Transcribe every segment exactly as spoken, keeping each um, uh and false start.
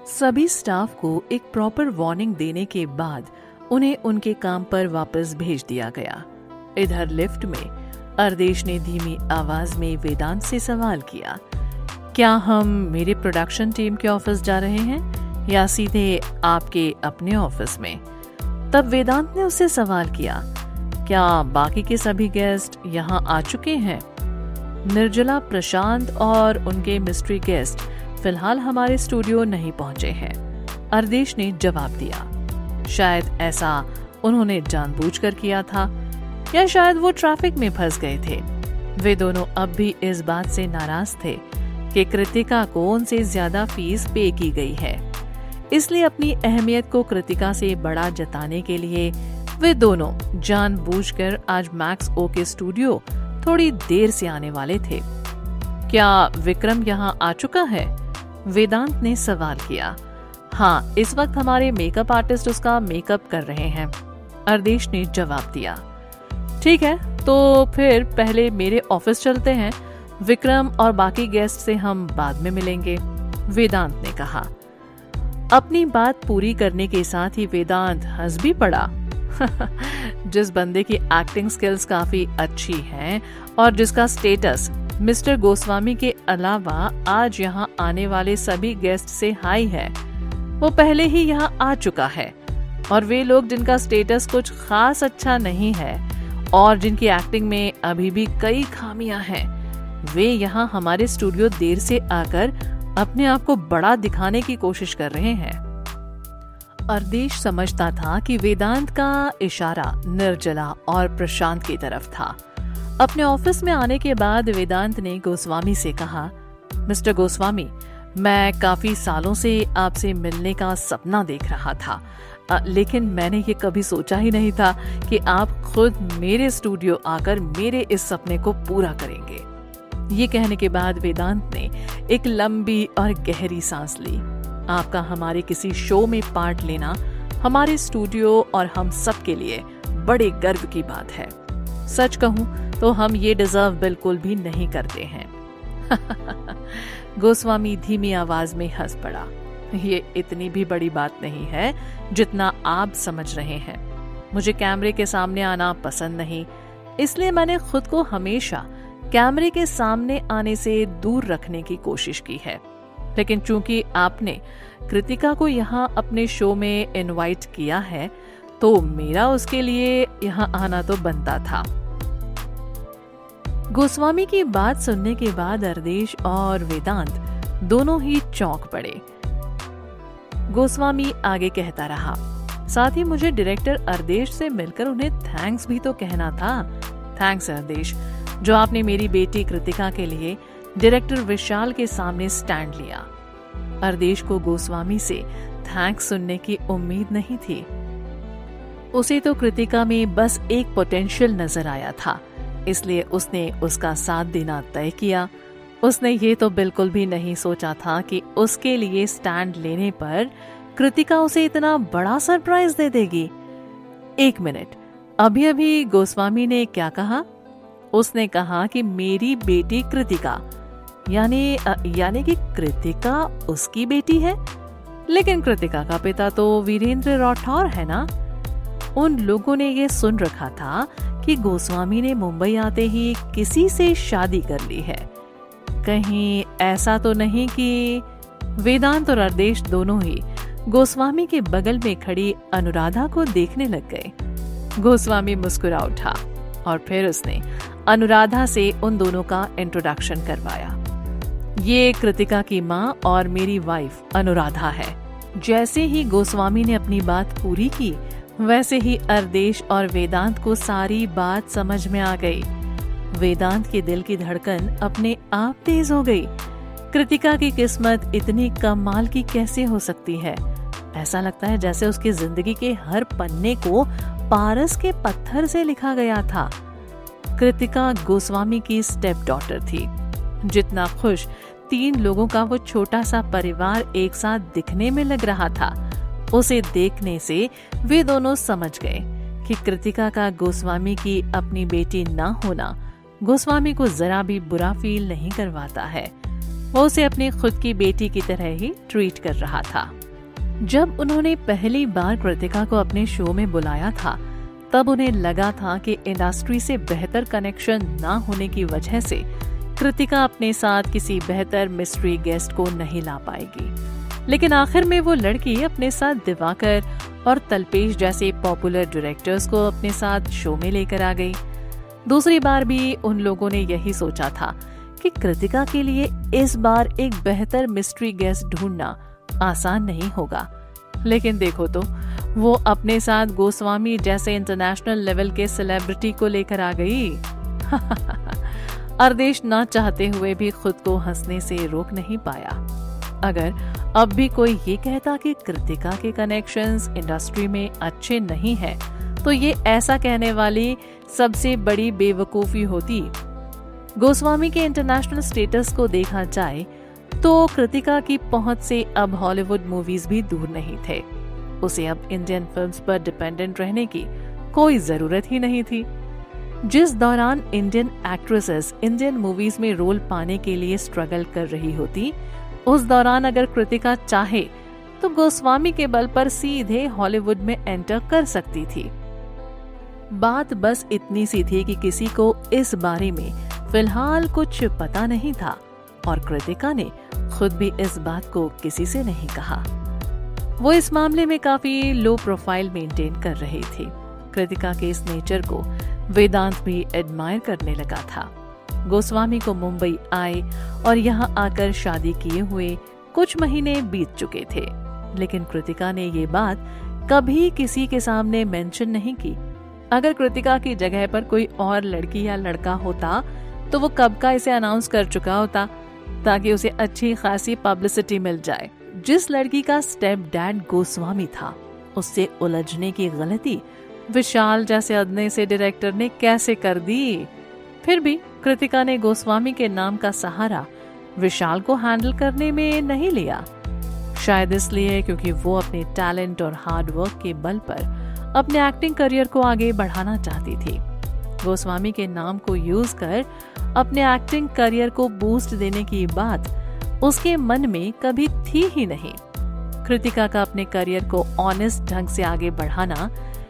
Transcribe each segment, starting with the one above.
सभी स्टाफ को एक प्रॉपर वार्निंग देने के बाद उन्हें उनके काम पर वापस भेज दिया गया। इधर लिफ्ट में अर्देश ने धीमी आवाज में वेदांत से सवाल किया, क्या हम मेरे प्रोडक्शन टीम के ऑफिस जा रहे हैं या सीधे आपके अपने ऑफिस में? तब वेदांत ने उससे सवाल किया, क्या बाकी के सभी गेस्ट यहाँ आ चुके हैं? निर्जला, प्रशांत और उनके मिस्ट्री गेस्ट फिलहाल हमारे स्टूडियो नहीं पहुंचे हैं, अर्देश ने जवाब दिया। शायद ऐसा उन्होंने जानबूझकर किया था या शायद वो ट्रैफिक में फंस गए थे। वे दोनों अब भी इस बात से नाराज थे कि कृतिका को उनसे ज्यादा फीस पे की गई है, इसलिए अपनी अहमियत को कृतिका से बड़ा जताने के लिए वे दोनों जानबूझकर आज मैक्स ओ के स्टूडियो थोड़ी देर से आने वाले थे। क्या विक्रम यहाँ आ चुका है? वेदांत ने सवाल किया। हाँ, इस वक्त हमारे मेकअप आर्टिस्ट उसका मेकअप कर रहे हैं, अर्देश ने जवाब दिया। ठीक है, तो फिर पहले मेरे ऑफिस चलते हैं, विक्रम और बाकी गेस्ट से हम बाद में मिलेंगे, वेदांत ने कहा। अपनी बात पूरी करने के साथ ही वेदांत हंस भी पड़ा। जिस बंदे की एक्टिंग स्किल्स काफी अच्छी हैं और जिसका स्टेटस मिस्टर गोस्वामी के अलावा आज यहाँ आने वाले सभी गेस्ट से हाई है, वो पहले ही यहाँ आ चुका है। और वे लोग जिनका स्टेटस कुछ खास अच्छा नहीं है और जिनकी एक्टिंग में अभी भी कई खामियां हैं, वे यहाँ हमारे स्टूडियो देर से आकर अपने आप को बड़ा दिखाने की कोशिश कर रहे हैं। अर्देश समझता था कि वेदांत का इशारा निर्जला और प्रशांत की तरफ था। अपने ऑफिस में आने के बाद वेदांत ने गोस्वामी से कहा, मिस्टर गोस्वामी, मैं काफी सालों से आपसे मिलने का सपना देख रहा था, आ, लेकिन मैंने ये कभी सोचा ही नहीं था कि आप खुद मेरे स्टूडियो आकर मेरे इस सपने को पूरा करेंगे। ये कहने के बाद वेदांत ने एक लंबी और गहरी सांस ली। आपका हमारे किसी शो में पार्ट लेना हमारे स्टूडियो और हम सब के लिए बड़े गर्व की बात है। सच कहूं तो हम ये डिजर्व बिल्कुल भी नहीं करते हैं। गोस्वामी धीमी आवाज में हंस पड़ा। ये इतनी भी बड़ी बात नहीं है जितना आप समझ रहे हैं। मुझे कैमरे के सामने आना पसंद नहीं, इसलिए मैंने खुद को हमेशा कैमरे के सामने आने से दूर रखने की कोशिश की है। लेकिन चूंकि आपने कृतिका को यहाँ अपने शो में इनवाइट किया है, तो मेरा उसके लिए यहाँ आना तो बनता था। गोस्वामी की बात सुनने के बाद अर्देश और वेदांत दोनों ही चौंक पड़े। गोस्वामी आगे कहता रहा, साथ ही मुझे डायरेक्टर अर्देश से मिलकर उन्हें थैंक्स भी तो कहना था। थैंक्स अर्देश, जो आपने मेरी बेटी कृतिका के लिए डायरेक्टर विशाल के सामने स्टैंड लिया। अर्देश को गोस्वामी से थैंक्स सुनने की उम्मीद नहीं थी। उसे तो कृतिका में बस एक पोटेंशियल नजर आया था, इसलिए उसने उसका साथ देना तय किया। उसने ये तो बिल्कुल भी नहीं सोचा था कि उसके लिए स्टैंड लेने पर कृतिका उसे इतना बड़ा सरप्राइज दे देगी। एक मिनट, अभी अभी गोस्वामी ने क्या कहा? उसने कहा कि मेरी बेटी कृतिका, यानी यानी कि कृतिका उसकी बेटी है। लेकिन कृतिका का पिता तो वीरेंद्र राठौर है ना? उन लोगों ने ये सुन रखा था कि गोस्वामी ने मुंबई आते ही किसी से शादी कर ली है। कहीं ऐसा तो नहीं कि... वेदांत और अर्देश दोनों ही गोस्वामी के बगल में खड़ी अनुराधा को देखने लग गए। गोस्वामी मुस्कुरा उठा और फिर उसने अनुराधा से उन दोनों का इंट्रोडक्शन करवाया। ये कृतिका की माँ और मेरी वाइफ अनुराधा है। जैसे ही गोस्वामी ने अपनी बात पूरी की, वैसे ही अर्देश और वेदांत को सारी बात समझ में आ गई। वेदांत के दिल की धड़कन अपने आप तेज हो गई। कृतिका की किस्मत इतनी कमाल की कैसे हो सकती है? ऐसा लगता है जैसे उसकी जिंदगी के हर पन्ने को पारस के पत्थर से लिखा गया था। कृतिका गोस्वामी की स्टेप डॉटर थी। जितना खुश तीन लोगों का वो छोटा सा परिवार एक साथ दिखने में लग रहा था, उसे देखने से वे दोनों समझ गए कि कृतिका का गोस्वामी की अपनी बेटी ना होना गोस्वामी को जरा भी बुरा फील नहीं करवाता है। वो उसे अपनी खुद की बेटी की तरह ही ट्रीट कर रहा था। जब उन्होंने पहली बार कृतिका को अपने शो में बुलाया था, तब उन्हें लगा था कि इंडस्ट्री से बेहतर कनेक्शन ना होने की वजह से कृतिका अपने साथ किसी बेहतर मिस्ट्री गेस्ट को नहीं ला पाएगी। लेकिन आखिर में वो लड़की अपने साथ दिवाकर और तल्पेश जैसे पॉपुलर डायरेक्टर्स को अपने साथ शो में लेकर आ गई। दूसरी बार भी उन लोगों ने यही सोचा था कि कृतिका के लिए इस बार एक बेहतर मिस्ट्री गेस्ट ढूंढना आसान नहीं होगा। लेकिन देखो तो, वो अपने साथ गोस्वामी जैसे इंटरनेशनल लेवल के सेलिब्रिटी को लेकर आ गई। अर्देश ना चाहते हुए भी खुद को हंसने से रोक नहीं पाया। अगर अब भी कोई ये कहता कि कृतिका के कनेक्शंस इंडस्ट्री में अच्छे नहीं हैं, तो ये ऐसा कहने वाली सबसे बड़ी बेवकूफी होती। गोस्वामी के इंटरनेशनल स्टेटस को देखा जाए तो कृतिका की पहुंच से अब हॉलीवुड मूवीज भी दूर नहीं थे। उसे अब इंडियन फिल्म्स पर डिपेंडेंट रहने की कोई जरूरत ही नहीं थी। जिस दौरान इंडियन एक्ट्रेसेस इंडियन मूवीज में रोल पाने के लिए स्ट्रगल कर रही होती, उस दौरान अगर कृतिका चाहे तो गोस्वामी के बल पर सीधे हॉलीवुड में एंटर कर सकती थी। बात बस इतनी सी थी कि किसी को इस बारे में फिलहाल कुछ पता नहीं था और कृतिका ने खुद भी इस बात को किसी से नहीं कहा। वो इस मामले में काफी लो प्रोफाइल मेंटेन कर रही थी। कृतिका के इस नेचर को वेदांत भी एडमायर करने लगा था। गोस्वामी को मुंबई आए और यहाँ आकर शादी किए हुए कुछ महीने बीत चुके थे, लेकिन कृतिका ने ये बात कभी किसी के सामने मेंशन नहीं की। अगर कृतिका की जगह पर कोई और लड़की या लड़का होता तो वो कब का इसे अनाउंस कर चुका होता, ताकि उसे अच्छी खासी पब्लिसिटी मिल जाए। जिस लड़की का स्टेप डैड गोस्वामी था, उससे उलझने की गलती विशाल जैसे अदने से डायरेक्टर ने कैसे कर दी। फिर भी कृतिका ने गोस्वामी के नाम का सहारा विशाल को हैंडल करने में नहीं लिया। शायद इसलिए क्योंकि वो अपने टैलेंट और हार्ड वर्क के बल पर अपने एक्टिंग करियर को आगे बढ़ाना चाहती थी। गोस्वामी के नाम को यूज कर अपने एक्टिंग करियर को बूस्ट देने की बात उसके मन में कभी थी ही नहीं। कृतिका का अपने करियर को ऑनेस्ट ढंग से आगे बढ़ाना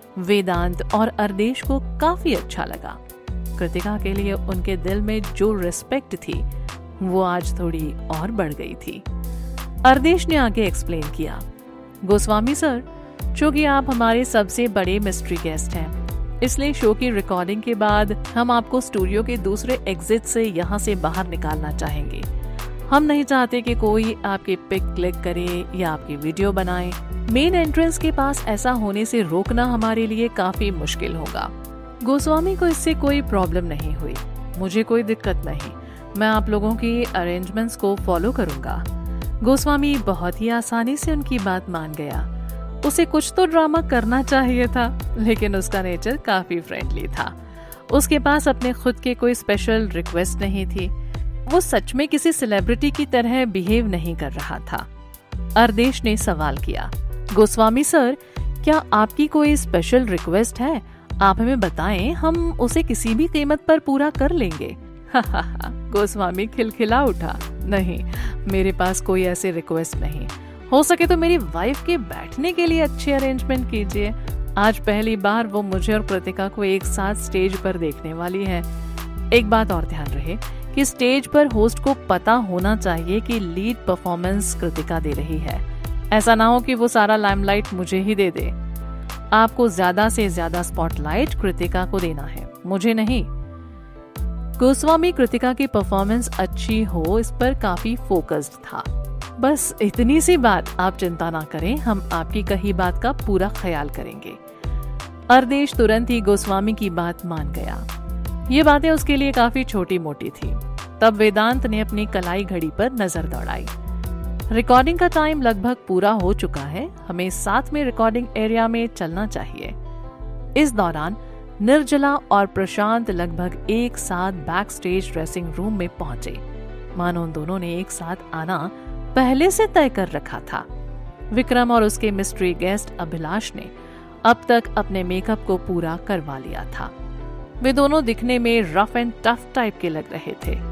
वेदांत और अर्देश को काफी अच्छा लगा। कृतिका के लिए उनके दिल में जो रिस्पेक्ट थी, वो आज थोड़ी और बढ़ गई थी। अर्देश ने आगे एक्सप्लेन किया, गोस्वामी सर, चूंकि आप हमारे सबसे बड़े मिस्ट्री गेस्ट हैं, इसलिए शो की रिकॉर्डिंग के बाद हम आपको स्टूडियो के दूसरे एग्जिट से यहाँ से बाहर निकालना चाहेंगे। हम नहीं चाहते कि कोई आपकी पिक क्लिक करे या आपकी वीडियो बनाए। मेन एंट्रेंस के पास ऐसा होने से रोकना हमारे लिए काफी मुश्किल होगा। गोस्वामी को इससे कोई प्रॉब्लम नहीं हुई। मुझे कोई दिक्कत नहीं, मैं आप लोगों की अरेंजमेंट्स को फॉलो करूंगा। गोस्वामी बहुत ही आसानी से उनकी बात मान गया। उसे कुछ तो ड्रामा करना चाहिए था, लेकिन उसका नेचर काफी फ्रेंडली था। उसके पास अपने खुद के कोई स्पेशल रिक्वेस्ट नहीं थी। वो सच में किसी सेलिब्रिटी की तरह बिहेव नहीं कर रहा था। अर्देश ने सवाल किया, गोस्वामी सर, क्या आपकी कोई स्पेशल रिक्वेस्ट है? आप हमें बताएं, हम उसे किसी भी कीमत पर पूरा कर लेंगे। गोस्वामी खिलखिला उठा, नहीं, मेरे पास कोई ऐसे रिक्वेस्ट नहीं। हो सके तो मेरी वाइफ के बैठने के लिए अच्छे अरेंजमेंट कीजिए। आज पहली बार वो मुझे और कृतिका को एक साथ स्टेज पर देखने वाली है। एक बात और ध्यान रहे कि स्टेज पर होस्ट को पता होना चाहिए कि लीड परफॉर्मेंस कृतिका दे रही है। ऐसा ना हो कि वो सारा लाइमलाइट मुझे ही दे दे। आपको ज्यादा से ज्यादा स्पॉटलाइट कृतिका को देना है, मुझे नहीं। गोस्वामी कृतिका की परफॉर्मेंस अच्छी हो, इस पर काफी फोकस्ड था। बस इतनी सी बात, आप चिंता ना करें, हम आपकी कही बात का पूरा ख्याल करेंगे। अर्देश तुरंत ही गोस्वामी की बात मान गया। ये बातें उसके लिए काफी छोटी मोटी थी। तब वेदांत ने अपनी कलाई घड़ी पर नजर दौड़ाई। रिकॉर्डिंग का टाइम लगभग पूरा हो चुका है, हमें साथ में रिकॉर्डिंग एरिया में चलना चाहिए। इस दौरान निर्जला और प्रशांत लगभग एक साथ बैक स्टेज ड्रेसिंग रूम में पहुंचे, मानो उन दोनों ने एक साथ आना पहले से तय कर रखा था। विक्रम और उसके मिस्ट्री गेस्ट अभिलाष ने अब तक अपने मेकअप को पूरा करवा लिया था। वे दोनों दिखने में रफ एंड टफ टाइप के लग रहे थे।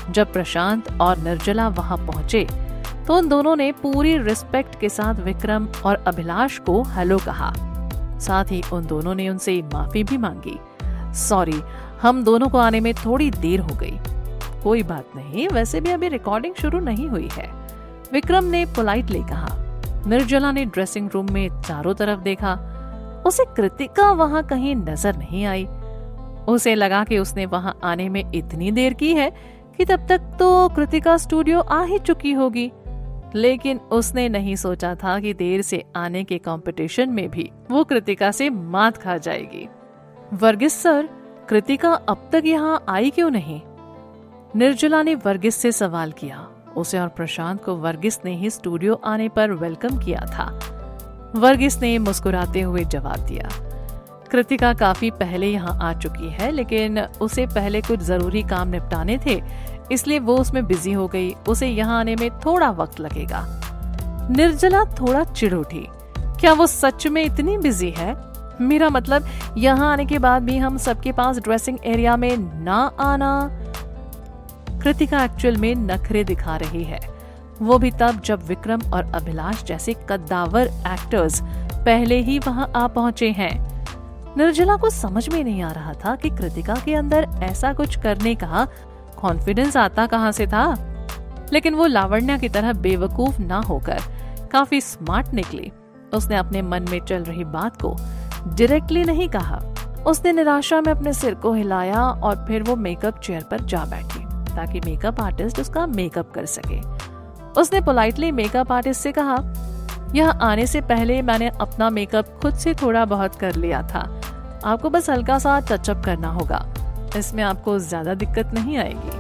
जब प्रशांत और निर्जला वहां पहुंचे तो उन दोनों ने पूरी रिस्पेक्ट के साथ विक्रम और अभिलाष को हेलो कहा। साथ ही उन दोनों ने उनसे माफी भी मांगी। सॉरी, हम दोनों को आने में थोड़ी देर हो गई। कोई बात नहीं, वैसे भी अभी रिकॉर्डिंग शुरू नहीं हुई है, विक्रम ने पोलाइटली कहा। निर्जला ने ड्रेसिंग रूम में चारों तरफ देखा। उसे कृतिका वहां कहीं नजर नहीं आई। उसे लगा कि उसने वहां आने में इतनी देर की है कि तब तक तो कृतिका स्टूडियो आ ही चुकी होगी। लेकिन उसने नहीं सोचा था कि देर से आने के कंपटीशन में भी वो कृतिका से मात खा जाएगी। वर्गीस सर, कृतिका अब तक यहाँ आई क्यों नहीं? निर्जला ने वर्गीस से सवाल किया। उसे और प्रशांत को वर्गीस ने ही स्टूडियो आने पर वेलकम किया था। वर्गीस ने मुस्कुराते हुए जवाब दिया, कृतिका काफी पहले यहाँ आ चुकी है, लेकिन उसे पहले कुछ जरूरी काम निपटाने थे, इसलिए वो उसमें बिजी हो गई। उसे यहाँ आने में थोड़ा वक्त लगेगा। निर्जला थोड़ा चिढ़ उठी। क्या वो सच में इतनी बिजी है? मेरा मतलब यहाँ आने के बाद भी हम सबके पास ड्रेसिंग एरिया में ना आना। कृतिका एक्चुअल में नखरे दिखा रही है, वो भी तब जब विक्रम और अभिलाष जैसे कद्दावर एक्टर्स पहले ही वहां आ पहुंचे हैं। निर्जला को समझ में नहीं आ रहा था कि कृतिका के अंदर ऐसा कुछ करने का कॉन्फिडेंस आता कहां से था, लेकिन वो लावण्या की तरह बेवकूफ ना होकर काफी स्मार्ट निकली। उसने अपने मन में चल रही बात को डायरेक्टली नहीं कहा। उसने निराशा में अपने सिर को हिलाया और फिर वो मेकअप चेयर पर जा बैठी ताकि मेकअप आर्टिस्ट उसका मेकअप कर सके। उसने पोलाइटली मेकअप आर्टिस्ट से कहा, यहाँ आने से पहले मैंने अपना मेकअप खुद से थोड़ा बहुत कर लिया था, आपको बस हल्का सा टचअप करना होगा, इसमें आपको ज्यादा दिक्कत नहीं आएगी।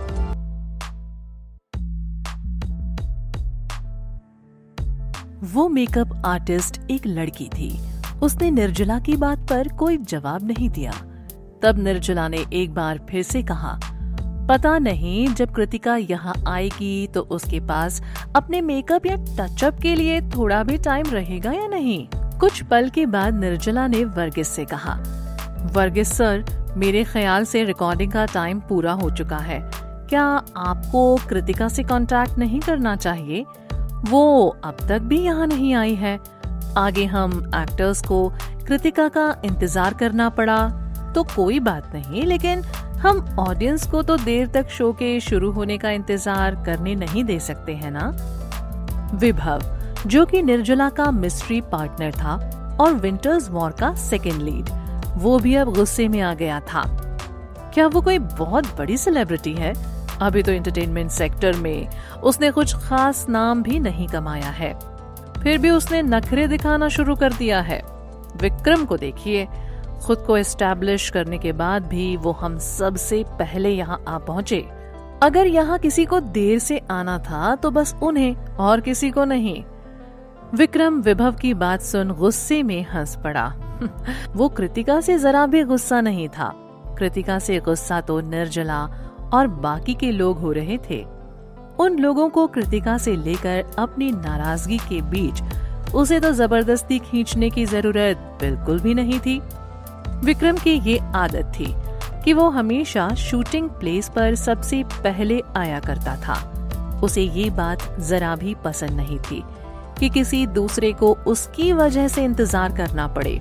वो मेकअप आर्टिस्ट एक लड़की थी। उसने निर्जला की बात पर कोई जवाब नहीं दिया। तब निर्जला ने एक बार फिर से कहा, पता नहीं जब कृतिका यहाँ आएगी तो उसके पास अपने मेकअप या टचअप के लिए थोड़ा भी टाइम रहेगा या नहीं। कुछ पल के बाद निर्जला ने वर्गीस से कहा, वर्गीस सर, मेरे ख्याल से रिकॉर्डिंग का टाइम पूरा हो चुका है। क्या आपको कृतिका से कांटेक्ट नहीं करना चाहिए? वो अब तक भी यहाँ नहीं आई है। आगे हम एक्टर्स को कृतिका का इंतजार करना पड़ा तो कोई बात नहीं, लेकिन हम ऑडियंस को तो देर तक शो के शुरू होने का इंतजार करने नहीं दे सकते हैं ना। विभव, जो कि निर्जला का मिस्ट्री पार्टनर था और विंटर्स वॉर का सेकंड लीड, वो भी अब गुस्से में आ गया था। क्या वो कोई बहुत बड़ी सेलिब्रिटी है? अभी तो एंटरटेनमेंट सेक्टर में उसने कुछ खास नाम भी नहीं कमाया है, फिर भी उसने नखरे दिखाना शुरू कर दिया है। विक्रम को देखिए, खुद को एस्टैब्लिश करने के बाद भी वो हम सब से पहले यहाँ आ पहुँचे। अगर यहाँ किसी को देर से आना था तो बस उन्हें और किसी को नहीं। विक्रम विभव की बात सुन गुस्से में हंस पड़ा। वो कृतिका से जरा भी गुस्सा नहीं था। कृतिका से गुस्सा तो निर्जला और बाकी के लोग हो रहे थे। उन लोगों को कृतिका से लेकर अपनी नाराजगी के बीच उसे तो जबरदस्ती खींचने की जरूरत बिल्कुल भी नहीं थी। विक्रम की ये आदत थी कि वो हमेशा शूटिंग प्लेस पर सबसे पहले आया करता था। उसे ये बात जरा भी पसंद नहीं थी कि किसी दूसरे को उसकी वजह से इंतजार करना पड़े।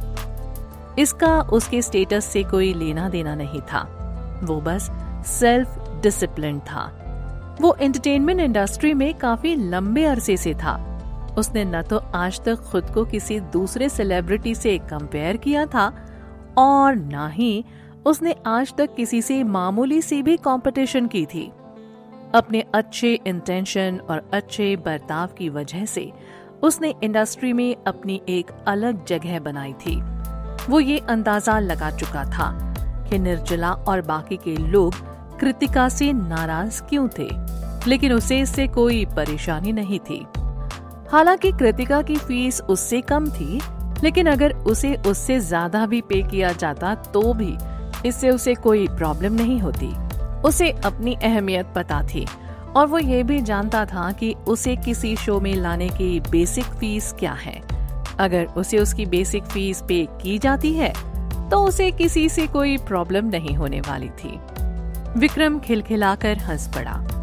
इसका उसके स्टेटस से कोई लेना देना नहीं था। वो बस सेल्फ डिसिप्लिन था। वो एंटरटेनमेंट इंडस्ट्री में काफी लंबे अरसे से था। उसने न तो आज तक खुद को किसी दूसरे सेलिब्रिटी से कंपेयर किया था और न ही उसने आज तक किसी से मामूली सी भी कंपटीशन की थी। अपने अच्छे इंटेंशन और अच्छे बर्ताव की वजह से उसने इंडस्ट्री में अपनी एक अलग जगह बनाई थी। वो ये अंदाजा लगा चुका था कि निर्जला और बाकी के लोग कृतिका से नाराज क्यों थे, लेकिन उसे इससे कोई परेशानी नहीं थी। हालांकि कृतिका की फीस उससे कम थी, लेकिन अगर उसे उससे ज्यादा भी पे किया जाता तो भी इससे उसे कोई प्रॉब्लम नहीं होती। उसे अपनी अहमियत पता थी और वो ये भी जानता था कि उसे किसी शो में लाने की बेसिक फीस क्या है। अगर उसे उसकी बेसिक फीस पे की जाती है तो उसे किसी से कोई प्रॉब्लम नहीं होने वाली थी। विक्रम खिलखिलाकर हंस पड़ा।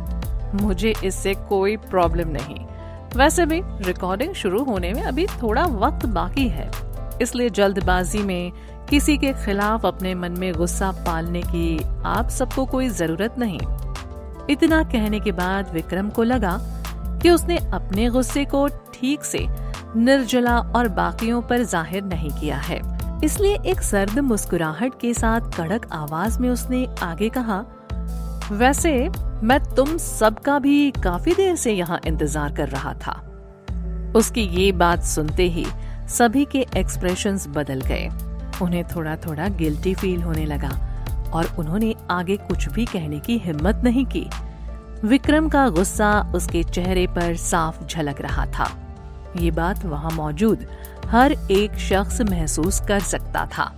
मुझे इससे कोई प्रॉब्लम नहीं। वैसे भी रिकॉर्डिंग शुरू होने में अभी थोड़ा वक्त बाकी है, इसलिए जल्दबाजी में किसी के खिलाफ अपने मन में गुस्सा पालने की आप सबको कोई जरूरत नहीं। इतना कहने के बाद विक्रम को लगा कि उसने अपने गुस्से को ठीक से निर्जला और बाकियों पर जाहिर नहीं किया है, इसलिए एक सर्द मुस्कुराहट के साथ कड़क आवाज में उसने आगे कहा, वैसे मैं तुम सबका भी काफी देर से यहाँ इंतजार कर रहा था। उसकी ये बात सुनते ही सभी के एक्सप्रेशंस बदल गए। उन्हें थोड़ा थोड़ा गिल्टी फील होने लगा और उन्होंने आगे कुछ भी कहने की हिम्मत नहीं की। विक्रम का गुस्सा उसके चेहरे पर साफ झलक रहा था। ये बात वहां मौजूद हर एक शख्स महसूस कर सकता था।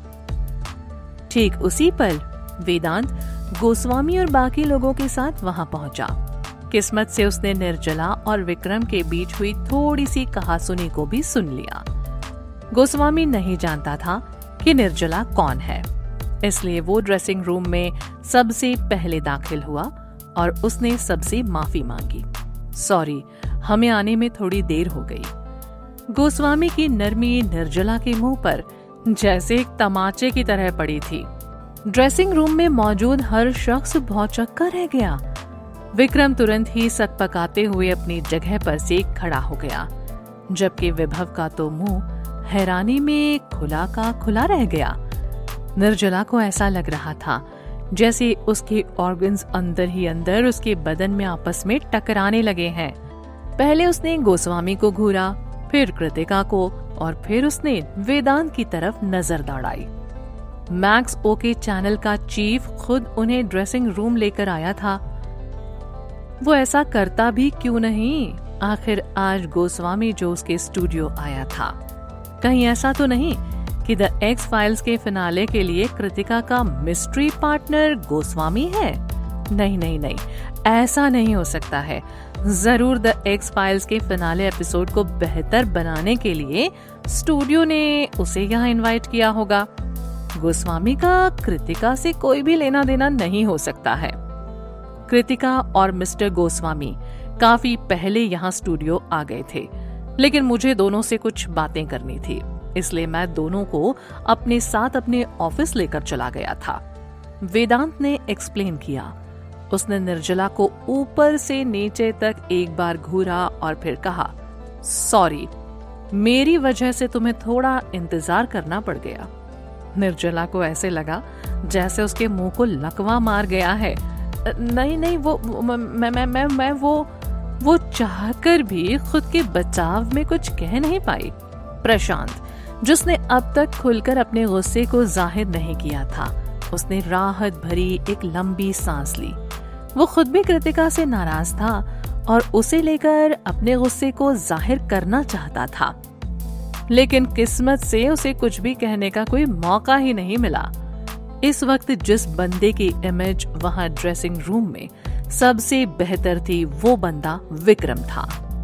ठीक उसी पल वेदांत गोस्वामी और बाकी लोगों के साथ वहां पहुंचा। किस्मत से उसने निर्जला और विक्रम के बीच हुई थोड़ी सी कहासुनी को भी सुन लिया। गोस्वामी नहीं जानता था कि निर्जला कौन है, इसलिए वो ड्रेसिंग रूम में सबसे पहले दाखिल हुआ और उसने सबसे माफी मांगी। सॉरी, हमें आने में थोड़ी देर हो गई। गोस्वामी की नरमी निर्जला के मुंह पर जैसे एक तमाचे की तरह पड़ी थी। ड्रेसिंग रूम में मौजूद हर शख्स भौचक्का रह गया। विक्रम तुरंत ही सकपकाते हुए अपनी जगह पर से खड़ा हो गया, जबकि विभव का तो मुंह हैरानी में खुला का खुला रह गया। निर्जला को ऐसा लग रहा था जैसे उसके ऑर्गन्स अंदर ही अंदर उसके बदन में आपस में टकराने लगे हैं। पहले उसने गोस्वामी को घूरा, फिर कृतिका को और फिर उसने वेदांत की तरफ नजर दौड़ाई। मैक्स ओके चैनल का चीफ खुद उन्हें ड्रेसिंग रूम लेकर आया था। वो ऐसा करता भी क्यों नहीं? आखिर आज गोस्वामी जो उसके स्टूडियो आया था, कहीं ऐसा तो नहीं कि द एक्स फाइल्स के फिनाले के लिए कृतिका का मिस्ट्री पार्टनर गोस्वामी है? नहीं नहीं नहीं, ऐसा नहीं हो सकता है। जरूर द एक्स फाइल्स के फिनाले एपिसोड को बेहतर बनाने के लिए स्टूडियो ने उसे यहाँ इनवाइट किया होगा। गोस्वामी का कृतिका से कोई भी लेना देना नहीं हो सकता है। कृतिका और मिस्टर गोस्वामी काफी पहले यहाँ स्टूडियो आ गए थे, लेकिन मुझे दोनों से कुछ बातें करनी थी, इसलिए मैं दोनों को अपने साथ अपने ऑफिस लेकर चला गया था। वेदांत ने एक्सप्लेन किया। उसने निर्जला को ऊपर से नीचे तक एक बार घूरा और फिर कहा, सॉरी, मेरी वजह से तुम्हें थोड़ा इंतजार करना पड़ गया। निर्जला को ऐसे लगा जैसे उसके मुंह को लकवा मार गया है। नहीं नहीं, वो मैं मैं मैं मैं वो वो चाहकर भी खुद के बचाव में कुछ कह नहीं पाई। प्रशांत, जिसने अब तक खुलकर अपने गुस्से को जाहिर नहीं किया था, उसने राहत भरी एक लंबी सांस ली। वो खुद भी कृतिका से नाराज था और उसे लेकर अपने गुस्से को जाहिर करना चाहता था, लेकिन किस्मत से उसे कुछ भी कहने का कोई मौका ही नहीं मिला। इस वक्त जिस बंदे की इमेज वहां ड्रेसिंग रूम में सबसे बेहतर थी, वो बंदा विक्रम था।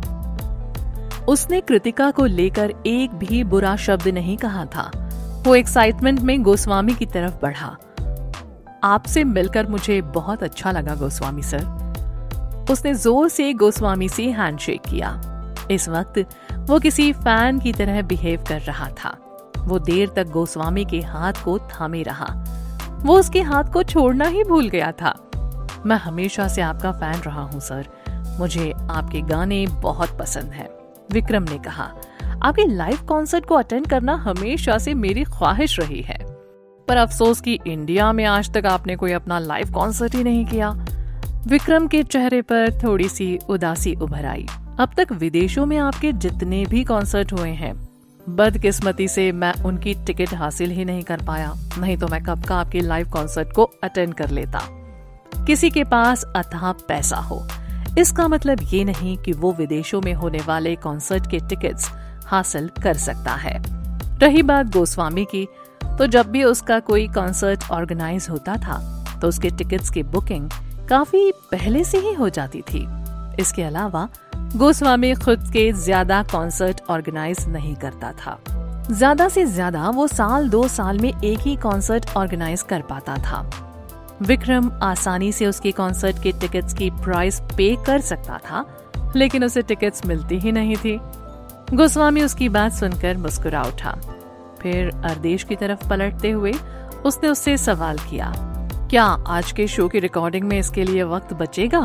उसने कृतिका को लेकर एक भी बुरा शब्द नहीं कहा था। वो एक्साइटमेंट में गोस्वामी की तरफ बढ़ा। आपसे मिलकर मुझे बहुत अच्छा लगा गोस्वामी सर। उसने जोर से गोस्वामी से हैंडशेक किया। इस वक्त वो किसी फैन की तरह बिहेव कर रहा था। वो देर तक गोस्वामी के हाथ को थामे रहा। वो उसके हाथ को छोड़ना ही भूल गया था। मैं हमेशा से आपका फैन रहा हूँ सर, मुझे आपके गाने बहुत पसंद हैं। विक्रम ने कहा, आपके लाइव कॉन्सर्ट को अटेंड करना हमेशा से मेरी ख्वाहिश रही है, पर अफसोस कि इंडिया में आज तक आपने कोई अपना लाइव कॉन्सर्ट ही नहीं किया। विक्रम के चेहरे पर थोड़ी सी उदासी उभर आई। अब तक विदेशों में आपके जितने भी कॉन्सर्ट हुए हैं, बदकिस्मती से मैं उनकी टिकट हासिल ही नहीं कर पाया, नहीं तो मैं कब का आपके लाइव कॉन्सर्ट को अटेंड कर लेता। किसी के पास अथाह पैसा हो, इसका मतलब ये नहीं कि वो विदेशों में होने वाले कॉन्सर्ट के टिकट्स हासिल कर सकता है। रही बात गोस्वामी की, तो जब भी उसका कोई कॉन्सर्ट ऑर्गेनाइज होता था तो उसके टिकट्स की बुकिंग काफी पहले से ही हो जाती थी। इसके अलावा गोस्वामी खुद के ज्यादा कॉन्सर्ट ऑर्गेनाइज नहीं करता था। ज्यादा से ज्यादा वो साल दो साल में एक ही कॉन्सर्ट ऑर्गेनाइज कर पाता था। विक्रम आसानी से उसके कॉन्सर्ट के टिकट्स की प्राइस पे कर सकता था, लेकिन उसे टिकट्स मिलती ही नहीं थी। गोस्वामी उसकी बात सुनकर मुस्कुरा उठा। फिर अर्देश की तरफ पलटते हुए उसने उससे सवाल किया, क्या आज के शो की रिकॉर्डिंग में इसके लिए वक्त बचेगा?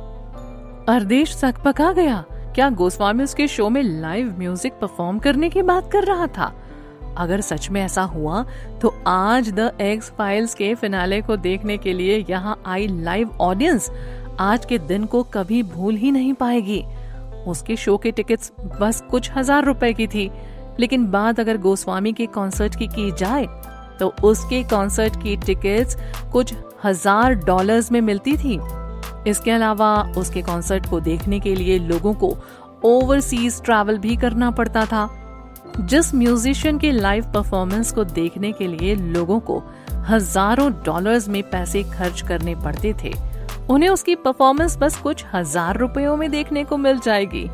अर्देश सकपका गया। क्या गोस्वामी उसके शो में लाइव म्यूजिक परफॉर्म करने की बात कर रहा था? अगर सच में ऐसा हुआ तो आज द एक्स फाइल्स के फिनाले को देखने के लिए यहाँ आई लाइव ऑडियंस आज के दिन को कभी भूल ही नहीं पाएगी। उसके शो के टिकट्स बस कुछ हजार रुपए की थी, लेकिन बात अगर गोस्वामी के कॉन्सर्ट की की जाए तो उसके कॉन्सर्ट की टिकट्स कुछ हजार डॉलर्स में मिलती थी। इसके अलावा उसके कॉन्सर्ट को देखने के लिए लोगों को ओवरसीज ट्रैवल भी करना पड़ता था। जिस म्यूजिशियन के लाइव परफॉर्मेंस को देखने के लिए लोगों को हजारों डॉलर्स में पैसे खर्च करने पड़ते थे, उन्हें उसकी परफॉर्मेंस बस कुछ हजार रुपयों में देखने को मिल जाएगी।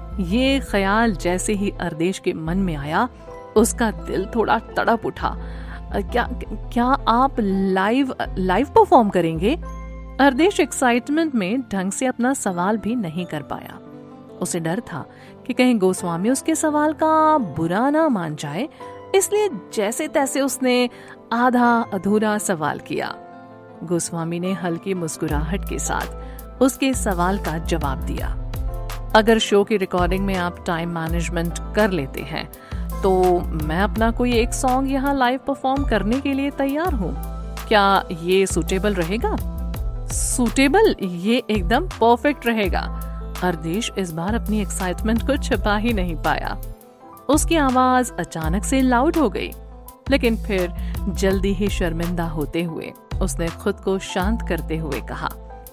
ये ख्याल जैसे ही अर्देश के मन में आया, उसका दिल थोड़ा तड़प उठा। क्या क्या आप लाइव लाइव परफॉर्म करेंगे? अर्देश एक्साइटमेंट में ढंग से अपना सवाल भी नहीं कर पाया। उसे डर था कि कहीं गोस्वामी उसके सवाल का बुरा ना मान जाए, इसलिए जैसे तैसे उसने आधा अधूरा सवाल किया। गोस्वामी ने हल्की मुस्कुराहट के साथ उसके सवाल का जवाब दिया। अगर शो की रिकॉर्डिंग में आप टाइम मैनेजमेंट कर लेते हैं तो मैं अपना कोई एक सॉन्ग यहाँ लाइव परफॉर्म करने के लिए तैयार हूँ। क्या ये सूटेबल रहेगा? सूटेबल? ये एकदम परफेक्ट रहेगा। अर्देश इस बार अपनी एक्साइटमेंट को छिपा ही नहीं पाया। उसकी आवाज अचानक से लाउड हो गई, लेकिन फिर जल्दी ही शर्मिंदा होते हुए उसने खुद को शांत करते हुए कहा,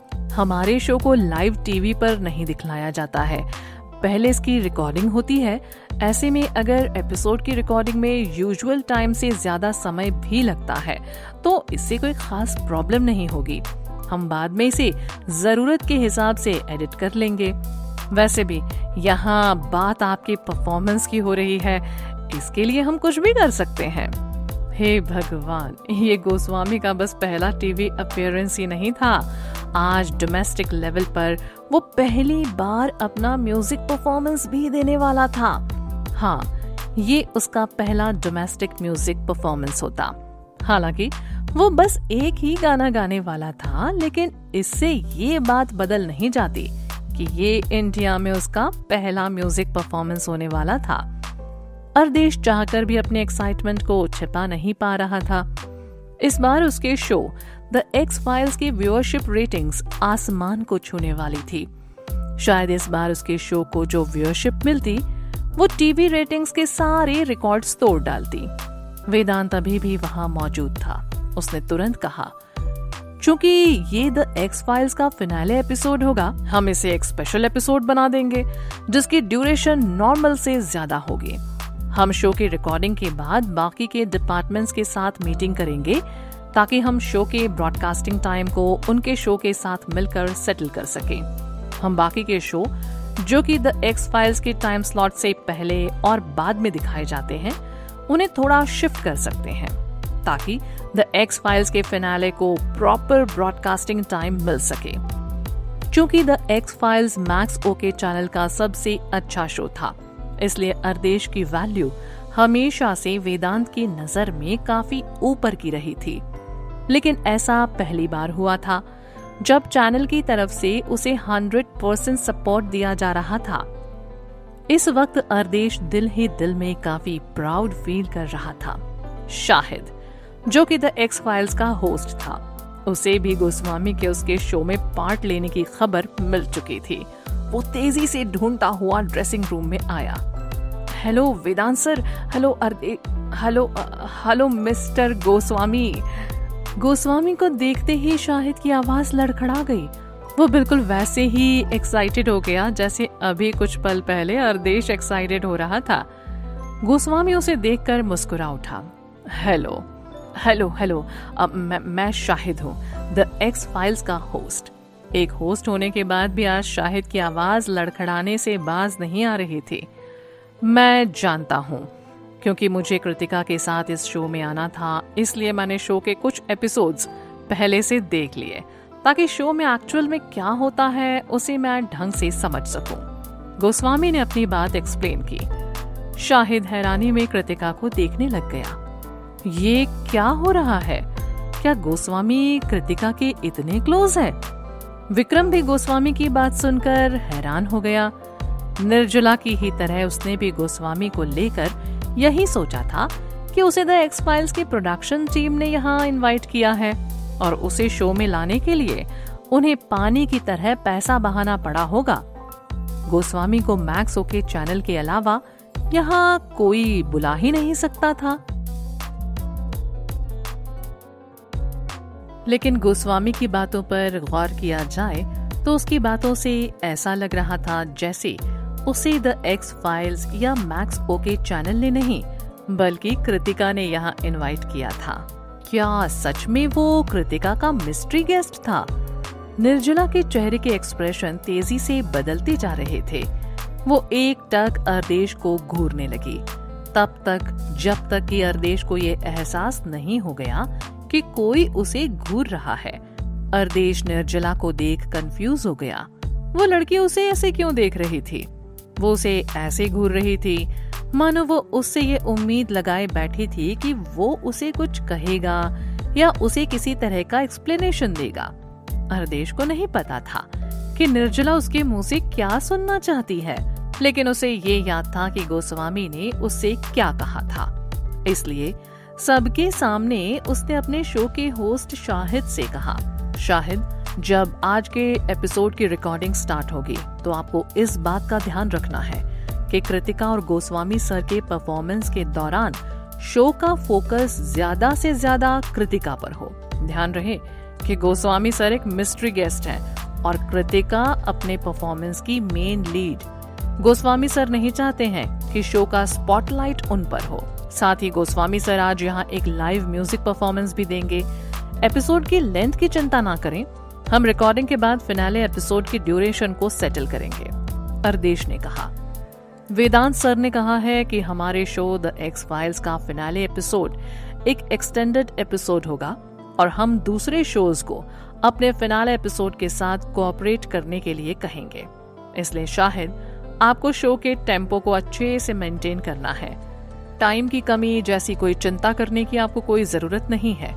हमारे शो को लाइव टीवी पर नहीं दिखलाया जाता है, पहले इसकी रिकॉर्डिंग होती है। ऐसे में अगर एपिसोड की रिकॉर्डिंग में यूजुअल टाइम से ज्यादा समय भी लगता है तो इससे कोई खास प्रॉब्लम नहीं होगी। हम बाद में इसे जरूरत के हिसाब से एडिट कर लेंगे। वैसे भी यहाँ बात आपके परफॉर्मेंस की हो रही है, इसके लिए हम कुछ भी कर सकते हैं। हे भगवान, ये गोस्वामी का बस पहला टीवी अपीयरेंस ही नहीं था। आज डोमेस्टिक लेवल पर वो पहली बार अपना म्यूजिक परफॉर्मेंस भी देने वाला था। हाँ, ये उसका पहला डोमेस्टिक म्यूजिक परफॉर्मेंस होता। हालांकि वो बस एक ही गाना गाने वाला था, लेकिन इससे ये बात बदल नहीं जाती कि ये इंडिया में उसका पहला म्यूजिक परफॉर्मेंस होने वाला था। अर्देश चाहकर भी अपने एक्साइटमेंट को छिपा नहीं पा रहा था। इस बार उसके शो द एक्स फाइल्स की व्यूअरशिप रेटिंग्स आसमान को छूने वाली थी। शायद इस बार उसके शो को जो व्यूअरशिप मिलती वो टीवी रेटिंग्स के सारे रिकॉर्ड्स तोड़ डालती। वेदांत अभी भी वहां मौजूद था। उसने तुरंत कहा, चूंकि ये द एक्स फाइल्स का फिनाले एपिसोड होगा, हम इसे एक स्पेशल एपिसोड बना देंगे जिसकी ड्यूरेशन नॉर्मल से ज्यादा होगी। हम शो की रिकॉर्डिंग के बाद बाकी के डिपार्टमेंट्स के साथ मीटिंग करेंगे ताकि हम शो के ब्रॉडकास्टिंग टाइम को उनके शो के साथ मिलकर सेटल कर सकें। हम बाकी के शो जो कि द एक्स फाइल्स के टाइम स्लॉट से पहले और बाद में दिखाए जाते हैं, उन्हें थोड़ा शिफ्ट कर सकते हैं ताकि द एक्स फाइल्स के फिनाले को प्रॉपर ब्रॉडकास्टिंग टाइम मिल सके। चूंकि the X files Max okay channel का सबसे अच्छा शो था, इसलिए अर्देश की वैल्यू हमेशा से वेदांत की नजर में काफी ऊपर की रही थी। लेकिन ऐसा पहली बार हुआ था जब चैनल की तरफ से उसे हंड्रेड परसेंट सपोर्ट दिया जा रहा था। इस वक्त अर्देश दिल ही दिल में काफी प्राउड फील कर रहा था। शाहिद, जो कि द एक्स फाइल्स का होस्ट था, उसे भी गोस्वामी के उसके शो में पार्ट लेने की खबर मिल चुकी थी। वो तेजी से ढूंढता हुआ ड्रेसिंग रूम में आया। Hello Vedant sir, hello Arde hello hello mister Goswami. Goswami को देखते ही शाहिद की आवाज लड़खड़ा गई। वो बिल्कुल वैसे ही एक्साइटेड हो गया जैसे अभी कुछ पल पहले अर्देश एक्साइटेड हो रहा था। गोस्वामी उसे देखकर मुस्कुरा उठा। हेलो हेलो हेलो अब मैं, मैं शाहिद हूँ, द एक्स फाइल्स का होस्ट। एक होस्ट होने के बाद भी आज शाहिद की आवाज लड़खड़ाने से बाज नहीं आ रही थी। मैं जानता हूँ, क्योंकि मुझे कृतिका के साथ इस शो में आना था, इसलिए मैंने शो के कुछ एपिसोड्स पहले से देख लिए, ताकि शो में एक्चुअल में क्या होता है उसे मैं ढंग से समझ सकूं। गोस्वामी ने अपनी बात एक्सप्लेन की। शाहिद हैरानी में कृतिका को देखने लग गया। ये क्या हो रहा है? क्या गोस्वामी कृतिका के इतने क्लोज है? विक्रम भी गोस्वामी की बात सुनकर हैरान हो गया। निर्जला की ही तरह उसने भी गोस्वामी को लेकर यही सोचा था कि उसे द एक्स फाइल्स की प्रोडक्शन टीम ने यहाँ इनवाइट किया है और उसे शो में लाने के लिए उन्हें पानी की तरह पैसा बहाना पड़ा होगा। गोस्वामी को मैक्स ओके चैनल के अलावा यहाँ कोई बुला ही नहीं सकता था। लेकिन गोस्वामी की बातों पर गौर किया जाए तो उसकी बातों से ऐसा लग रहा था जैसे उसे द एक्स फाइल्स या मैक्स ओके चैनल ने नहीं बल्कि कृतिका ने यहाँ इनवाइट किया था। क्या सच में वो कृतिका का मिस्ट्री गेस्ट था? निर्जला के चेहरे के एक्सप्रेशन तेजी से बदलते जा रहे थे। वो एक टक अर्देश को घूरने लगी, तब तक जब तक कि अर्देश को ये एहसास नहीं हो गया कि कोई उसे घूर रहा है। अर्देश निर्जला को देख कंफ्यूज हो गया। वो लड़की उसे ऐसे क्यों देख रही थी? वो उसे ऐसे घूर रही थी मानो वो उससे ये उम्मीद लगाए बैठी थी कि वो उसे कुछ कहेगा या उसे किसी तरह का एक्सप्लेनेशन देगा। अर्देश को नहीं पता था कि निर्जला उसके मुंह से क्या सुनना चाहती है, लेकिन उसे ये याद था कि गोस्वामी ने उससे क्या कहा था। इसलिए सबके सामने उसने अपने शो के होस्ट शाहिद से कहा, शाहिद, जब आज के एपिसोड की रिकॉर्डिंग स्टार्ट होगी तो आपको इस बात का ध्यान रखना है कि कृतिका और गोस्वामी सर के परफॉर्मेंस के दौरान शो का फोकस ज्यादा से ज्यादा कृतिका पर हो। ध्यान रहे कि गोस्वामी सर एक मिस्ट्री गेस्ट हैं और कृतिका अपने परफॉर्मेंस की मेन लीड। गोस्वामी सर नहीं चाहते हैं कि शो का स्पॉटलाइट उन पर हो। साथ ही गोस्वामी सर आज यहाँ एक लाइव म्यूजिक परफॉर्मेंस भी देंगे। एपिसोड की लेंथ की चिंता ना करें, हम रिकॉर्डिंग के बाद फिनाले एपिसोड की ड्यूरेशन को सेटल करेंगे, अर्देश ने कहा। वेदांत सर ने कहा है कि हमारे शो द एक्स फाइल्स का फिनाले एपिसोड एक एक्सटेंडेड एपिसोड होगा और हम दूसरे शोज को अपने फिनाले एपिसोड के साथ कोऑपरेट करने के लिए कहेंगे। इसलिए शाहिद, आपको शो के टेम्पो को अच्छे से मेंटेन करना है। टाइम की कमी जैसी कोई चिंता करने की आपको कोई जरूरत नहीं है।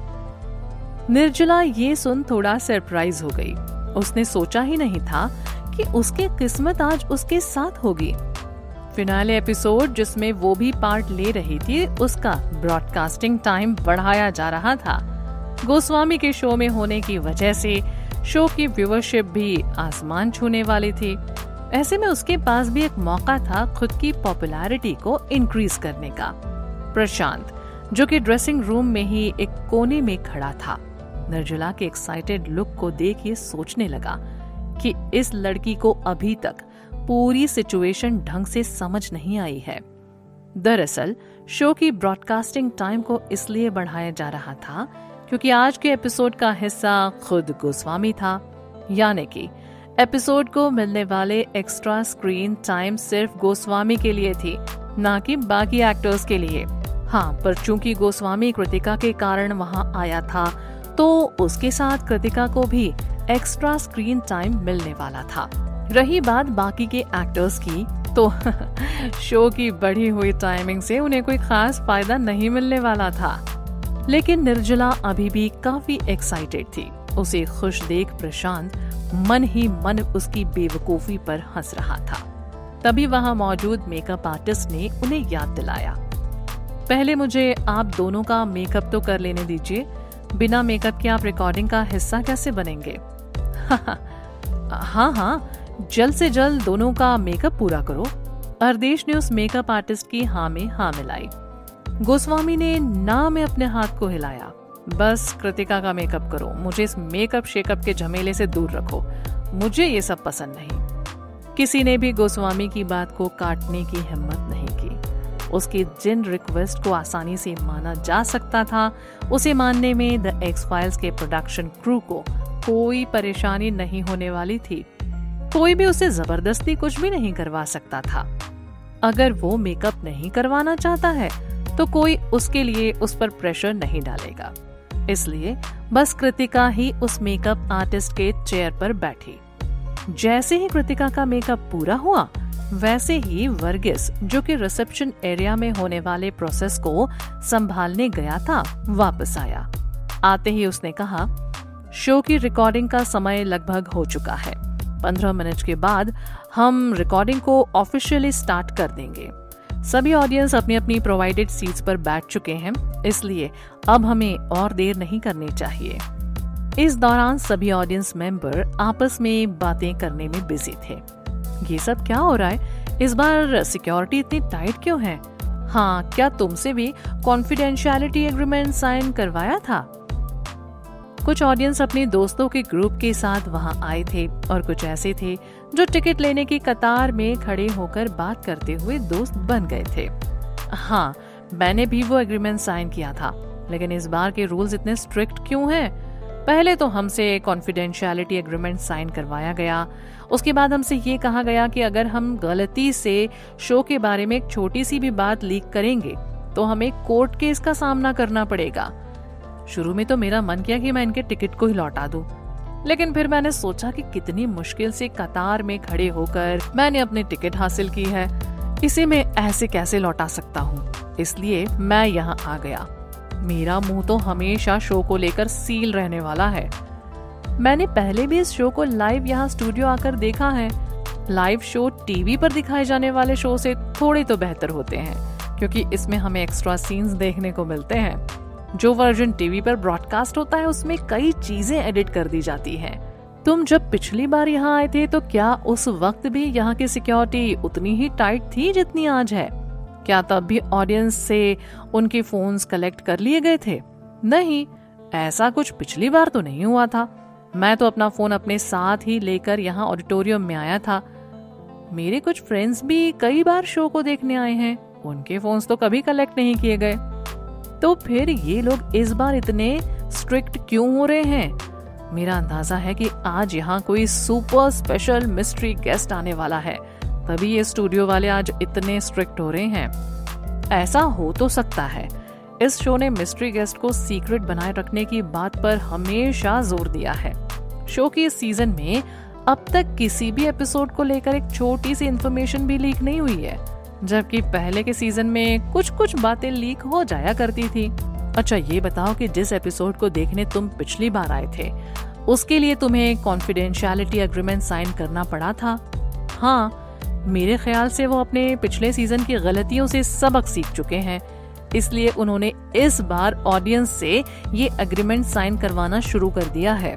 निर्जला ये सुन थोड़ा सरप्राइज हो गई। उसने सोचा ही नहीं था कि उसकी किस्मत आज उसके साथ होगी। फिनाले एपिसोड जिसमें वो भी पार्ट ले रही थी, उसका ब्रॉडकास्टिंग टाइम बढ़ाया जा रहा था। गोस्वामी के शो में होने की वजह से शो की व्यूअरशिप भी आसमान छूने वाली थी। ऐसे में उसके पास भी एक मौका था खुद की पॉपुलैरिटी को इंक्रीज करने का। प्रशांत, जो कि ड्रेसिंग रूम में ही एक कोने में खड़ा था, निर्जला के एक्साइटेड लुक को देख ये सोचने लगा कि इस लड़की को अभी तक पूरी सिचुएशन ढंग से समझ नहीं आई है। दरअसल शो की ब्रॉडकास्टिंग टाइम को इसलिए बढ़ाया जा रहा था क्योंकि आज के एपिसोड का हिस्सा खुद गोस्वामी था, यानी कि एपिसोड को मिलने वाले एक्स्ट्रा स्क्रीन टाइम सिर्फ गोस्वामी के लिए थी, ना कि बाकी एक्टर्स के लिए। हाँ, पर चूंकि गोस्वामी कृतिका के कारण वहाँ आया था तो उसके साथ कृतिका को भी एक्स्ट्रा स्क्रीन टाइम मिलने वाला था। रही बात बाकी के एक्टर्स की, तो शो की बढ़ी हुई टाइमिंग से उन्हें कोई खास फायदा नहीं मिलने वाला था। लेकिन निर्जला अभी भी काफी एक्साइटेड थी। उसे खुश देख प्रशांत मन ही मन उसकी बेवकूफी पर हंस रहा था। तभी वहां मौजूद मेकअप आर्टिस्ट ने उन्हें याद दिलाया, पहले मुझे आप दोनों का मेकअप तो कर लेने दीजिए। बिना मेकअप के आप रिकॉर्डिंग का हिस्सा कैसे बनेंगे? हाँ हाँ, जल्द से जल्द दोनों का मेकअप पूरा करो। अर्देश ने उस मेकअप आर्टिस्ट की हाँ में हाँ मिलाई। गोस्वामी ने ना में अपने हाथ को हिलाया। बस कृतिका का मेकअप करो, मुझे इस मेकअप शेकअप के झमेले से दूर रखो, मुझे ये सब पसंद नहीं। किसी ने भी गोस्वामी की बात को काटने की हिम्मत नहीं की। उसकी जिन रिक्वेस्ट को आसानी से माना जा सकता था, उसे मानने में द एक्स फाइल्स के प्रोडक्शन क्रू को कोई परेशानी नहीं होने वाली थी। कोई भी उसे जबरदस्ती कुछ भी नहीं करवा सकता था। अगर वो मेकअप नहीं करवाना चाहता है तो कोई उसके लिए उस पर प्रेशर नहीं डालेगा। इसलिए बस कृतिका ही उस मेकअप आर्टिस्ट के चेयर पर बैठी। जैसे ही कृतिका का मेकअप पूरा हुआ, वैसे ही वर्गीस, जो कि रिसेप्शन एरिया में होने वाले प्रोसेस को संभालने गया था, वापस आया। आते ही उसने कहा, शो की रिकॉर्डिंग का समय लगभग हो चुका है। पंद्रह मिनट के बाद हम रिकॉर्डिंग को ऑफिशियली स्टार्ट कर देंगे। सभी ऑडियंस अपनी अपनी प्रोवाइडेड सीट्स पर बैठ चुके हैं, इसलिए अब हमें और देर नहीं करनी चाहिए। इस दौरान सभी ऑडियंस मेंबर आपस में बातें करने में बिजी थे। ये सब क्या हो रहा है? इस बार सिक्योरिटी इतनी टाइट क्यों है? हाँ, क्या तुमसे भी कॉन्फिडेंशियलिटी एग्रीमेंट साइन करवाया था? कुछ ऑडियंस अपने दोस्तों के ग्रुप के साथ वहां आए थे और कुछ ऐसे थे जो टिकट लेने की कतार में खड़े होकर बात करते हुए दोस्त बन गए थे। हाँ, मैंने भी वो एग्रीमेंट साइन किया था, लेकिन इस बार के रूल्स इतने स्ट्रिक्ट क्यों हैं? पहले तो हमसे कॉन्फिडेंशियलिटी एग्रीमेंट साइन करवाया गया, उसके बाद हमसे ये कहा गया कि अगर हम गलती से शो के बारे में एक छोटी सी भी बात लीक करेंगे तो हमें कोर्ट केस का सामना करना पड़ेगा। शुरू में तो मेरा मन किया कि मैं इनके टिकट को ही लौटा दूं, लेकिन फिर मैंने सोचा कि कितनी मुश्किल से कतार में खड़े होकर मैंने अपनी टिकट हासिल की है, इसे मैं ऐसे कैसे लौटा सकता हूँ। इसलिए मैं यहाँ आ गया। मेरा मुंह तो हमेशा शो को लेकर सील रहने वाला है। मैंने पहले भी इस शो को लाइव यहाँ स्टूडियो आकर देखा है। लाइव शो टीवी पर दिखाए जाने वाले शो से थोड़े तो बेहतर होते हैं, क्योंकि इसमें हमें एक्स्ट्रा सीन्स देखने को मिलते हैं। जो वर्जन टीवी पर ब्रॉडकास्ट होता है उसमें कई चीजें एडिट कर दी जाती हैं। तुम जब पिछली बार यहाँ आए थे तो क्या उस वक्त भी यहाँ की सिक्योरिटी उतनी ही टाइट थी जितनी आज है? क्या तब भी ऑडियंस से उनके फोन्स कलेक्ट कर लिए गए थे? नहीं, ऐसा कुछ पिछली बार तो नहीं हुआ था। मैं तो अपना फोन अपने साथ ही लेकर यहाँ ऑडिटोरियम में आया था। मेरे कुछ फ्रेंड्स भी कई बार शो को देखने आए हैं, उनके फोन्स तो कभी कलेक्ट नहीं किए गए। तो फिर ये लोग इस बार इतने स्ट्रिक्ट क्यों हो रहे हैं? मेरा अंदाजा है कि आज यहाँ कोई सुपर स्पेशल मिस्ट्री गेस्ट आने वाला है, तभी ये स्टूडियो वाले आज इतने स्ट्रिक्ट हो रहे हैं। ऐसा हो तो सकता है। इस शो ने मिस्ट्री गेस्ट को सीक्रेट बनाए रखने की बात पर हमेशा जोर दिया है। शो के इस सीजन में अब तक किसी भी एपिसोड को लेकर एक छोटी सी इंफॉर्मेशन भी लीक नहीं हुई है, जबकि पहले के सीजन में कुछ कुछ बातें लीक हो जाया करती थी। अच्छा, ये बताओ कि जिस एपिसोड को देखने तुम पिछली बार आए थे, उसके लिए तुम्हें कॉन्फिडेंशियलिटी एग्रीमेंट साइन करना पड़ा था? हाँ, मेरे ख्याल से वो अपने पिछले सीजन की गलतियों से सबक सीख चुके हैं, इसलिए उन्होंने इस बार ऑडियंस से ये एग्रीमेंट साइन करवाना शुरू कर दिया है।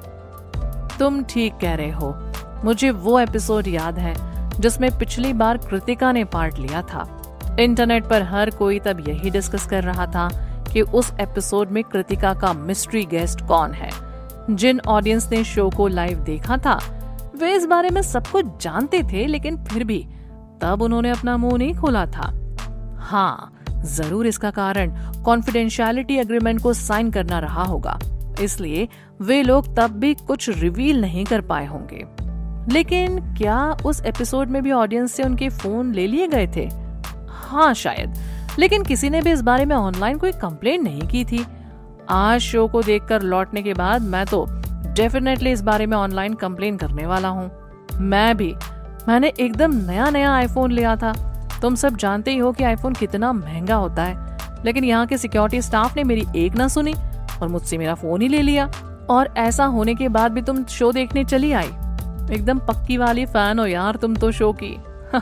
तुम ठीक कह रहे हो, मुझे वो एपिसोड याद है जिसमें पिछली बार कृतिका ने पार्ट लिया था। इंटरनेट पर हर कोई तब यही डिस्कस कर रहा था कि उस एपिसोड में कृतिका का मिस्ट्री गेस्ट कौन है। जिन ऑडियंस ने शो को लाइव देखा था वे इस बारे में सब कुछ जानते थे, लेकिन फिर भी तब उन्होंने अपना मुंह नहीं खोला था। हाँ, जरूर इसका कारण कॉन्फिडेंशियलिटी एग्रीमेंट को साइन करना रहा होगा, इसलिए वे लोग तब भी कुछ रिवील नहीं कर पाए होंगे। लेकिन क्या उस एपिसोड में भी ऑडियंस से उनके फोन ले लिए गए थे? हाँ शायद, लेकिन किसी ने भी इस बारे में ऑनलाइन कोई कंप्लेंट नहीं की थी। आज शो को देखकर लौटने के बाद मैं तो डेफिनेटली इस बारे में ऑनलाइन कंप्लेन करने वाला हूँ। मैं भी मैंने एकदम नया नया आईफोन लिया था। तुम सब जानते ही हो कि आईफोन कितना महंगा होता है, लेकिन यहाँ के सिक्योरिटी स्टाफ ने मेरी एक ना सुनी और मुझसे मेरा फोन ही ले लिया। और ऐसा होने के बाद भी तुम शो देखने चली आई। एकदम पक्की वाली फैन हो यार तुम तो शो की।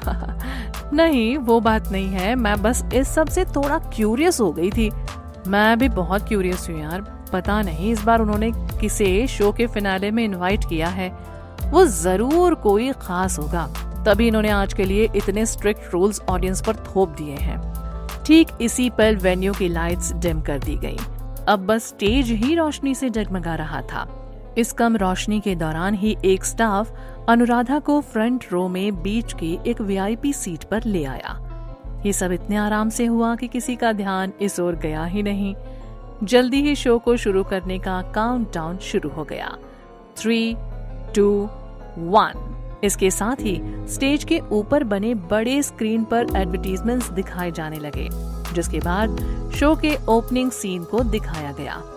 नहीं, वो बात नहीं है, मैं बस इस सब से थोड़ा क्यूरियस हो गई थी। मैं भी बहुत क्यूरियस हूँ यार। पता नहीं इस बार उन्होंने किसे शो के फिनाले में इनवाइट किया है। वो जरूर कोई खास होगा, तभी इन्होंने आज के लिए इतने स्ट्रिक्ट रूल्स ऑडियंस पर थोप दिए हैं। ठीक इसी पल वेन्यू की लाइट्स डिम कर दी गई। अब बस स्टेज ही रोशनी से जगमगा रहा था। इस कम रोशनी के दौरान ही एक स्टाफ अनुराधा को फ्रंट रो में बीच की एक वीआईपी सीट पर ले आया। ये सब इतने आराम से हुआ कि किसी का ध्यान इस ओर गया ही नहीं। जल्दी ही शो को शुरू करने का काउंटडाउन शुरू हो गया। Three, two, one. इसके साथ ही स्टेज के ऊपर बने बड़े स्क्रीन पर एडवर्टीजमेंट्स दिखाए जाने लगे, जिसके बाद शो के ओपनिंग सीन को दिखाया गया।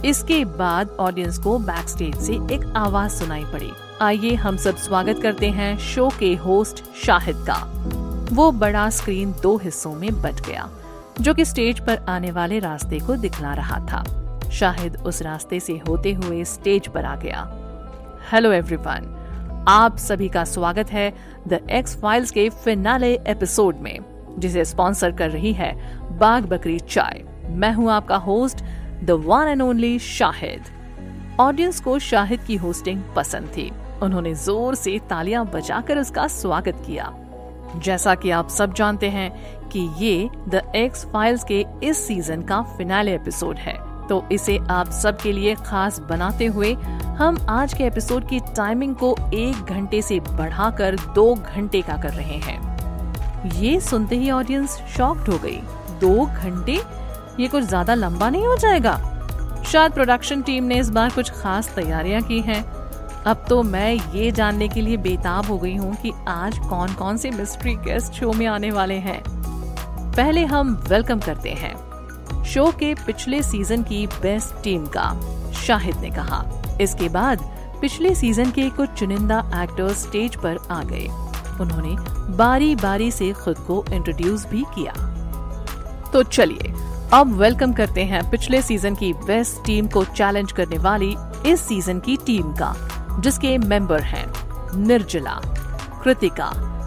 इसके बाद ऑडियंस को बैक स्टेज से एक आवाज सुनाई पड़ी। आइए हम सब स्वागत करते हैं शो के होस्ट शाहिद का। वो बड़ा स्क्रीन दो हिस्सों में बट गया, जो कि स्टेज पर आने वाले रास्ते को दिखला रहा था। शाहिद उस रास्ते से होते हुए स्टेज पर आ गया। हेलो एवरीवन, आप सभी का स्वागत है द एक्स फाइल्स के फिनाले एपिसोड में, जिसे स्पॉन्सर कर रही है बाग बकरी चाय। मैं हूं आपका host the one and only Shahid. Audience को शाहिद की होस्टिंग पसंद थी। उन्होंने जोर से तालियां बजाकर उसका स्वागत किया। जैसा कि आप सब जानते हैं कि ये द एक्स फाइल्स के इस सीजन का फिनाले एपिसोड है, तो इसे आप सब के लिए खास बनाते हुए हम आज के एपिसोड की टाइमिंग को एक घंटे से बढ़ाकर दो घंटे का कर रहे हैं। ये सुनते ही ऑडियंस शॉक्ड हो गई। दो घंटे? ये कुछ ज्यादा लंबा नहीं हो जाएगा? शायद प्रोडक्शन टीम ने इस बार कुछ खास तैयारियां की हैं। अब तो मैं ये जानने के लिए बेताब हो गई हूँ कि आज कौन कौन से मिस्ट्री गेस्ट शो में आने वाले हैं। पहले हम वेलकम करते हैं शो के पिछले सीजन की बेस्ट टीम का, शाहिद ने कहा। इसके बाद पिछले सीजन के कुछ चुनिंदा एक्टर्स स्टेज पर आ गए। उन्होंने बारी बारी से खुद को इंट्रोड्यूस भी किया। तो चलिए अब वेलकम करते हैं पिछले सीजन की बेस्ट टीम को चैलेंज करने वाली इस सीजन की टीम का, जिसके मेंबर हैं निर्जला, कृतिका,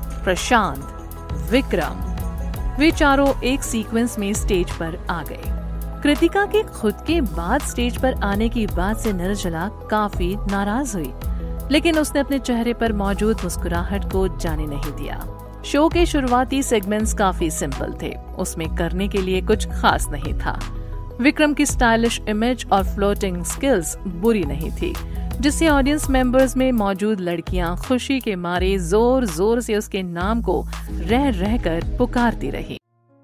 प्रशांत, विक्रम। वे चारों एक सीक्वेंस में स्टेज पर आ गए। कृतिका के खुद के बाद स्टेज पर आने की बात से निर्जला काफी नाराज हुई, लेकिन उसने अपने चेहरे पर मौजूद मुस्कुराहट को जाने नहीं दिया। शो के शुरुआती सेगमेंट्स काफी सिंपल थे, उसमें करने के लिए कुछ खास नहीं था। विक्रम की स्टाइलिश इमेज और फ्लोटिंग स्किल्स बुरी नहीं थी, जिससे ऑडियंस मेंबर्स में मौजूद लड़कियां खुशी के मारे जोर जोर से उसके नाम को रह रह कर पुकारती रही।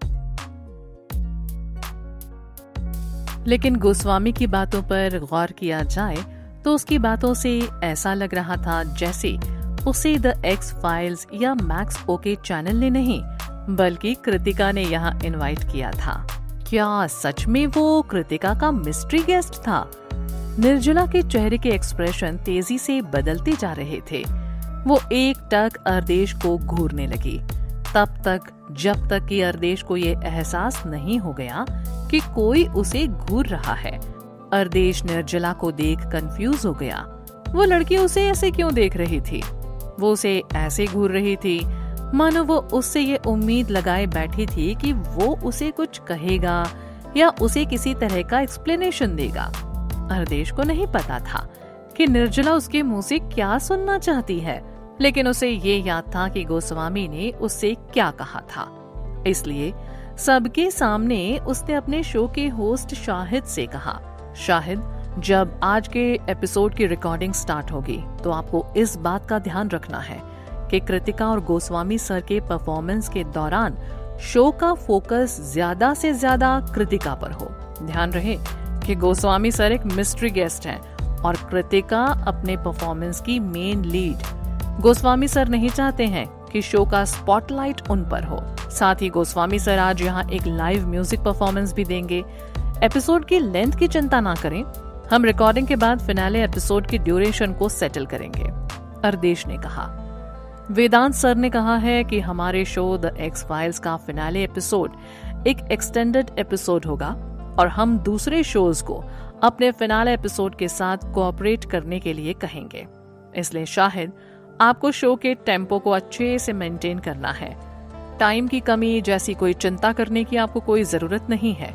लेकिन गोस्वामी की बातों पर गौर किया जाए तो उसकी बातों से ऐसा लग रहा था जैसे उसे द एक्स फाइल्स या मैक्स ओके चैनल ने नहीं, बल्कि कृतिका ने यहाँ इनवाइट किया था। क्या सच में वो कृतिका का मिस्ट्री गेस्ट था? निर्जला के चेहरे के एक्सप्रेशन तेजी से बदलते जा रहे थे। वो एक टक अर्देश को घूरने लगी, तब तक जब तक कि अर्देश को ये एहसास नहीं हो गया कि कोई उसे घूर रहा है। अर्देश निर्जला को देख कंफ्यूज हो गया। वो लड़की उसे ऐसे क्यों देख रही थी? वो उसे ऐसे घूर रही थी मानो वो उससे ये उम्मीद लगाए बैठी थी कि वो उसे कुछ कहेगा या उसे किसी तरह का एक्सप्लेनेशन देगा। अर्देश को नहीं पता था कि निर्जला उसके मुंह से क्या सुनना चाहती है, लेकिन उसे ये याद था कि गोस्वामी ने उससे क्या कहा था। इसलिए सबके सामने उसने अपने शो के होस्ट शाहिद से कहा, शाहिद, जब आज के एपिसोड की रिकॉर्डिंग स्टार्ट होगी तो आपको इस बात का ध्यान रखना है कि कृतिका और गोस्वामी सर के परफॉर्मेंस के दौरान शो का फोकस ज्यादा से ज्यादा कृतिका पर हो। ध्यान रहे कि गोस्वामी सर एक मिस्ट्री गेस्ट हैं और कृतिका अपने परफॉर्मेंस की मेन लीड। गोस्वामी सर नहीं चाहते हैं कि शो का स्पॉटलाइट उन पर हो। साथ ही गोस्वामी सर आज यहाँ एक लाइव म्यूजिक परफॉर्मेंस भी देंगे। एपिसोड की लेंथ की चिंता ना करें, हम रिकॉर्डिंग के बाद फिनाले एपिसोड की ड्यूरेशन को सेटल करेंगे, अर्देश ने कहा। वेदांत सर ने कहा है कि हमारे शो द एक्स फाइल्स का फिनाले एपिसोड एक एक्सटेंडेड एपिसोड होगा और हम दूसरे शोज को अपने फिनाले एपिसोड के साथ कोऑपरेट करने के लिए कहेंगे। इसलिए शाहिद, आपको शो के टेम्पो को अच्छे से मेंटेन करना है। टाइम की कमी जैसी कोई चिंता करने की आपको कोई जरूरत नहीं है।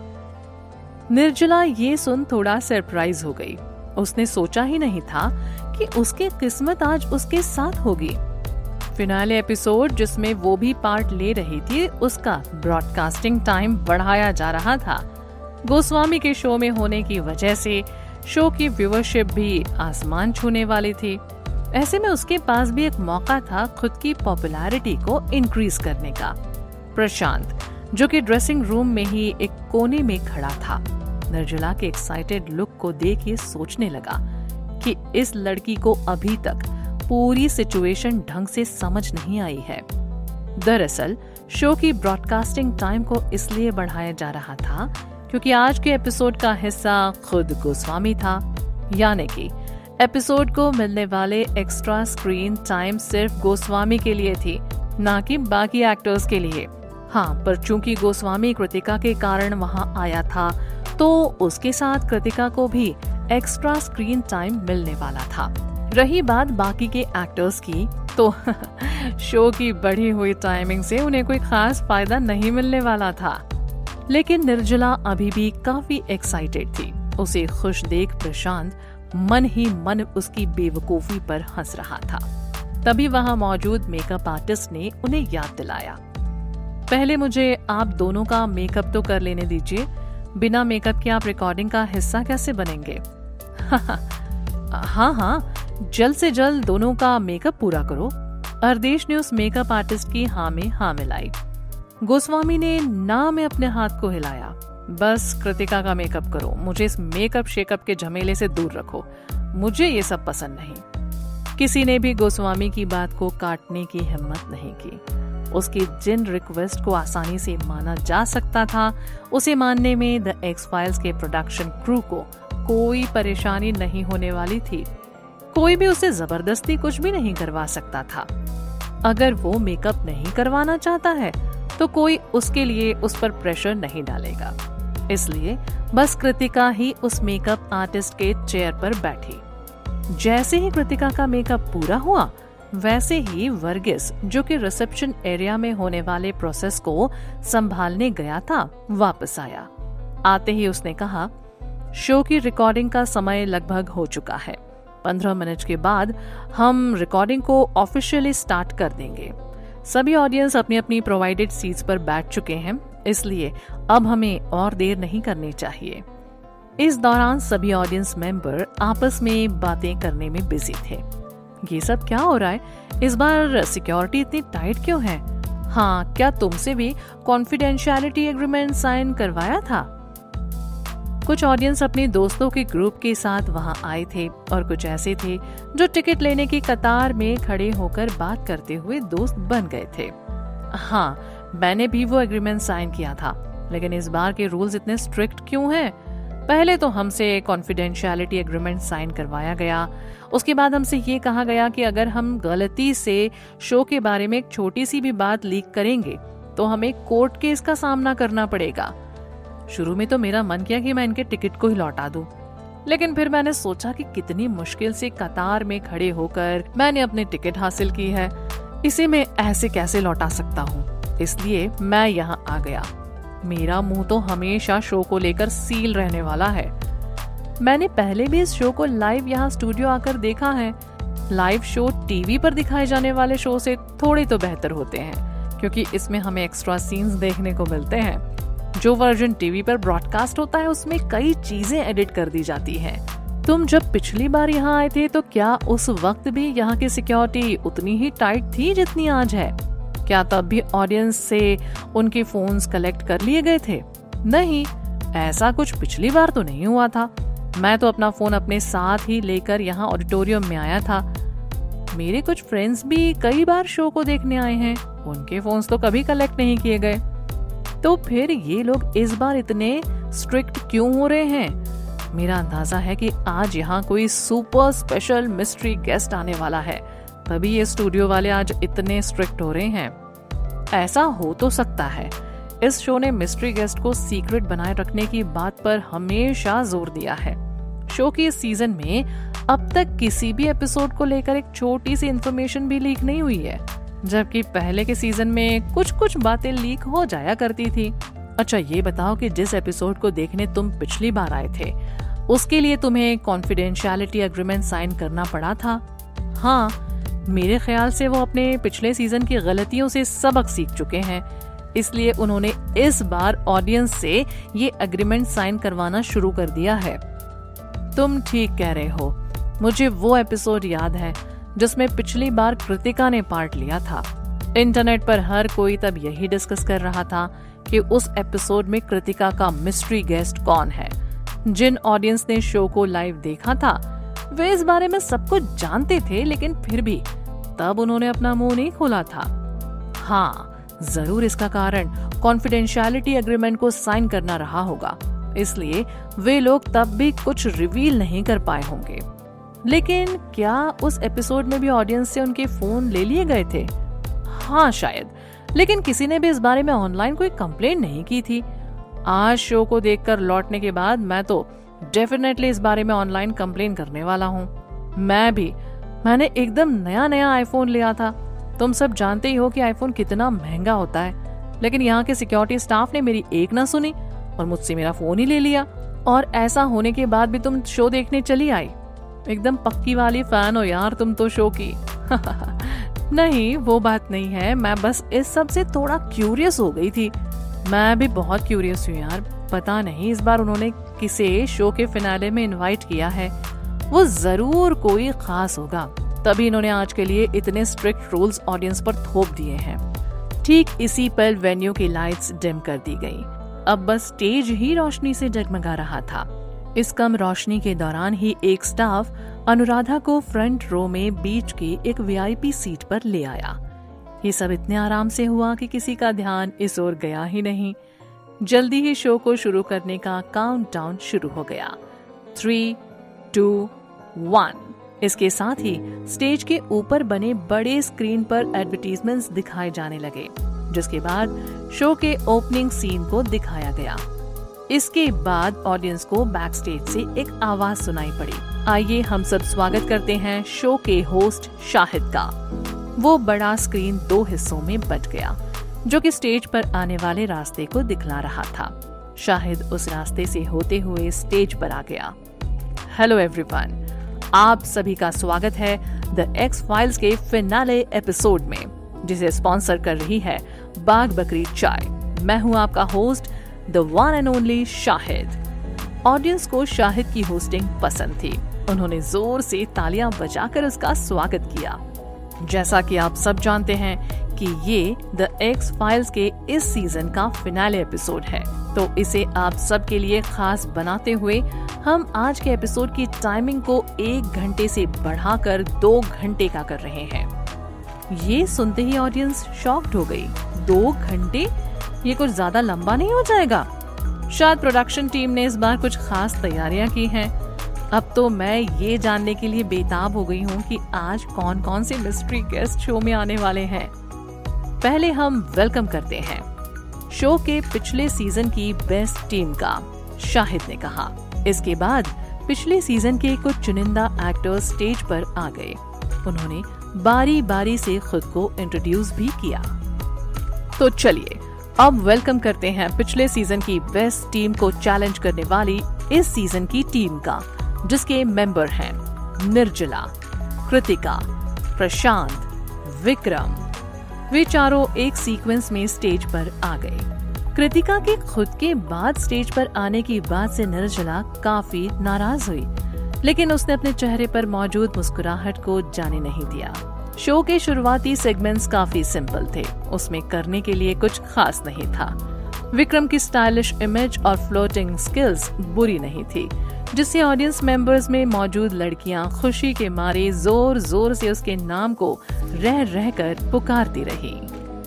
निर्जला ये सुन थोड़ा सरप्राइज हो गई। उसने सोचा ही नहीं था कि उसकी किस्मत आज उसके साथ होगी। फिनाले एपिसोड जिसमें वो भी पार्ट ले रही थी, उसका ब्रॉडकास्टिंग टाइम बढ़ाया जा रहा था। गोस्वामी के शो में होने की वजह से शो की व्यूअरशिप भी आसमान छूने वाली थी। ऐसे में उसके पास भी एक मौका था खुद की पॉपुलैरिटी को इंक्रीज करने का। प्रशांत, जो कि ड्रेसिंग रूम में ही एक कोने में खड़ा था, निर्जला के एक्साइटेड लुक को देख ये सोचने लगा कि इस लड़की को अभी तक पूरी सिचुएशन ढंग से समझ नहीं आई है। दरअसल शो की ब्रॉडकास्टिंग टाइम को इसलिए बढ़ाया जा रहा था क्योंकि आज के एपिसोड का हिस्सा खुद गोस्वामी था, यानी कि एपिसोड को मिलने वाले एक्स्ट्रा स्क्रीन टाइम सिर्फ गोस्वामी के लिए थी, ना कि बाकी एक्टर्स के लिए। हाँ, पर चूंकि गोस्वामी कृतिका के कारण वहां आया था, तो उसके साथ कृतिका को भी एक्स्ट्रा स्क्रीन टाइम मिलने वाला था। रही बात बाकी के एक्टर्स की, तो शो की बढ़ी हुई टाइमिंग से उन्हें कोई खास फायदा नहीं मिलने वाला था। लेकिन निर्जला अभी भी काफी एक्साइटेड थी। उसे खुश देख प्रशांत मन ही मन उसकी बेवकूफी पर हंस रहा था। तभी वहां मौजूद मेकअप आर्टिस्ट ने उन्हें याद दिलाया, पहले मुझे आप दोनों का मेकअप तो कर लेने दीजिए, बिना मेकअप के आप रिकॉर्डिंग का हिस्सा कैसे बनेंगे? हाँ हाँ, जल्द से जल्द दोनों का मेकअप पूरा करो। अर्देश ने उस मेकअप आर्टिस्ट की हाँ में हाँ मिलाई। गोस्वामी ने ना में अपने हाथ को हिलाया। बस कृतिका का मेकअप करो, मुझे इस मेकअप शेकअप के झमेले से दूर रखो, मुझे ये सब पसंद नहीं। किसी ने भी गोस्वामी की बात को काटने की हिम्मत नहीं की। उसकी जिन रिक्वेस्ट को आसानी से माना जा सकता था, उसे मानने में द एक्स फाइल्स के प्रोडक्शन क्रू को कोई परेशानी नहीं होने वाली थी। कोई भी उसे जबरदस्ती कुछ भी नहीं करवा सकता था। अगर वो मेकअप नहीं करवाना चाहता है तो कोई उसके लिए उस पर प्रेशर नहीं डालेगा। इसलिए बस कृतिका ही उस मेकअप आर्टिस्ट के चेयर पर बैठी। जैसे ही कृतिका का मेकअप पूरा हुआ, वैसे ही वर्गीस, जो कि रिसेप्शन एरिया में होने वाले प्रोसेस को संभालने गया था, वापस आया। आते ही उसने कहा, शो की रिकॉर्डिंग का समय लगभग हो चुका है। पंद्रह मिनट के बाद हम रिकॉर्डिंग को ऑफिशियली स्टार्ट कर देंगे। सभी ऑडियंस अपनी अपनी प्रोवाइडेड सीट्स पर बैठ चुके हैं, इसलिए अब हमें और देर नहीं करनी चाहिए। इस दौरान सभी ऑडियंस मेंबर आपस में बातें करने में बिजी थे। ये सब क्या हो रहा है? इस बार सिक्योरिटी इतनी टाइट क्यों है? हाँ, क्या तुमसे भी कॉन्फिडेंशियलिटी एग्रीमेंट साइन करवाया था? कुछ ऑडियंस अपने दोस्तों के ग्रुप के साथ वहां आए थे और कुछ ऐसे थे जो टिकट लेने की कतार में खड़े होकर बात करते हुए दोस्त बन गए थे। हाँ, मैंने भी वो एग्रीमेंट साइन किया था, लेकिन इस बार के रूल्स इतने स्ट्रिक्ट क्यों हैं? पहले तो हमसे कॉन्फिडेंशियलिटी एग्रीमेंट साइन करवाया गया, उसके बाद हमसे ये कहा गया कि अगर हम गलती से शो के बारे में एक छोटी सी भी बात लीक करेंगे तो हमें कोर्ट केस का सामना करना पड़ेगा। शुरू में तो मेरा मन किया कि मैं इनके टिकट को ही लौटा दूं, लेकिन फिर मैंने सोचा कि कितनी मुश्किल से कतार में खड़े होकर मैंने अपने टिकट हासिल की है, इसे मैं ऐसे कैसे लौटा सकता हूँ। इसलिए मैं यहाँ आ गया। मेरा मुंह तो हमेशा शो को लेकर सील रहने वाला है। मैंने पहले भी इस शो को लाइव यहाँ स्टूडियो आकर देखा है। लाइव शो टीवी पर दिखाए जाने वाले शो से थोड़े तो बेहतर होते हैं, क्योंकि इसमें हमें एक्स्ट्रा सीन्स देखने को मिलते हैं। जो वर्जन टीवी पर ब्रॉडकास्ट होता है उसमें कई चीजें एडिट कर दी जाती हैं। तुम जब पिछली बार यहाँ आए थे तो क्या उस वक्त भी यहाँ की सिक्योरिटी उतनी ही टाइट थी जितनी आज है? क्या तब भी ऑडियंस से उनके फोन्स कलेक्ट कर लिए गए थे? नहीं, ऐसा कुछ पिछली बार तो नहीं हुआ था। मैं तो अपना फोन अपने साथ ही लेकर यहाँ ऑडिटोरियम में आया था। मेरे कुछ फ्रेंड्स भी कई बार शो को देखने आए हैं, उनके फोन्स तो कभी कलेक्ट नहीं किए गए। तो फिर ये लोग इस बार इतने स्ट्रिक्ट क्यों हो रहे हैं? मेरा अंदाजा है कि आज यहाँ कोई सुपर स्पेशल मिस्ट्री गेस्ट आने वाला है, तभी ये स्टूडियो वाले आज इतने स्ट्रिक्ट हो रहे हैं। ऐसा हो तो सकता है। इस शो ने मिस्ट्री गेस्ट को सीक्रेट बनाए रखने की बात पर हमेशा जोर दिया है। शो के इस सीजन में अब तक किसी भी एपिसोड को लेकर एक छोटी सी इंफॉर्मेशन भी लीक नहीं हुई है, जबकि पहले के सीजन में कुछ कुछ बातें लीक हो जाया करती थी। अच्छा, ये बताओ कि जिस एपिसोड को देखने तुम पिछली बार आए थे, उसके लिए तुम्हें कॉन्फिडेंशियलिटी एग्रीमेंट साइन करना पड़ा था? हाँ, मेरे ख्याल से वो अपने पिछले सीजन की गलतियों से सबक सीख चुके हैं, इसलिए उन्होंने इस बार ऑडियंस से ये एग्रीमेंट साइन करवाना शुरू कर दिया है। तुम ठीक कह रहे हो। मुझे वो एपिसोड याद है जिसमें पिछली बार कृतिका ने पार्ट लिया था। इंटरनेट पर हर कोई तब यही डिस्कस कर रहा था कि उस एपिसोड में कृतिका का मिस्ट्री गेस्ट कौन है। जिन ऑडियंस ने शो को लाइव देखा था वे इस बारे में सब कुछ जानते थे, लेकिन फिर भी तब उन्होंने अपना मुंह नहीं खोला था। हाँ, जरूर इसका कारण कॉन्फिडेंशियलिटी एग्रीमेंट को साइन करना रहा होगा। इसलिए वे लोग तब भी कुछ रिवील नहीं कर पाए होंगे। लेकिन क्या उस एपिसोड में भी ऑडियंस से उनके फोन ले लिए गए थे? हाँ शायद, लेकिन किसी ने भी इस बारे में ऑनलाइन कोई कंप्लेंट नहीं की थी। आज शो को देखकर लौटने के बाद मैं तो डेफिनेटली इस बारे में ऑनलाइन कंप्लेन करने वाला हूँ। मैं भी मैंने एकदम नया नया आईफोन लिया था। तुम सब जानते ही हो कि आईफोन कितना महंगा होता है, लेकिन यहाँ के सिक्योरिटी स्टाफ ने मेरी एक ना सुनी और मुझसे मेरा फोन ही ले लिया। और ऐसा होने के बाद भी तुम शो देखने चली आई। एकदम पक्की वाली फैन हो यार तुम तो शो की। नहीं, वो बात नहीं है, मैं बस इस सब से थोड़ा क्यूरियस हो गई थी। मैं भी बहुत क्यूरियस हूँ यार। पता नहीं इस बार उन्होंने किसे शो के फिनाले में इनवाइट किया है। वो जरूर कोई खास होगा, तभी इन्होंने आज के लिए इतने स्ट्रिक्ट रूल्स ऑडियंस पर थोप दिए हैं। ठीक इसी पर वेन्यू की लाइट्स डिम कर दी गई। अब बस स्टेज ही रोशनी से जगमगा रहा था। इस कम रोशनी के दौरान ही एक स्टाफ अनुराधा को फ्रंट रो में बीच की एक वीआईपी सीट पर ले आया। ये सब इतने आराम से हुआ कि किसी का ध्यान इस ओर गया ही नहीं। जल्दी ही शो को शुरू करने का काउंटडाउन शुरू हो गया। Three two one. इसके साथ ही स्टेज के ऊपर बने बड़े स्क्रीन पर एडवर्टीजमेंट्स दिखाए जाने लगे, जिसके बाद शो के ओपनिंग सीन को दिखाया गया। इसके बाद ऑडियंस को बैक स्टेज से एक आवाज सुनाई पड़ी। आइए हम सब स्वागत करते हैं शो के होस्ट शाहिद का। वो बड़ा स्क्रीन दो हिस्सों में बट गया, जो कि स्टेज पर आने वाले रास्ते को दिखला रहा था। शाहिद उस रास्ते से होते हुए स्टेज पर आ गया। हेलो एवरीवन, आप सभी का स्वागत है द एक्स फाइल्स के फिनाले एपिसोड में, जिसे स्पॉन्सर कर रही है बाग बकरी चाय। मैं हूँ आपका host the one and only Shahid. Audience को शाहिद की होस्टिंग पसंद थी। उन्होंने जोर से तालियां बजाकर उसका स्वागत किया। जैसा कि आप सब जानते हैं कि ये द एक्स फाइल्स के इस सीजन का फिनाले एपिसोड है, तो इसे आप सब के लिए खास बनाते हुए हम आज के एपिसोड की टाइमिंग को एक घंटे से बढ़ाकर दो घंटे का कर रहे हैं। ये सुनते ही ऑडियंस शॉक्ड हो गई। दो घंटे? ये कुछ ज्यादा लंबा नहीं हो जाएगा? शायद प्रोडक्शन टीम ने इस बार कुछ खास तैयारियां की हैं। अब तो मैं ये जानने के लिए बेताब हो गई हूँ कि आज कौन कौन से मिस्ट्री गेस्ट शो में आने वाले हैं। पहले हम वेलकम करते हैं शो के पिछले सीजन की बेस्ट टीम का, शाहिद ने कहा। इसके बाद पिछले सीजन के कुछ चुनिंदा एक्टर्स स्टेज पर आ गए। उन्होंने बारी बारी से खुद को इंट्रोड्यूस भी किया। तो चलिए अब वेलकम करते हैं पिछले सीजन की बेस्ट टीम को चैलेंज करने वाली इस सीजन की टीम का, जिसके मेंबर हैं निर्जला, कृतिका, प्रशांत, विक्रम। वे चारों एक सीक्वेंस में स्टेज पर आ गए। कृतिका के खुद के बाद स्टेज पर आने की बात से निर्जला काफी नाराज हुई, लेकिन उसने अपने चेहरे पर मौजूद मुस्कुराहट को जाने नहीं दिया। शो के शुरुआती सेगमेंट्स काफी सिंपल थे, उसमें करने के लिए कुछ खास नहीं था। विक्रम की स्टाइलिश इमेज और फ्लोटिंग स्किल्स बुरी नहीं थी, जिससे ऑडियंस मेंबर्स में मौजूद लड़कियां खुशी के मारे जोर जोर से उसके नाम को रह रह कर पुकारती रही।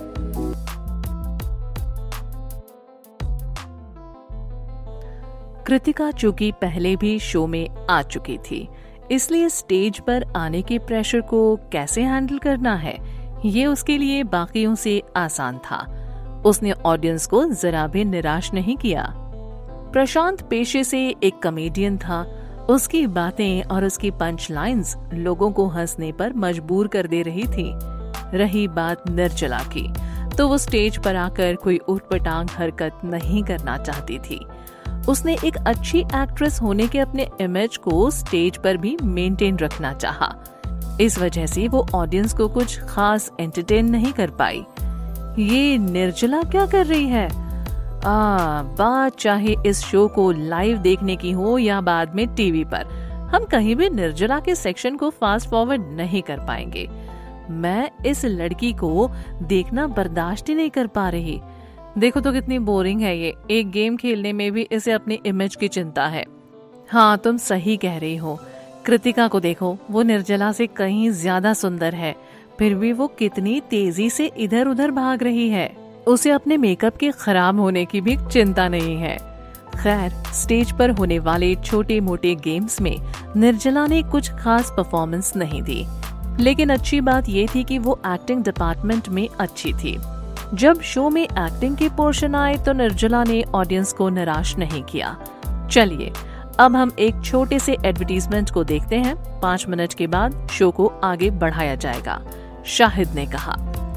कृतिका चूंकि पहले भी शो में आ चुकी थी, इसलिए स्टेज पर आने के प्रेशर को कैसे हैंडल करना है, ये उसके लिए बाकियों से आसान था। उसने ऑडियंस को जरा भी निराश नहीं किया। प्रशांत पेशे से एक कॉमेडियन था। उसकी बातें और उसकी पंच लाइन्स लोगों को हंसने पर मजबूर कर दे रही थी। रही बात निर्जला की, तो वो स्टेज पर आकर कोई ऊटपटांग हरकत नहीं करना चाहती थी। उसने एक अच्छी एक्ट्रेस होने के अपने इमेज को स्टेज पर भी मेंटेन रखना चाहा। इस वजह से वो ऑडियंस को कुछ खास एंटरटेन नहीं कर पाई। ये निर्जला क्या कर रही है? आ, बात चाहे इस शो को लाइव देखने की हो या बाद में टीवी पर, हम कहीं भी निर्जला के सेक्शन को फास्ट फॉरवर्ड नहीं कर पाएंगे। मैं इस लड़की को देखना बर्दाश्त ही नहीं कर पा रही। देखो तो कितनी बोरिंग है ये। एक गेम खेलने में भी इसे अपनी इमेज की चिंता है। हाँ, तुम सही कह रही हो। कृतिका को देखो, वो निर्जला से कहीं ज्यादा सुंदर है, फिर भी वो कितनी तेजी से इधर उधर भाग रही है। उसे अपने मेकअप के खराब होने की भी चिंता नहीं है। खैर, स्टेज पर होने वाले छोटे मोटे गेम्स में निर्जला ने कुछ खास परफॉर्मेंस नहीं दी, लेकिन अच्छी बात ये थी कि वो एक्टिंग डिपार्टमेंट में अच्छी थी। जब शो में एक्टिंग के पोर्शन आए तो निर्जला ने ऑडियंस को निराश नहीं किया। चलिए अब हम एक छोटे से एडवर्टीजमेंट को देखते हैं। पाँच मिनट के बाद शो को आगे बढ़ाया जाएगा। शाहिद ने कहा,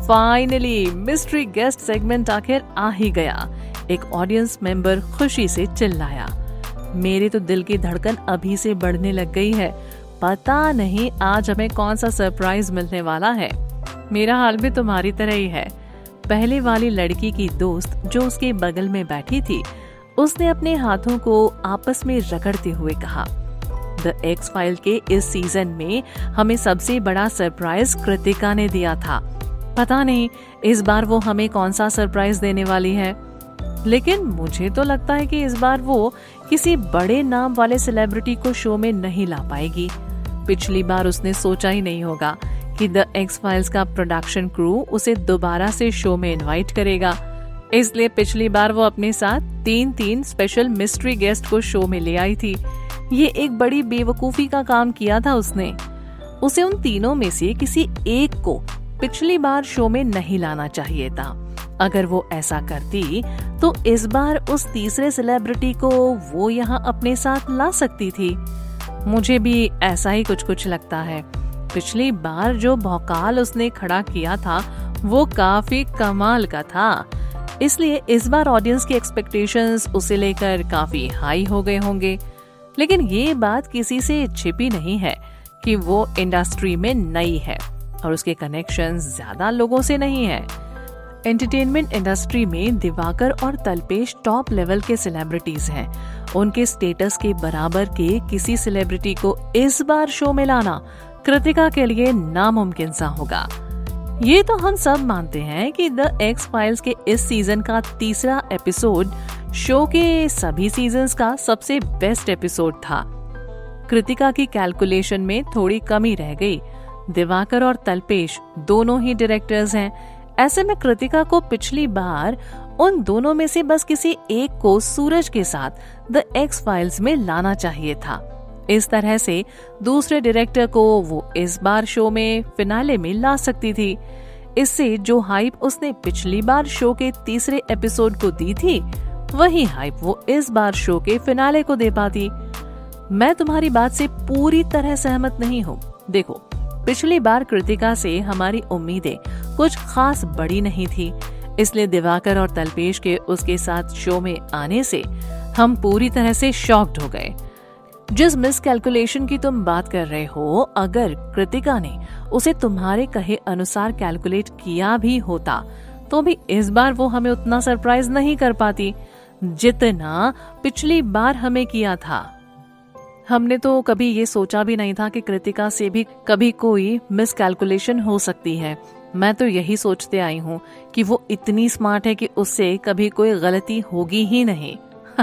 फाइनली मिस्ट्री गेस्ट सेगमेंट आखिर आ ही गया। एक ऑडियंस मेंबर खुशी से चिल्लाया। मेरे तो दिल की धड़कन अभी से बढ़ने लग गई है। पता नहीं आज हमें कौन सा सरप्राइज मिलने वाला है। मेरा हाल भी तुम्हारी तरह ही है। पहले वाली लड़की की दोस्त जो उसके बगल में बैठी थी, उसने अपने हाथों को आपस में रगड़ते हुए कहा, द एक्स फाइल के इस सीजन में हमें सबसे बड़ा सरप्राइज कृतिका ने दिया था। पता नहीं इस बार वो हमें कौन सा सरप्राइज देने वाली है, लेकिन मुझे तो लगता है कि इस बार वो किसी बड़े नाम वाले सेलिब्रिटी को शो में नहीं ला पाएगी। पिछली बार उसने सोचा ही नहीं होगा कि द एक्स फाइल्स का प्रोडक्शन क्रू उसे दोबारा से शो में इनवाइट करेगा, इसलिए पिछली बार वो अपने साथ तीन तीन स्पेशल मिस्ट्री गेस्ट को शो में ले आई थी। ये एक बड़ी बेवकूफी का काम किया था उसने। उसे उन तीनों में से किसी एक को पिछली बार शो में नहीं लाना चाहिए था। अगर वो ऐसा करती तो इस बार उस तीसरे सेलिब्रिटी को वो यहाँ अपने साथ ला सकती थी। मुझे भी ऐसा ही कुछ कुछ लगता है। पिछली बार जो भौकाल उसने खड़ा किया था वो काफी कमाल का था, इसलिए इस बार ऑडियंस की एक्सपेक्टेशंस उसे लेकर काफी हाई हो गए होंगे। लेकिन ये बात किसी से छिपी नहीं है कि वो इंडस्ट्री में नई है और उसके कनेक्शंस ज्यादा लोगों से नहीं है। एंटरटेनमेंट इंडस्ट्री में दिवाकर और तल्पेश टॉप लेवल के सेलिब्रिटीज हैं। उनके स्टेटस के बराबर के किसी सेलिब्रिटी को इस बार शो में लाना कृतिका के लिए नामुमकिन सा होगा। ये तो हम सब मानते हैं कि द एक्स फाइल्स के इस सीजन का तीसरा एपिसोड शो के सभी सीजन्स का सबसे बेस्ट एपिसोड था। कृतिका की कैलकुलेशन में थोड़ी कमी रह गई। दिवाकर और तल्पेश दोनों ही डायरेक्टर्स हैं। ऐसे में कृतिका को पिछली बार उन दोनों में से बस किसी एक को सूरज के साथ द एक्स फाइल्स में लाना चाहिए था। इस तरह से दूसरे डायरेक्टर को वो इस बार शो में फिनाले में ला सकती थी। इससे जो हाइप उसने पिछली बार शो के तीसरे एपिसोड को दी थी, वही हाइप वो इस बार शो के फिनाले को दे पाती। मैं तुम्हारी बात से पूरी तरह सहमत नहीं हूँ। देखो, पिछली बार कृतिका से हमारी उम्मीदें कुछ खास बड़ी नहीं थी, इसलिए दिवाकर और तल्पेश के उसके साथ शो में आने से हम पूरी तरह से शॉक्ड हो गए। जिस मिस कैलकुलेशन की तुम बात कर रहे हो, अगर कृतिका ने उसे तुम्हारे कहे अनुसार कैलकुलेट किया भी होता तो भी इस बार वो हमें उतना सरप्राइज नहीं कर पाती जितना पिछली बार हमें किया था। हमने तो कभी ये सोचा भी नहीं था कि कृतिका से भी कभी कोई मिस कैलकुलेशन हो सकती है। मैं तो यही सोचते आई हूँ कि वो इतनी स्मार्ट है कि उससे कभी कोई गलती होगी ही नहीं।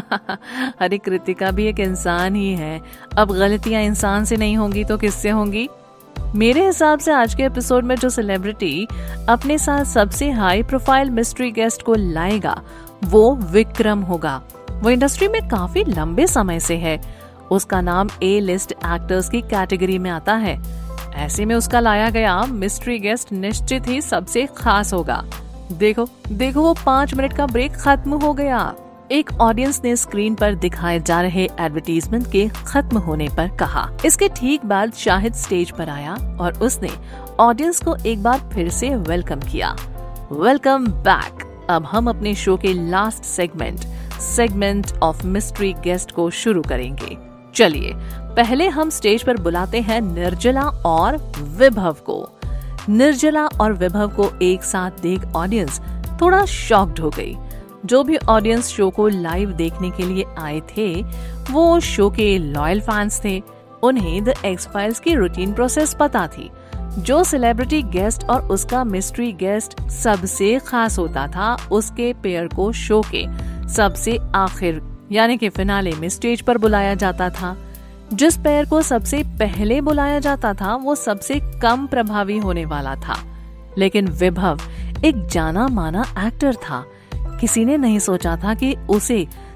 अरे कृतिका भी एक इंसान ही है। अब गलतियां इंसान से नहीं होंगी तो किससे होंगी? मेरे हिसाब से आज के एपिसोड में जो सेलिब्रिटी अपने साथ सबसे हाई प्रोफाइल मिस्ट्री गेस्ट को लाएगा वो विक्रम होगा। वो इंडस्ट्री में काफी लंबे समय से है। उसका नाम ए लिस्ट एक्टर्स की कैटेगरी में आता है। ऐसे में उसका लाया गया मिस्ट्री गेस्ट निश्चित ही सबसे खास होगा। देखो देखो वो पाँच मिनट का ब्रेक खत्म हो गया। एक ऑडियंस ने स्क्रीन पर दिखाए जा रहे एडवर्टीजमेंट के खत्म होने पर कहा। इसके ठीक बाद शाहिद स्टेज पर आया और उसने ऑडियंस को एक बार फिर से वेलकम किया। Welcome back. अब हम अपने शो के last segment segment of mystery guest को शुरू करेंगे। चलिए पहले हम स्टेज पर बुलाते हैं निर्जला और विभव को। निर्जला और विभव को एक साथ देख ऑडियंस थोड़ा शॉक्ड हो गई। जो भी ऑडियंस शो को लाइव देखने के लिए आए थे वो शो के लॉयल फैंस थे। उन्हें द एक्स फाइल्स की रूटीन प्रोसेस पता थी। जो सेलिब्रिटी गेस्ट और उसका मिस्ट्री गेस्ट सबसे खास होता था, उसके पेयर को शो के सबसे आखिर यानी कि फिनाले में स्टेज पर बुलाया जाता था। जिस पेयर को सबसे पहले बुलाया जाता था वो सबसे कम प्रभावी होने वाला था। लेकिन विभव एक जाना माना एक्टर था। किसी ने नहीं सोचा था कि उसे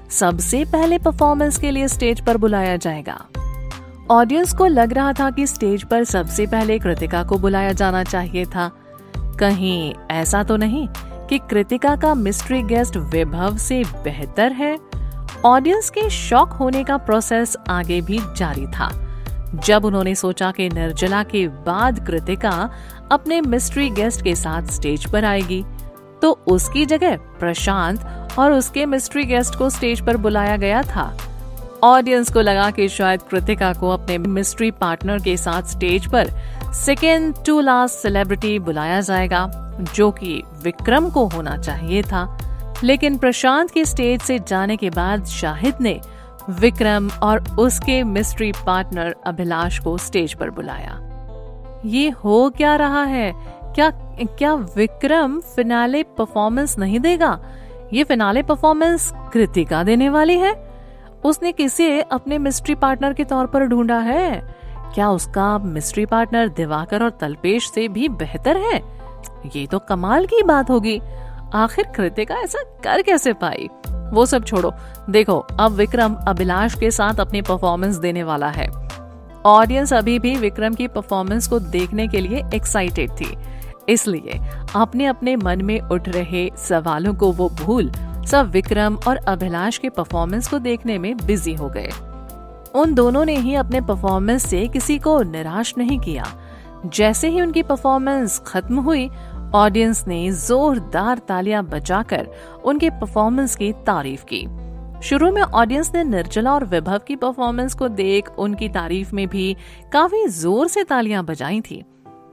सबसे पहले परफॉर्मेंस के लिए स्टेज पर बुलाया जाएगा। ऑडियंस को लग रहा था कि स्टेज पर सबसे पहले कृतिका को बुलाया जाना चाहिए था। कहीं ऐसा तो नहीं कि कृतिका का मिस्ट्री गेस्ट विभव से बेहतर है। ऑडियंस के शॉक होने का प्रोसेस आगे भी जारी था। जब उन्होंने सोचा कि निर्जला के बाद कृतिका अपने मिस्ट्री गेस्ट के साथ स्टेज पर आएगी, तो उसकी जगह प्रशांत और उसके मिस्ट्री गेस्ट को स्टेज पर बुलाया गया था। ऑडियंस को लगा कि शायद कृतिका को अपने मिस्ट्री पार्टनर के साथ स्टेज पर सेकेंड टू लास्ट सेलिब्रिटी बुलाया जाएगा, जो कि विक्रम को होना चाहिए था। लेकिन प्रशांत के स्टेज से जाने के बाद शाहिद ने विक्रम और उसके मिस्ट्री पार्टनर अभिलाष को स्टेज पर बुलाया। ये हो क्या रहा है? क्या क्या विक्रम फिनाले परफॉर्मेंस नहीं देगा? ये फिनाले परफॉर्मेंस कृतिका देने वाली है। उसने किसे अपने मिस्ट्री पार्टनर के तौर पर ढूंढा है? क्या उसका मिस्ट्री पार्टनर दिवाकर और तल्पेश से भी बेहतर है? ये तो कमाल की बात होगी। आखिर कृतिका ऐसा कर कैसे पाई? वो सब छोड़ो, देखो अब विक्रम अभिलाष के साथ अपनी परफॉर्मेंस देने वाला है। ऑडियंस अभी भी विक्रम की परफॉर्मेंस को देखने के लिए एक्साइटेड थी, इसलिए अपने अपने मन में उठ रहे सवालों को वो भूल सब विक्रम और अभिलाष के परफॉर्मेंस को देखने में बिजी हो गए। उन दोनों ने ही अपने परफॉर्मेंस से किसी को निराश नहीं किया। जैसे ही उनकी परफॉर्मेंस खत्म हुई, ऑडियंस ने जोरदार तालियां बजाकर उनके परफॉर्मेंस की तारीफ की। शुरू में ऑडियंस ने निर्जला और विभव की परफॉर्मेंस को देख उनकी तारीफ में भी काफी जोर से तालियां बजाई थी।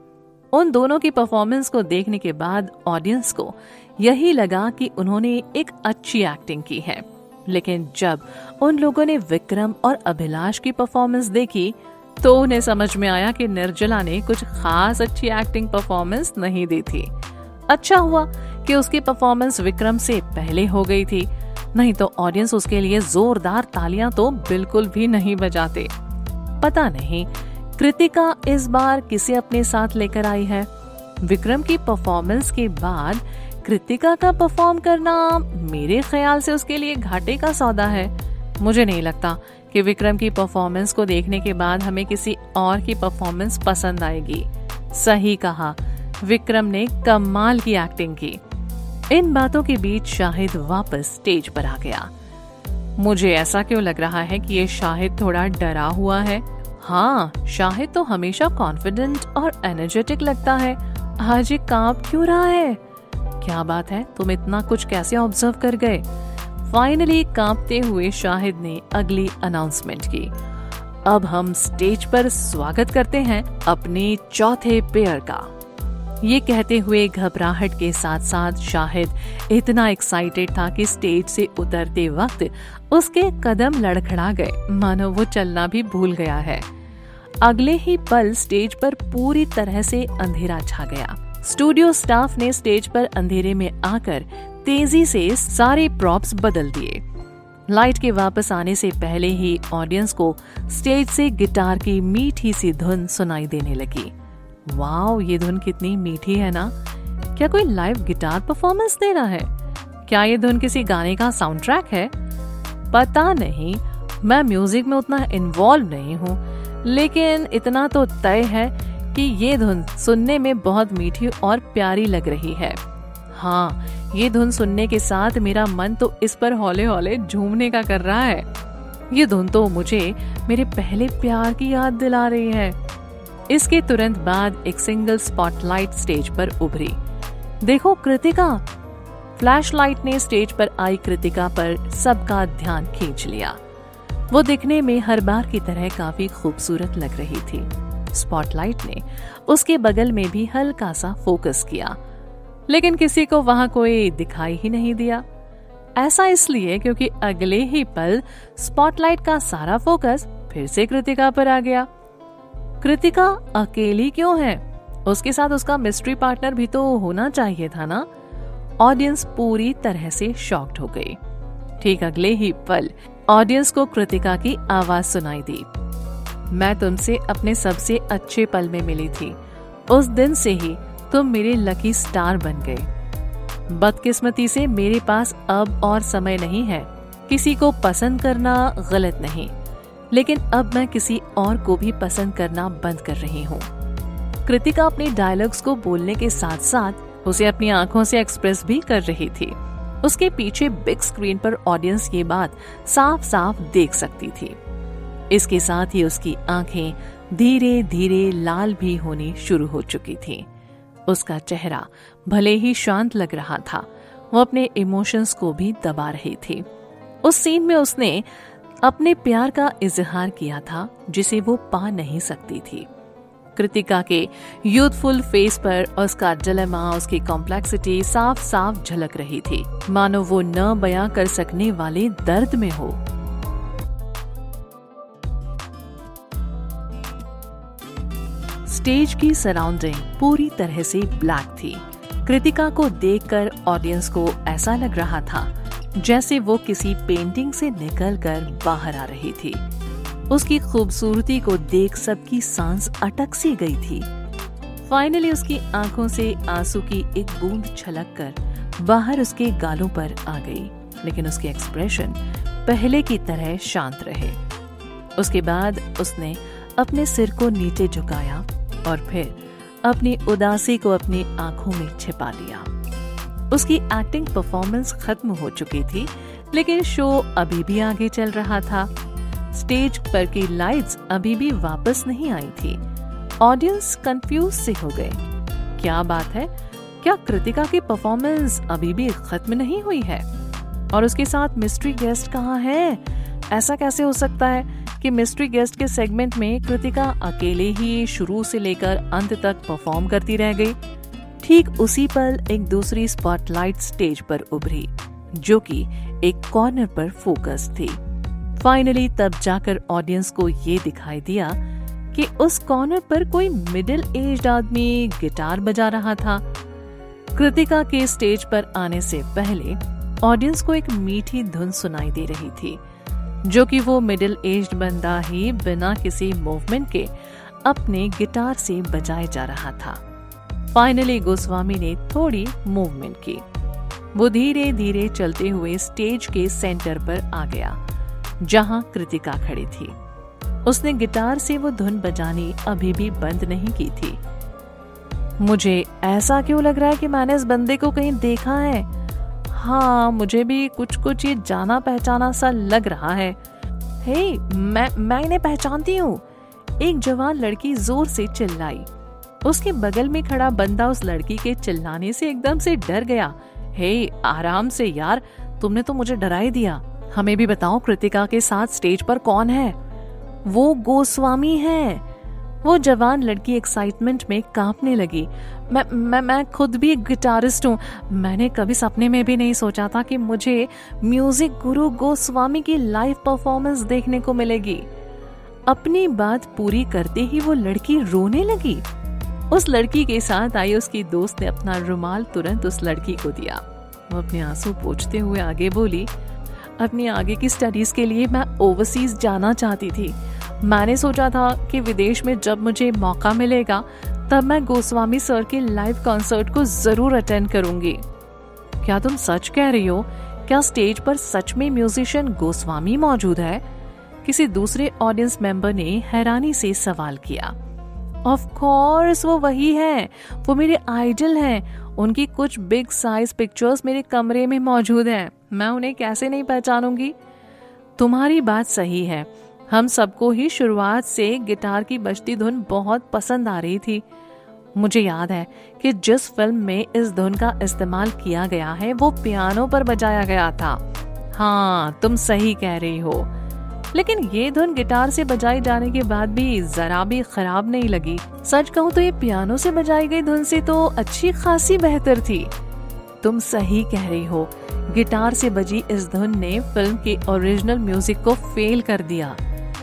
उन दोनों की परफॉर्मेंस को देखने के बाद ऑडियंस को यही लगा कि उन्होंने एक अच्छी एक्टिंग की है। लेकिन जब उन लोगों ने विक्रम और अभिलाष की परफॉर्मेंस देखी, तो उन्हें समझ में आया कि निर्जला ने कुछ खास अच्छी एक्टिंग परफॉर्मेंस नहीं दी थी। अच्छा हुआ कि उसकी परफॉर्मेंस विक्रम से पहले हो गई थी, नहीं तो ऑडियंस उसके लिए जोरदार तालियां तो बिल्कुल भी नहीं बजाते। पता नहीं कृतिका इस बार किसे अपने साथ लेकर आई है। विक्रम की परफॉर्मेंस के बाद कृतिका का परफॉर्म करना मेरे ख्याल से उसके लिए घाटे का सौदा है। मुझे नहीं लगता कि विक्रम की परफॉर्मेंस को देखने के बाद हमें किसी और की परफॉर्मेंस पसंद आएगी। सही कहा, विक्रम ने कमाल की एक्टिंग की। इन बातों के बीच शाहिद वापस स्टेज पर आ गया। मुझे ऐसा क्यों लग रहा है कि ये शाहिद थोड़ा डरा हुआ है? हाँ, शाहिद तो हमेशा कॉन्फिडेंट और एनर्जेटिक लगता है। आज ये कांप क्यों रहा है? क्या बात है, तुम इतना कुछ कैसे ऑब्जर्व कर गए? फाइनली कांपते हुए शाहिद ने अगली अनाउंसमेंट की। अब हम स्टेज पर स्वागत करते हैं अपने चौथे पेयर का। ये कहते हुए घबराहट के साथ साथ शाहिद इतना एक्साइटेड था कि स्टेज से उतरते वक्त उसके कदम लड़खड़ा गए, मानो वो चलना भी भूल गया है। अगले ही पल स्टेज पर पूरी तरह से अंधेरा छा गया। स्टूडियो स्टाफ ने स्टेज पर अंधेरे में आकर तेजी से सारे प्रॉप्स बदल दिए। लाइट के वापस आने से पहले ही ऑडियंस को स्टेज से गिटार की मीठी सी धुन सुनाई देने लगी। वाओ, ये धुन कितनी मीठी है ना। क्या कोई लाइव गिटार परफॉर्मेंस दे रहा है? क्या ये धुन किसी गाने का साउंड ट्रैक है? पता नहीं, मैं म्यूजिक में उतना इन्वॉल्व नहीं हूँ, लेकिन इतना तो तय है कि ये धुन सुनने में बहुत मीठी और प्यारी लग रही है। हाँ, ये धुन सुनने के साथ मेरा मन तो इस पर हौले हौले झूमने का कर रहा है। ये धुन तो मुझे मेरे पहले प्यार की याद दिला रही है। इसके तुरंत बाद एक सिंगल स्पॉटलाइट स्टेज पर उभरी। देखो कृतिका। फ्लैशलाइट ने स्टेज पर आई कृतिका पर सबका ध्यान खींच लिया। वो दिखने में हर बार की तरह काफी खूबसूरत लग रही थी। स्पॉटलाइट ने उसके बगल में भी हल्का सा फोकस किया, लेकिन किसी को वहां कोई दिखाई ही नहीं दिया। ऐसा इसलिए क्योंकि अगले ही पल स्पॉटलाइट का सारा फोकस फिर से कृतिका पर आ गया। कृतिका अकेली क्यों है? उसके साथ उसका मिस्ट्री पार्टनर भी तो होना चाहिए था ना। ऑडियंस पूरी तरह से शॉक्ड हो गई। ठीक अगले ही पल ऑडियंस को कृतिका की आवाज सुनाई दी। मैं तुमसे अपने सबसे अच्छे पल में मिली थी। उस दिन से ही तुम मेरे लकी स्टार बन गए। बदकिस्मती से मेरे पास अब और समय नहीं है किसी को पसंद करना गलत नहीं, लेकिन अब मैं किसी और को भी पसंद करना बंद कर रही हूँ। कृतिका अपने डायलॉग्स को बोलने के साथ साथ उसे अपनी आंखों से एक्सप्रेस भी कर रही थी। उसके पीछे बिग स्क्रीन पर ऑडियंस ये बात साफ साफ देख सकती थी। इसके साथ ही उसकी आंखें धीरे धीरे लाल भी होनी शुरू हो चुकी थी। उसका चेहरा भले ही शांत लग रहा था, वो अपने इमोशंस को भी दबा रही थी। उस सीन में उसने अपने प्यार का इजहार किया था जिसे वो पा नहीं सकती थी। कृतिका के यूथफुल फेस पर उसका डिलेमा, उसकी कॉम्प्लेक्सिटी साफ साफ झलक रही थी, मानो वो न बयां कर सकने वाले दर्द में हो। स्टेज की सराउंडिंग पूरी तरह से ब्लैक थी। कृतिका को देखकर ऑडियंस को ऐसा लग रहा था जैसे वो किसी पेंटिंग से निकलकर बाहर आ रही थी। उसकी खूबसूरती को देख सबकी सांस अटक सी गई थी। फाइनली उसकी आंखों से आंसू की एक बूंद छलककर बाहर उसके गालों पर आ गई, लेकिन उसके एक्सप्रेशन पहले की तरह शांत रहे। उसके बाद उसने अपने सिर को नीचे झुकाया और फिर अपनी उदासी को अपनी आंखों में छिपा लिया। उसकी एक्टिंग परफॉर्मेंस खत्म हो चुकी थी, लेकिन शो अभी भी आगे चल रहा था। स्टेज पर की लाइट्स अभी भी वापस नहीं आई थी। ऑडियंस कंफ्यूज से हो गए। क्या बात है, क्या कृतिका की परफॉर्मेंस अभी भी खत्म नहीं हुई है? और उसके साथ मिस्ट्री गेस्ट कहाँ है? ऐसा कैसे हो सकता है कि मिस्ट्री गेस्ट के सेगमेंट में कृतिका अकेले ही शुरू से लेकर अंत तक परफॉर्म करती रह गई। ठीक उसी पल एक दूसरी स्पॉटलाइट स्टेज पर उभरी, जो कि एक कॉर्नर पर फोकस थी। फाइनली तब जाकर ऑडियंस को ये दिखाई दिया कि उस कॉर्नर पर कोई मिडिल एज्ड आदमी गिटार बजा रहा था। कृतिका के स्टेज पर आने से पहले ऑडियंस को एक मीठी धुन सुनाई दे रही थी, जो कि वो मिडिल एज्ड बंदा ही बिना किसी मूवमेंट के अपने गिटार से बजाए जा रहा था। फाइनली गोस्वामी ने थोड़ी मूवमेंट की। वो धीरे धीरे चलते हुए स्टेज के सेंटर पर आ गया, जहां कृतिका खड़ी थी। उसने गिटार से वो धुन बजानी अभी भी बंद नहीं की थी। मुझे ऐसा क्यों लग रहा है कि मैंने इस बंदे को कहीं देखा है। हाँ, मुझे भी कुछ कुछ ये जाना पहचाना सा लग रहा है। हे, मैं मैं इन्हें पहचानती हूँ। एक जवान लड़की जोर से चिल्लाई। उसके बगल में खड़ा बंदा उस लड़की के चिल्लाने से एकदम से डर गया। हे, आराम से यार, तुमने तो मुझे डरा ही दिया। हमें भी बताओ, कृतिका के साथ स्टेज पर कौन है? वो गोस्वामी है। वो जवान लड़की एक्साइटमेंट में कांपने लगी। मैं मैं मैं खुद भी एक गिटारिस्ट हूँ। मैंने कभी सपने में भी नहीं सोचा था कि मुझे म्यूजिक गुरु गोस्वामी की लाइव परफॉर्मेंस देखने को मिलेगी। अपनी बात पूरी करते ही वो लड़की रोने लगी। उस लड़की के साथ आई उसकी दोस्त ने अपना रुमाल तुरंत उस लड़की को दिया। वो अपने आंसू पोंछते हुए आगे बोली, अपनी आगे की स्टडीज के लिए मैं ओवरसीज जाना चाहती थी। मैंने सोचा था कि विदेश में जब मुझे मौका मिलेगा तब मैं गोस्वामी सर के लाइव कॉन्सर्ट को जरूर अटेंड करूंगी। क्या तुम सच कह रही हो? क्या स्टेज पर सच में म्यूजिशियन गोस्वामी मौजूद है? किसी दूसरे ऑडियंस मेंबर ने हैरानी से सवाल किया। ऑफ कोर्स वो वही है। वो मेरे आइडल हैं। उनकी कुछ बिग साइज पिक्चर्स मेरे कमरे में मौजूद हैं। मैं उन्हें कैसे नहीं पहचानूंगी? तुम्हारी बात सही है। हम सबको ही शुरुआत से गिटार की बजती धुन बहुत पसंद आ रही थी। मुझे याद है कि जिस फिल्म में इस धुन का इस्तेमाल किया गया है वो पियानो पर बजाया गया था। हाँ, तुम सही कह रही हो। लेकिन ये धुन गिटार से बजाई जाने के बाद भी जरा भी खराब नहीं लगी। सच कहूँ तो ये पियानो से बजाई गई धुन से तो अच्छी खासी बेहतर थी। तुम सही कह रही हो। गिटार से बजी इस धुन ने फिल्म के ओरिजिनल म्यूजिक को फेल कर दिया।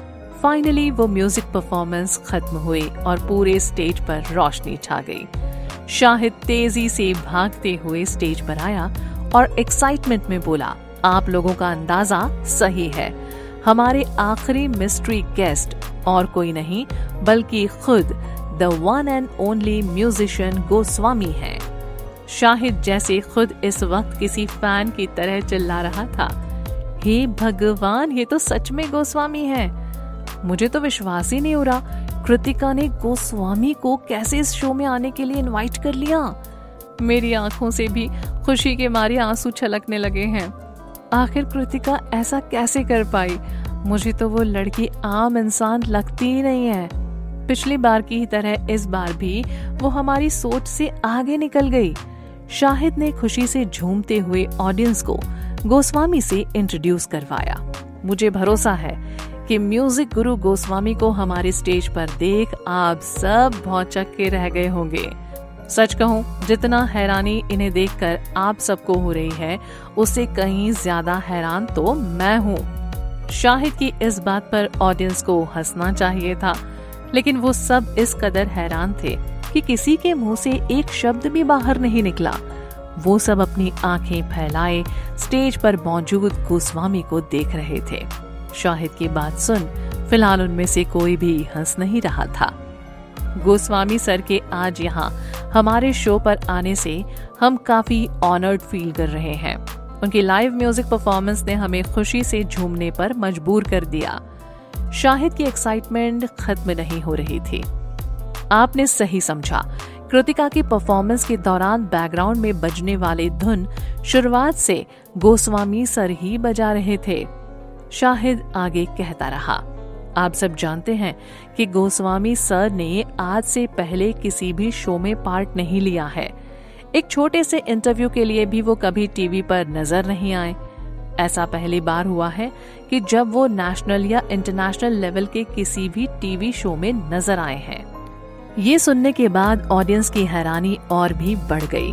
फाइनली वो म्यूजिक परफॉर्मेंस खत्म हुई और पूरे स्टेज पर रोशनी छा गई। शाहिद तेजी से भागते हुए स्टेज पर आया और एक्साइटमेंट में बोला, आप लोगों का अंदाजा सही है। हमारे आखिरी मिस्ट्री गेस्ट और कोई नहीं बल्कि खुद the one and only musician Goswami है। शाहिद जैसे खुद इस वक्त किसी फैन की तरह चिल्ला रहा था। हे भगवान, ये तो सच में गोस्वामी है। मुझे तो विश्वास ही नहीं हो रहा, कृतिका ने गोस्वामी को कैसे इस शो में आने के लिए इनवाइट कर लिया। मेरी आंखों से भी खुशी के मारे आंसू छलकने लगे हैं। आखिर कृतिका ऐसा कैसे कर पाई? मुझे तो वो लड़की आम इंसान लगती ही नहीं है। पिछली बार की ही तरह इस बार भी वो हमारी सोच से आगे निकल गई। शाहिद ने खुशी से झूमते हुए ऑडियंस को गोस्वामी से इंट्रोड्यूस करवाया। मुझे भरोसा है कि म्यूजिक गुरु गोस्वामी को हमारे स्टेज पर देख आप सब भौचक के रह गए होंगे। सच कहूं, जितना हैरानी इन्हें देखकर आप सबको हो रही है, उससे कहीं ज्यादा हैरान तो मैं हूँ। शाहिद की इस बात पर ऑडियंस को हंसना चाहिए था, लेकिन वो सब इस कदर हैरान थे कि किसी के मुंह से एक शब्द भी बाहर नहीं निकला। वो सब अपनी आंखें फैलाए स्टेज पर मौजूद गोस्वामी को देख रहे थे। शाहिद की बात सुन फिलहाल उनमें से कोई भी हंस नहीं रहा था। गोस्वामी सर के आज यहाँ हमारे शो पर आने से हम काफी ऑनर्ड फील कर रहे हैं। उनकी लाइव म्यूजिक परफॉर्मेंस ने हमें खुशी से झूमने पर मजबूर कर दिया। शाहिद की एक्साइटमेंट खत्म नहीं हो रही थी। आपने सही समझा, कृतिका की परफॉर्मेंस के दौरान बैकग्राउंड में बजने वाले धुन शुरुआत से गोस्वामी सर ही बजा रहे थे। शाहिद आगे कहता रहा, आप सब जानते हैं कि गोस्वामी सर ने आज से पहले किसी भी शो में पार्ट नहीं लिया है। एक छोटे से इंटरव्यू के लिए भी वो कभी टीवी पर नजर नहीं आए। ऐसा पहली बार हुआ है कि जब वो नेशनल या इंटरनेशनल लेवल के किसी भी टीवी शो में नजर आए हैं। ये सुनने के बाद ऑडियंस की हैरानी और भी बढ़ गई।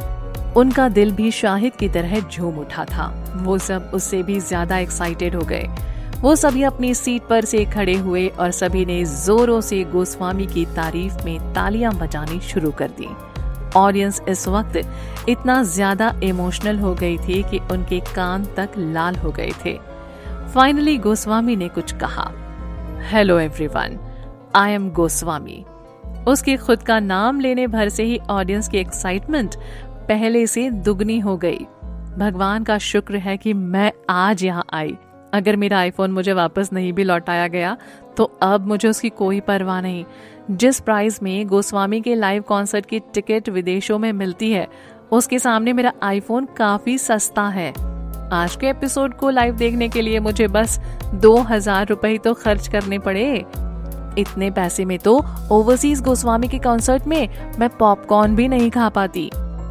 उनका दिल भी शाहिद की तरह झूम उठा था। वो सब उससे भी ज्यादा एक्साइटेड हो गए। वो सभी अपनी सीट पर से खड़े हुए और सभी ने जोरों से गोस्वामी की तारीफ में तालियां बजानी शुरू कर दी। ऑडियंस इस वक्त इतना ज्यादा इमोशनल हो गई थी कि उनके कान तक लाल हो गए थे। फाइनली गोस्वामी ने कुछ कहा, hello everyone, I am Goswami. उसके खुद का नाम लेने भर से ही ऑडियंस की एक्साइटमेंट पहले से दुगनी हो गई। भगवान का शुक्र है कि मैं आज यहाँ आई। अगर मेरा आईफोन मुझे वापस नहीं भी लौटाया गया तो अब मुझे उसकी कोई परवाह नहीं। जिस प्राइस में गोस्वामी के लाइव कॉन्सर्ट की टिकट विदेशों में मिलती है, उसके सामने मेरा आईफोन काफी सस्ता है। आज के एपिसोड को लाइव देखने के लिए मुझे बस दो हजार रुपए तो खर्च करने पड़े। इतने पैसे में तो ओवरसीज गोस्वामी के कॉन्सर्ट में मैं पॉपकॉर्न भी नहीं खा पाती।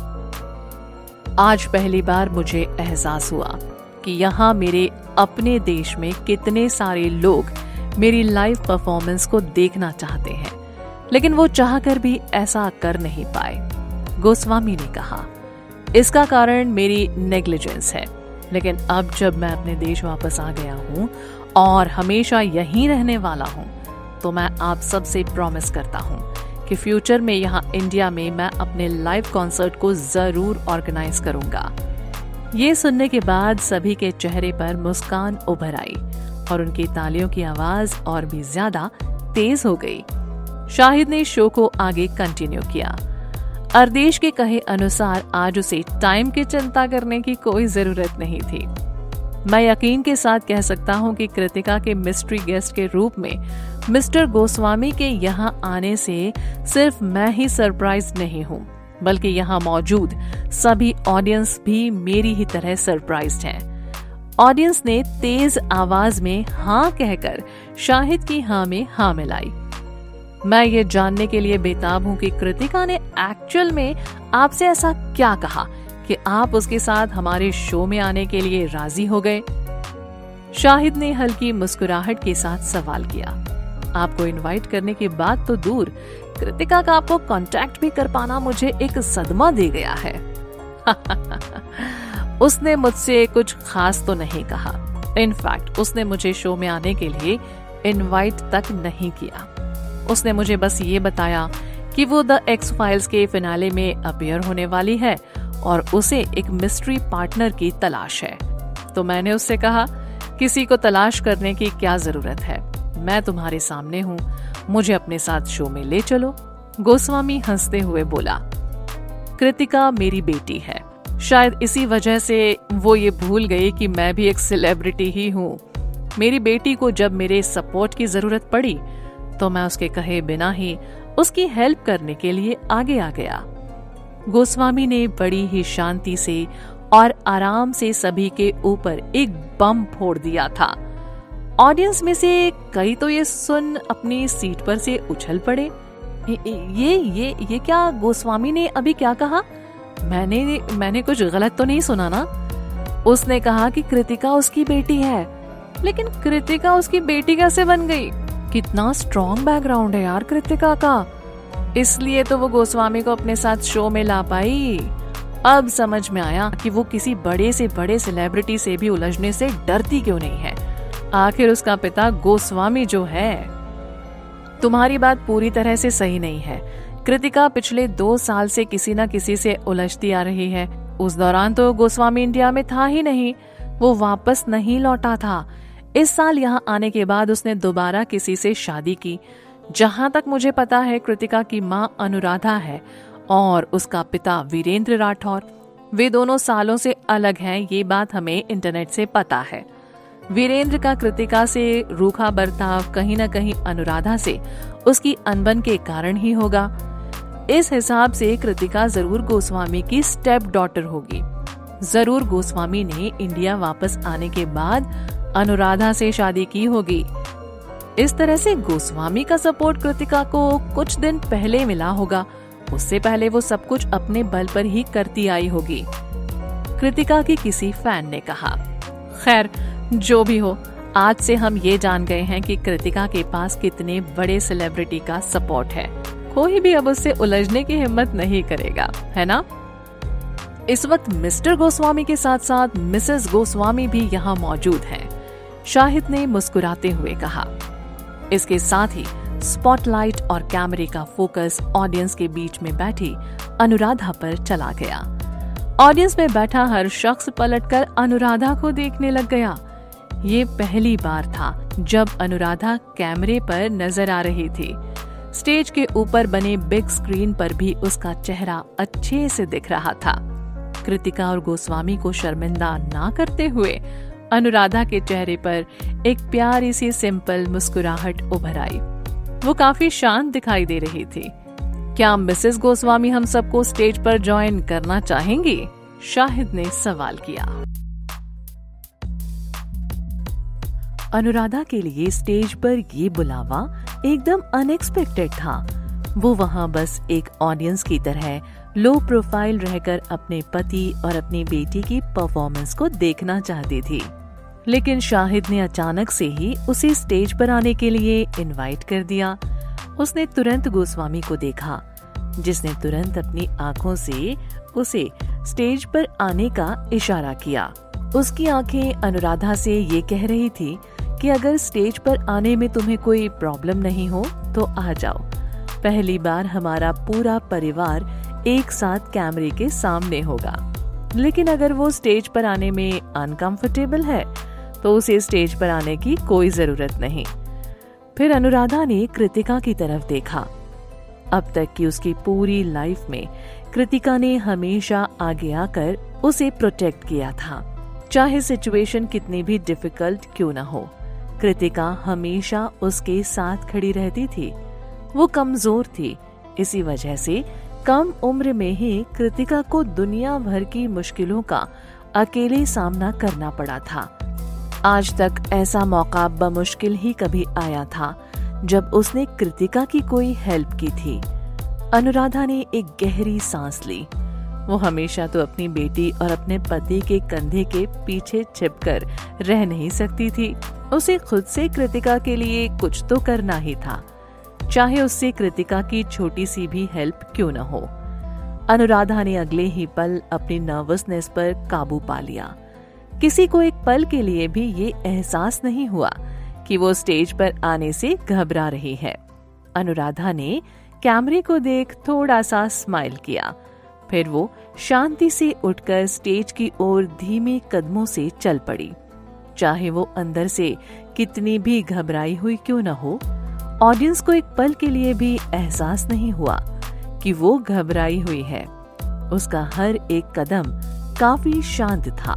आज पहली बार मुझे एहसास हुआ कि यहाँ मेरे अपने देश में कितने सारे लोग मेरी लाइव परफॉर्मेंस को देखना चाहते हैं, लेकिन वो चाहकर भी ऐसा कर नहीं पाए। गोस्वामी ने कहा, इसका कारण मेरी नेग्लिजेंस है, लेकिन अब जब मैं अपने देश वापस आ गया हूँ और हमेशा यहीं रहने वाला हूँ, तो मैं आप सबसे प्रॉमिस करता हूँ कि फ्यूचर में यहाँ इंडिया में मैं अपने लाइव कॉन्सर्ट को जरूर ऑर्गेनाइज करूंगा। ये सुनने के बाद सभी के चेहरे पर मुस्कान उभर आई और उनकी तालियों की आवाज और भी ज्यादा तेज हो गई। शाहिद ने शो को आगे कंटिन्यू किया। अर्देश के कहे अनुसार आज उसे टाइम की चिंता करने की कोई जरूरत नहीं थी। मैं यकीन के साथ कह सकता हूं कि कृतिका के मिस्ट्री गेस्ट के रूप में मिस्टर गोस्वामी के यहाँ आने से सिर्फ मैं ही सरप्राइज नहीं हूँ, बल्कि यहाँ मौजूद सभी ऑडियंस भी मेरी ही तरह सरप्राइज्ड हैं। ऑडियंस ने तेज आवाज में हाँ कहकर शाहिद की हाँ में हाँ मिलाई। मैं ये जानने के लिए बेताब हूँ कि कृतिका ने एक्चुअल में आपसे ऐसा क्या कहा कि आप उसके साथ हमारे शो में आने के लिए राजी हो गए। शाहिद ने हल्की मुस्कुराहट के साथ सवाल किया, आपको इनवाइट करने के बाद तो दूर, कृतिका का आपको कांटेक्ट भी कर पाना मुझे एक सदमा दे गया है। उसने मुझसे कुछ खास तो नहीं कहा। इनफैक्ट उसने मुझे शो में आने के लिए इनवाइट तक नहीं किया। उसने मुझे बस ये बताया कि वो द एक्स फाइल्स के फिनाले में अपीयर होने वाली है और उसे एक मिस्ट्री पार्टनर की तलाश है। तो मैंने उससे कहा, किसी को तलाश करने की क्या जरूरत है, मैं तुम्हारे सामने हूँ, मुझे अपने साथ शो में ले चलो। गोस्वामी हंसते हुए बोला, कृतिका मेरी बेटी है, शायद इसी वजह से वो ये भूल गई कि मैं भी एक सेलिब्रिटी ही हूँ। मेरी बेटी को जब मेरे सपोर्ट की जरूरत पड़ी तो मैं उसके कहे बिना ही उसकी हेल्प करने के लिए आगे आ गया। गोस्वामी ने बड़ी ही शांति से और आराम से सभी के ऊपर एक बम फोड़ दिया था। ऑडियंस में से कई तो ये सुन अपनी सीट पर से उछल पड़े। ये ये ये क्या गोस्वामी ने अभी क्या कहा? मैंने मैंने कुछ गलत तो नहीं सुना ना? उसने कहा कि कृतिका उसकी बेटी है, लेकिन कृतिका उसकी बेटी कैसे बन गई? कितना स्ट्रॉन्ग बैकग्राउंड है यार कृतिका का, इसलिए तो वो गोस्वामी को अपने साथ शो में ला पाई। अब समझ में आया कि वो किसी बड़े से बड़े सेलिब्रिटी से भी उलझने से डरती क्यों नहीं है। आखिर उसका पिता गोस्वामी जो है। तुम्हारी बात पूरी तरह से सही नहीं है। कृतिका पिछले दो साल से किसी न किसी से उलझती आ रही है। उस दौरान तो गोस्वामी इंडिया में था ही नहीं, वो वापस नहीं लौटा था। इस साल यहाँ आने के बाद उसने दोबारा किसी से शादी की। जहाँ तक मुझे पता है कृतिका की माँ अनुराधा है और उसका पिता वीरेंद्र राठौर। वे दोनों सालों से अलग हैं, ये बात हमें इंटरनेट से पता है। वीरेंद्र का कृतिका से रूखा बर्ताव कहीं न कहीं अनुराधा से उसकी अनबन के कारण ही होगा। इस हिसाब से कृतिका जरूर गोस्वामी की स्टेप डॉटर होगी। जरूर गोस्वामी ने इंडिया वापस आने के बाद अनुराधा से शादी की होगी। इस तरह से गोस्वामी का सपोर्ट कृतिका को कुछ दिन पहले मिला होगा। उससे पहले वो सब कुछ अपने बल पर ही करती आई होगी, कृतिका की किसी फैन ने कहा। खैर जो भी हो, आज से हम ये जान गए हैं कि कृतिका के पास कितने बड़े सेलिब्रिटी का सपोर्ट है। कोई भी अब उससे उलझने की हिम्मत नहीं करेगा, है ना? इस वक्त मिस्टर गोस्वामी के साथ साथ मिसेस गोस्वामी भी यहाँ मौजूद हैं, शाहिद ने मुस्कुराते हुए कहा। इसके साथ ही स्पॉटलाइट और कैमरे का फोकस ऑडियंस के बीच में बैठी अनुराधा पर चला गया। ऑडियंस में बैठा हर शख्स पलटकर अनुराधा को देखने लग गया। ये पहली बार था जब अनुराधा कैमरे पर नजर आ रही थी। स्टेज के ऊपर बने बिग स्क्रीन पर भी उसका चेहरा अच्छे से दिख रहा था। कृतिका और गोस्वामी को शर्मिंदा ना करते हुए अनुराधा के चेहरे पर एक प्यारी सी सिंपल मुस्कुराहट उभर आई। वो काफी शांत दिखाई दे रही थी। क्या मिसेस गोस्वामी हम सबको स्टेज पर ज्वाइन करना चाहेंगी? शाहिद ने सवाल किया। अनुराधा के लिए स्टेज पर ये बुलावा एकदम अनएक्सपेक्टेड था। वो वहाँ बस एक ऑडियंस की तरह लो प्रोफाइल रहकर अपने पति और अपनी बेटी की परफॉर्मेंस को देखना चाहती थी, लेकिन शाहिद ने अचानक से ही उसे स्टेज पर आने के लिए इनवाइट कर दिया। उसने तुरंत गोस्वामी को देखा, जिसने तुरंत अपनी आंखों से उसे स्टेज पर आने का इशारा किया। उसकी आंखें अनुराधा से ये कह रही थी कि अगर स्टेज पर आने में तुम्हें कोई प्रॉब्लम नहीं हो तो आ जाओ। पहली बार हमारा पूरा परिवार एक साथ कैमरे के सामने होगा, लेकिन अगर वो स्टेज पर आने में अनकंफर्टेबल है तो उसे स्टेज पर आने की कोई जरूरत नहीं। फिर अनुराधा ने कृतिका की तरफ देखा। अब तक की उसकी पूरी लाइफ में कृतिका ने हमेशा आगे आकर उसे प्रोटेक्ट किया था, चाहे सिचुएशन कितनी भी डिफिकल्ट क्यों न हो। कृतिका हमेशा उसके साथ खड़ी रहती थी। वो कमजोर थी, इसी वजह से कम उम्र में ही कृतिका को दुनिया भर की मुश्किलों का अकेले सामना करना पड़ा था। आज तक ऐसा मौका बमुश्किल ही कभी आया था जब उसने कृतिका की कोई हेल्प की थी। अनुराधा ने एक गहरी सांस ली। वो हमेशा तो अपनी बेटी और अपने पति के कंधे के पीछे छिपकर रह नहीं सकती थी। उसे खुद से कृतिका के लिए कुछ तो करना ही था, चाहे उससे कृतिका की छोटी सी भी हेल्प क्यों न हो। अनुराधा ने अगले ही पल अपनी नर्वसनेस पर काबू पा लिया। किसी को एक पल के लिए भी ये एहसास नहीं हुआ कि वो स्टेज पर आने से घबरा रही है। अनुराधा ने कैमरे को देख थोड़ा सा स्माइल किया, फिर वो शांति से उठकर स्टेज की ओर धीमे कदमों से चल पड़ी। चाहे वो अंदर से कितनी भी घबराई हुई क्यों न हो, ऑडियंस को एक पल के लिए भी एहसास नहीं हुआ कि वो घबराई हुई है। उसका हर एक कदम काफी शांत था।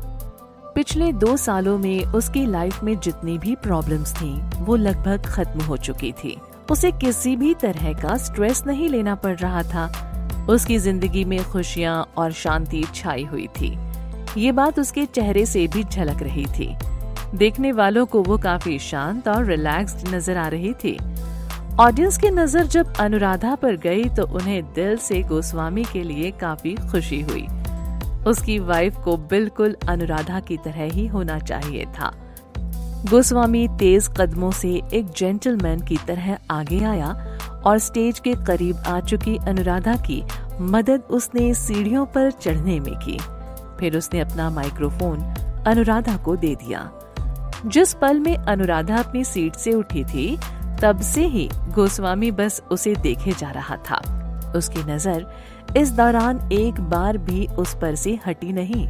पिछले दो सालों में उसकी लाइफ में जितनी भी प्रॉब्लम्स थी वो लगभग खत्म हो चुकी थी। उसे किसी भी तरह का स्ट्रेस नहीं लेना पड़ रहा था। उसकी जिंदगी में खुशियां और शांति छाई हुई थी। ये बात उसके चेहरे से भी झलक रही थी। देखने वालों को वो काफी शांत और रिलैक्स्ड नजर आ रही थी। ऑडियंस की नजर जब अनुराधा पर गई तो उन्हें दिल से गोस्वामी के लिए काफी खुशी हुई। उसकी वाइफ को बिल्कुल अनुराधा की तरह ही होना चाहिए था। गोस्वामी तेज कदमों से एक जेंटलमैन की तरह आगे आया और स्टेज के करीब आ चुकी अनुराधा की मदद उसने सीढ़ियों पर चढ़ने में की। फिर उसने अपना माइक्रोफोन अनुराधा को दे दिया। जिस पल में अनुराधा अपनी सीट से उठी थी तब से ही गोस्वामी बस उसे देखे जा रहा था। उसकी नजर इस दौरान एक बार भी उस पर से हटी नहीं।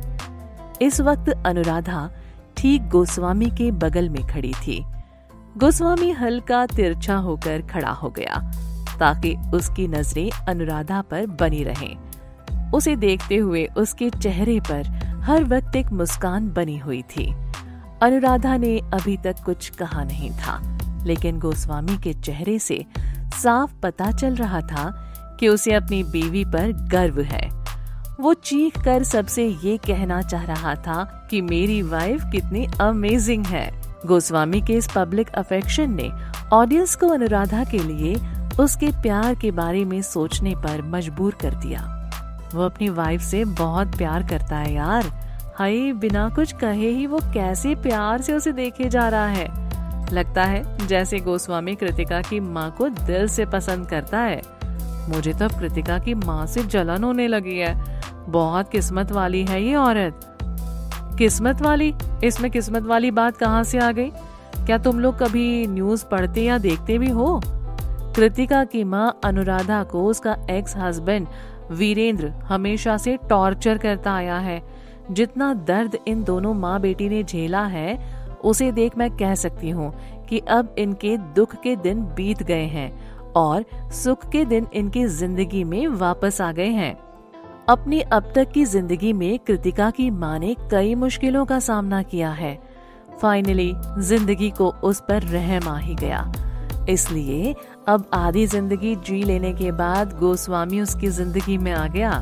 इस वक्त अनुराधा ठीक गोस्वामी के बगल में खड़ी थी। गोस्वामी हल्का तिरछा होकर खड़ा हो गया ताकि उसकी नजरें अनुराधा पर बनी रहें। उसे देखते हुए उसके चेहरे पर हर वक्त एक मुस्कान बनी हुई थी। अनुराधा ने अभी तक कुछ कहा नहीं था, लेकिन गोस्वामी के चेहरे से साफ पता चल रहा था कि उसे अपनी बीवी पर गर्व है। वो चीख कर सबसे ये कहना चाह रहा था कि मेरी वाइफ कितनी अमेजिंग है। गोस्वामी के इस पब्लिक अफेक्शन ने ऑडियंस को अनुराधा के लिए उसके प्यार के बारे में सोचने पर मजबूर कर दिया। वो अपनी वाइफ से बहुत प्यार करता है यार। हाय, बिना कुछ कहे ही वो कैसे प्यार से उसे देखे जा रहा है। लगता है जैसे गोस्वामी कृतिका की माँ को दिल से पसंद करता है। मुझे तो अब कृतिका की माँ से जलन होने लगी है। बहुत किस्मत वाली है ये औरत। किस्मत वाली? इसमें किस्मत वाली बात कहाँ से आ गई? क्या तुम लोग कभी न्यूज पढ़ते या देखते भी हो? कृतिका की माँ अनुराधा को उसका एक्स हस्बैंड वीरेंद्र हमेशा से टॉर्चर करता आया है। जितना दर्द इन दोनों माँ बेटी ने झेला है उसे देख मैं कह सकती हूँ कि अब इनके दुख के दिन बीत गए हैं और सुख के दिन इनकी जिंदगी में वापस आ गए हैं। अपनी अब तक की जिंदगी में कृतिका की माँ ने कई मुश्किलों का सामना किया है। फाइनली जिंदगी को उस पर रहम आ ही गया। इसलिए अब आधी जिंदगी जी लेने के बाद गोस्वामी उसकी जिंदगी में आ गया।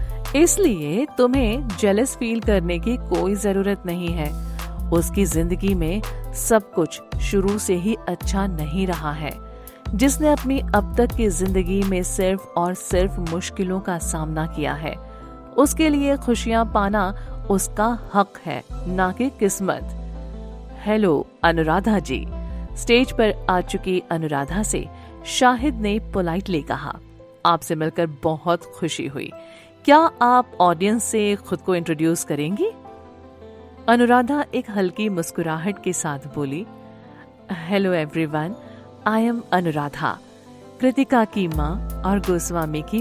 इसलिए तुम्हें जेलस फील करने की कोई जरूरत नहीं है। उसकी जिंदगी में सब कुछ शुरू से ही अच्छा नहीं रहा है। जिसने अपनी अब तक की जिंदगी में सिर्फ और सिर्फ मुश्किलों का सामना किया है, उसके लिए खुशियां पाना उसका हक है, ना कि किस्मत। हेलो अनुराधा जी। स्टेज पर आ चुकी अनुराधा से शाहिद ने पोलाइटली कहा, आपसे मिलकर बहुत खुशी हुई। क्या आप ऑडियंस से खुद को इंट्रोड्यूस करेंगी? अनुराधा एक हल्की मुस्कुराहट के साथ बोली, hello everyone, I am Anuradha, Kritika की माँ और गोस्वामी की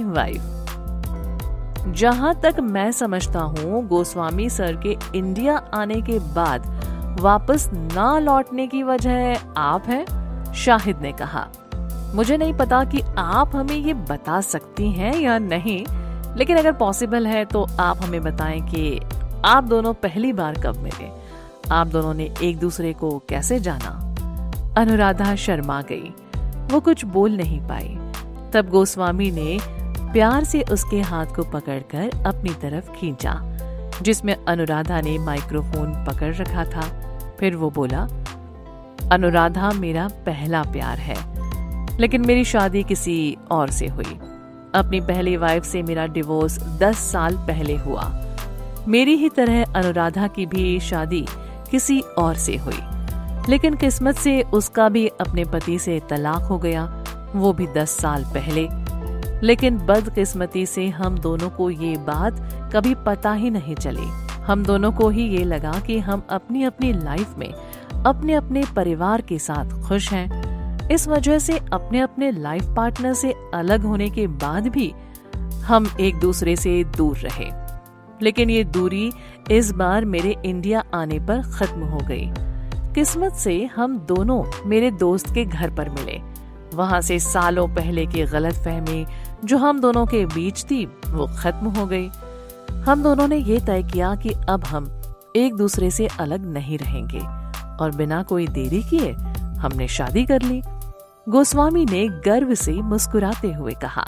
वाइफ। जहाँ तक मैं समझता हूँ गोस्वामी सर के इंडिया आने के बाद वापस ना लौटने की वजह आप हैं, शाहिद ने कहा। मुझे नहीं पता कि आप हमें ये बता सकती हैं या नहीं, लेकिन अगर पॉसिबल है तो आप हमें बताएं कि आप दोनों पहली बार कब मिले, आप दोनों ने एक दूसरे को कैसे जाना। अनुराधा शर्मा गई, वो कुछ बोल नहीं पाई। तब गोस्वामी ने प्यार से उसके हाथ को पकड़कर अपनी तरफ खींचा, जिसमें अनुराधा ने माइक्रोफोन पकड़ रखा था। फिर वो बोला, अनुराधा मेरा पहला प्यार है, लेकिन मेरी शादी किसी और से हुई। अपनी पहली वाइफ से मेरा डिवोर्स दस साल पहले हुआ। मेरी ही तरह अनुराधा की भी शादी किसी और से हुई, लेकिन किस्मत से उसका भी अपने पति से तलाक हो गया, वो भी दस साल पहले। लेकिन बदकिस्मती से हम दोनों को ये बात कभी पता ही नहीं चली। हम दोनों को ही ये लगा कि हम अपनी अपनी लाइफ में अपने अपने परिवार के साथ खुश हैं। इस वजह से अपने अपने लाइफ पार्टनर से अलग होने के बाद भी हम एक दूसरे से दूर रहे। लेकिन ये दूरी इस बार मेरे इंडिया आने पर खत्म हो गई। किस्मत से हम दोनों मेरे दोस्त के घर पर मिले। वहां से सालों पहले की गलतफहमी जो हम दोनों के बीच थी वो खत्म हो गई। हम दोनों ने ये तय किया कि अब हम एक दूसरे से अलग नहीं रहेंगे और बिना कोई देरी किए हमने शादी कर ली। गोस्वामी ने गर्व से मुस्कुराते हुए कहा।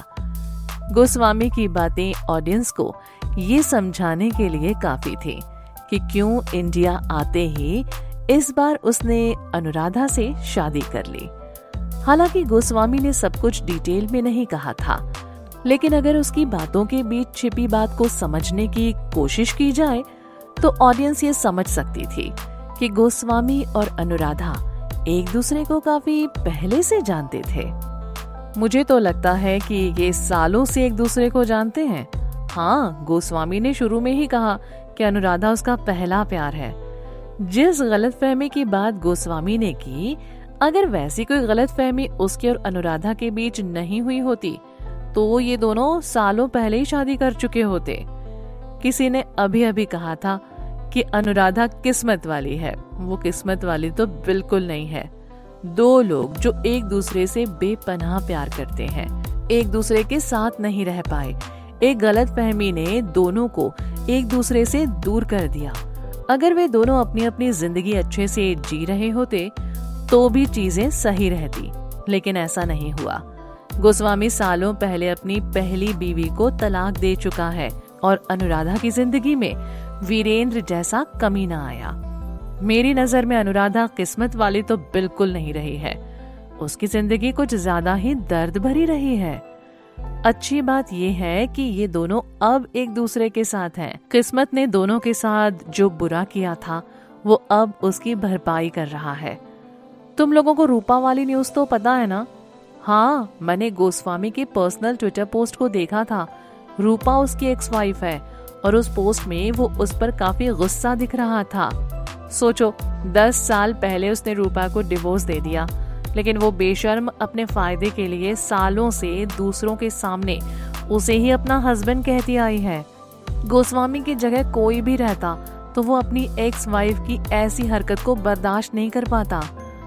गोस्वामी की बातें ऑडियंस को ये समझाने के लिए काफी थी कि क्यों इंडिया आते ही इस बार उसने अनुराधा से शादी कर ली। हालांकि गोस्वामी ने सब कुछ डिटेल में नहीं कहा था, लेकिन अगर उसकी बातों के बीच छिपी बात को समझने की कोशिश की जाए तो ऑडियंस ये समझ सकती थी कि गोस्वामी और अनुराधा एक दूसरे को काफी पहले से जानते थे। मुझे तो लगता है कि ये सालों से एक दूसरे को जानते हैं। हाँ, गोस्वामी ने शुरू में ही कहा कि अनुराधा उसका पहला प्यार है। जिस गलतफहमी की बात गोस्वामी ने की, अगर वैसी कोई गलतफहमी उसके और अनुराधा के बीच नहीं हुई होती तो ये दोनों सालों पहले ही शादी कर चुके होते। किसी ने अभी अभी कहा था कि अनुराधा किस्मत वाली है। वो किस्मत वाली तो बिल्कुल नहीं है। दो लोग जो एक दूसरे से बेपनाह प्यार करते हैं, एक दूसरे के साथ नहीं रह पाए। एक गलतफहमी ने दोनों को एक दूसरे से दूर कर दिया। अगर वे दोनों अपनी अपनी जिंदगी अच्छे से जी रहे होते तो भी चीजें सही रहती, लेकिन ऐसा नहीं हुआ। गोस्वामी सालों पहले अपनी पहली बीवी को तलाक दे चुका है और अनुराधा की जिंदगी में वीरेंद्र जैसा कमी ना आया। मेरी नजर में अनुराधा किस्मत वाली तो बिल्कुल नहीं रही है। उसकी जिंदगी कुछ ज्यादा ही दर्द भरी रही है। अच्छी बात यह है कि ये दोनों अब एक दूसरे के साथ हैं। किस्मत ने दोनों के साथ जो बुरा किया था वो अब उसकी भरपाई कर रहा है। तुम लोगों को रूपा वाली न्यूज तो पता है ना? हाँ, मैंने गोस्वामी के पर्सनल ट्विटर पोस्ट को देखा था। रूपा उसकी एक्स वाइफ है और उस पोस्ट में वो उस पर काफी गुस्सा दिख रहा था। सोचो, दस साल पहले उसने रूपा को डिवोर्स दे दिया, लेकिन वो बेशर्म अपने फायदे के लिए सालों से दूसरों के सामने उसे ही अपना हस्बैंड कहती आई है। गोस्वामी की जगह कोई भी रहता तो वो अपनी एक्स वाइफ की ऐसी हरकत को बर्दाश्त नहीं कर पाता।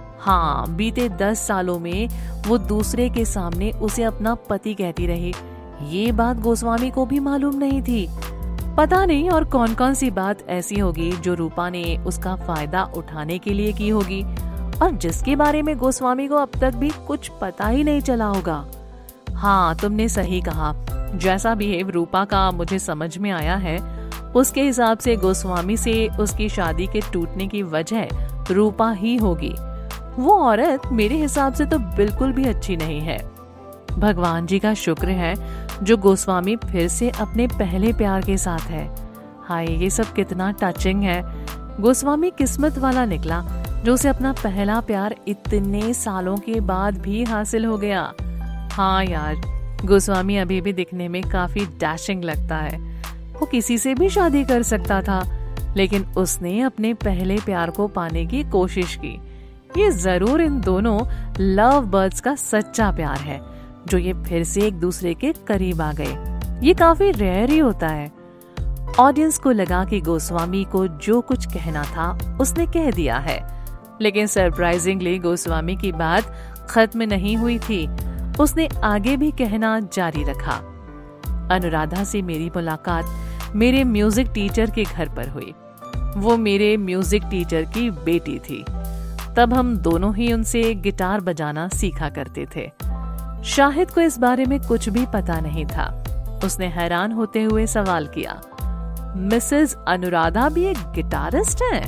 हाँ, बीते दस सालों में वो दूसरे के सामने उसे अपना पति कहती रही। ये बात गोस्वामी को भी मालूम नहीं थी। पता नहीं और कौन कौन सी बात ऐसी होगी जो रूपा ने उसका फायदा उठाने के लिए की होगी और जिसके बारे में गोस्वामी को अब तक भी कुछ पता ही नहीं चला होगा। हाँ, तुमने सही कहा। जैसा बिहेव रूपा का मुझे समझ में आया है, उसके हिसाब से गोस्वामी से उसकी शादी के टूटने की वजह रूपा ही होगी। वो औरत मेरे हिसाब से तो बिल्कुल भी अच्छी नहीं है। भगवान जी का शुक्र है जो गोस्वामी फिर से अपने पहले प्यार के साथ है। हाय, ये सब कितना टचिंग है। गोस्वामी किस्मत वाला निकला जो उसे अपना पहला प्यार इतने सालों के बाद भी हासिल हो गया। हाँ यार, गोस्वामी अभी भी दिखने में काफी डैशिंग लगता है। वो किसी से भी शादी कर सकता था, लेकिन उसने अपने पहले प्यार को पाने की कोशिश की। ये जरूर इन दोनों लव बर्ड्स का सच्चा प्यार है जो ये फिर से एक दूसरे के करीब आ गए। ये काफी रेयर ही होता है। ऑडियंस को लगा कि गोस्वामी को जो कुछ कहना था उसने कह दिया है, लेकिन सरप्राइजिंगली गोस्वामी की बात खत्म नहीं हुई थी। उसने आगे भी कहना जारी रखा। अनुराधा से मेरी मुलाकात मेरे म्यूजिक टीचर के घर पर हुई। वो मेरे म्यूजिक टीचर की बेटी थी। तब हम दोनों ही उनसे गिटार बजाना सीखा करते थे। शाहिद को इस बारे में कुछ भी पता नहीं था। उसने हैरान होते हुए सवाल किया, मिसेस अनुराधा भी एक गिटारिस्ट है?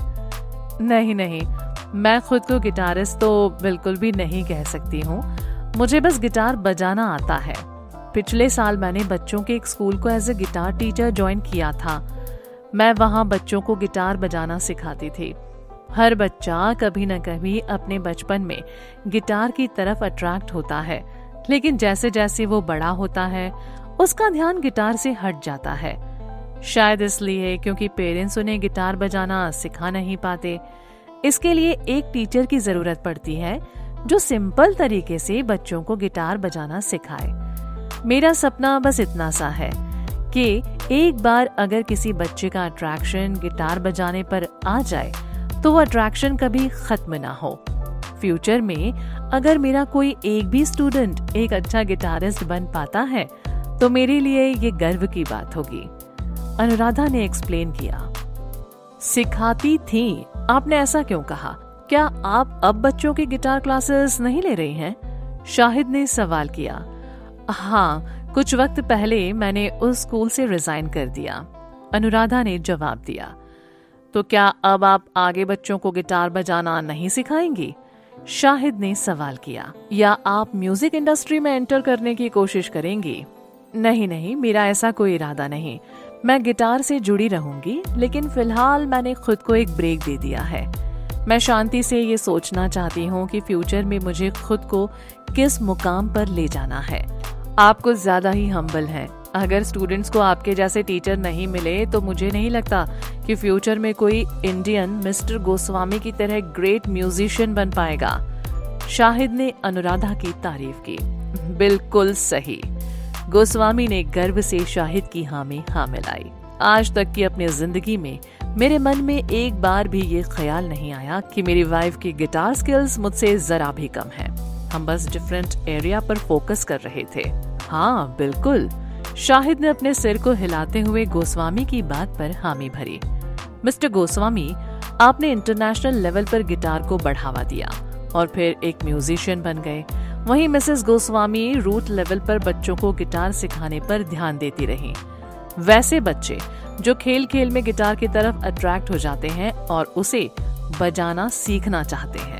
नहीं नहीं, मैं खुद को गिटारिस्ट तो बिल्कुल भी नहीं कह सकती हूँ। मुझे बस गिटार बजाना आता है। पिछले साल मैंने बच्चों के एक स्कूल को as a guitar teacher join किया था। मैं वहाँ बच्चों को गिटार बजाना सिखाती थी। हर बच्चा कभी न कभी अपने बचपन में गिटार की तरफ अट्रैक्ट होता है, लेकिन जैसे जैसे वो बड़ा होता है उसका ध्यान गिटार से हट जाता है। शायद इसलिए क्योंकि पेरेंट्स उन्हें गिटार बजाना सिखा नहीं पाते। इसके लिए एक टीचर की जरूरत पड़ती है जो सिंपल तरीके से बच्चों को गिटार बजाना सिखाए। मेरा सपना बस इतना सा है कि एक बार अगर किसी बच्चे का अट्रैक्शन गिटार बजाने पर आ जाए तो वो अट्रैक्शन कभी खत्म ना हो। फ्यूचर में अगर मेरा कोई एक भी स्टूडेंट एक अच्छा गिटारिस्ट बन पाता है तो मेरे लिए ये गर्व की बात होगी। अनुराधा ने एक्सप्लेन किया। सिखाती थी? आपने ऐसा क्यों कहा? क्या आप अब बच्चों की गिटार क्लासेस नहीं ले रही हैं? शाहिद ने सवाल किया। हाँ, कुछ वक्त पहले मैंने उस स्कूल से रिजाइन कर दिया, अनुराधा ने जवाब दिया। तो क्या अब आप आगे बच्चों को गिटार बजाना नहीं सिखाएंगी? शाहिद ने सवाल किया। या आप म्यूजिक इंडस्ट्री में एंटर करने की कोशिश करेंगी? नहीं नहीं, मेरा ऐसा कोई इरादा नहीं। मैं गिटार से जुड़ी रहूंगी, लेकिन फिलहाल मैंने खुद को एक ब्रेक दे दिया है। मैं शांति से ये सोचना चाहती हूँ कि फ्यूचर में मुझे खुद को किस मुकाम पर ले जाना है। आप कुछ ज्यादा ही हम्बल हैं। अगर स्टूडेंट्स को आपके जैसे टीचर नहीं मिले तो मुझे नहीं लगता कि फ्यूचर में कोई इंडियन मिस्टर गोस्वामी की तरह ग्रेट म्यूजिशियन बन पाएगा। शाहिद ने अनुराधा की तारीफ की। बिल्कुल सही। गोस्वामी ने गर्व से शाहिद की हाँ में हाँ मिलाई। आज तक की अपनी जिंदगी में मेरे मन में एक बार भी ये ख्याल नहीं आया कि मेरी वाइफ की गिटार स्किल्स मुझसे जरा भी कम है। हम बस डिफरेंट एरिया पर फोकस कर रहे थे। हाँ बिल्कुल। शाहिद ने अपने सिर को हिलाते हुए गोस्वामी की बात पर हामी भरी। मिस्टर गोस्वामी, आपने इंटरनेशनल लेवल पर गिटार को बढ़ावा दिया और फिर एक म्यूजिशियन बन गए। वहीं मिसेस गोस्वामी रूट लेवल पर बच्चों को गिटार सिखाने पर ध्यान देती रही। वैसे बच्चे जो खेल खेल में गिटार की तरफ अट्रैक्ट हो जाते हैं और उसे बजाना सीखना चाहते हैं।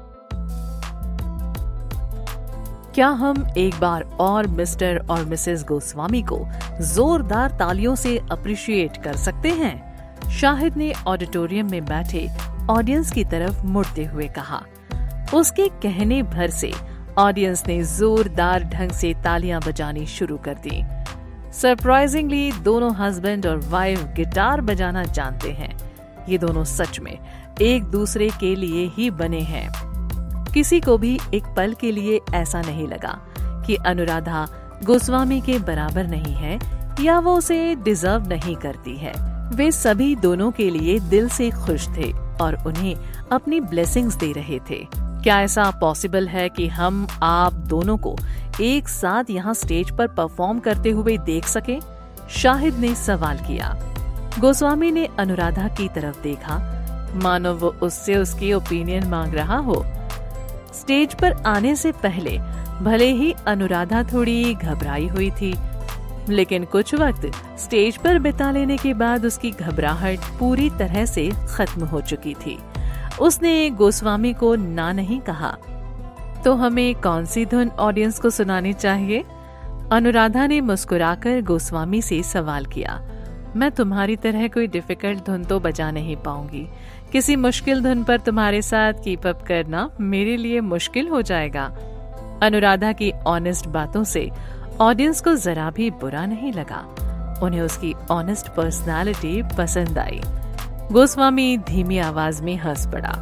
क्या हम एक बार और मिस्टर और मिसेस गोस्वामी को जोरदार तालियों से अप्रिशिएट कर सकते हैं? शाहिद ने ऑडिटोरियम में बैठे ऑडियंस की तरफ मुड़ते हुए कहा। उसके कहने भर से ऑडियंस ने जोरदार ढंग से तालियां बजानी शुरू कर दी। सरप्राइजिंगली दोनों हस्बैंड और वाइफ गिटार बजाना जानते हैं। ये दोनों सच में एक दूसरे के लिए ही बने हैं। किसी को भी एक पल के लिए ऐसा नहीं लगा कि अनुराधा गोस्वामी के बराबर नहीं है या वो उसे डिजर्व नहीं करती है। वे सभी दोनों के लिए दिल से खुश थे और उन्हें अपनी ब्लेसिंग्स दे रहे थे। क्या ऐसा पॉसिबल है कि हम आप दोनों को एक साथ यहाँ स्टेज पर परफॉर्म करते हुए देख सके? शाहिद ने सवाल किया। गोस्वामी ने अनुराधा की तरफ देखा, मानो वो उससे उसकी ओपिनियन मांग रहा हो। स्टेज पर आने से पहले भले ही अनुराधा थोड़ी घबराई हुई थी, लेकिन कुछ वक्त स्टेज पर बिता लेने के बाद उसकी घबराहट पूरी तरह से खत्म हो चुकी थी। उसने गोस्वामी को ना नहीं कहा। तो हमें कौन सी धुन ऑडियंस को सुनानी चाहिए? अनुराधा ने मुस्कुराकर गोस्वामी से सवाल किया। मैं तुम्हारी तरह कोई डिफिकल्ट धुन तो बजा नहीं पाऊंगी। किसी मुश्किल धुन पर तुम्हारे साथ कीप अप करना मेरे लिए मुश्किल हो जाएगा। अनुराधा की ऑनेस्ट बातों से ऑडियंस को जरा भी बुरा नहीं लगा। उन्हें उसकी ऑनेस्ट पर्सनालिटी पसंद आई। गोस्वामी धीमी आवाज में हंस पड़ा।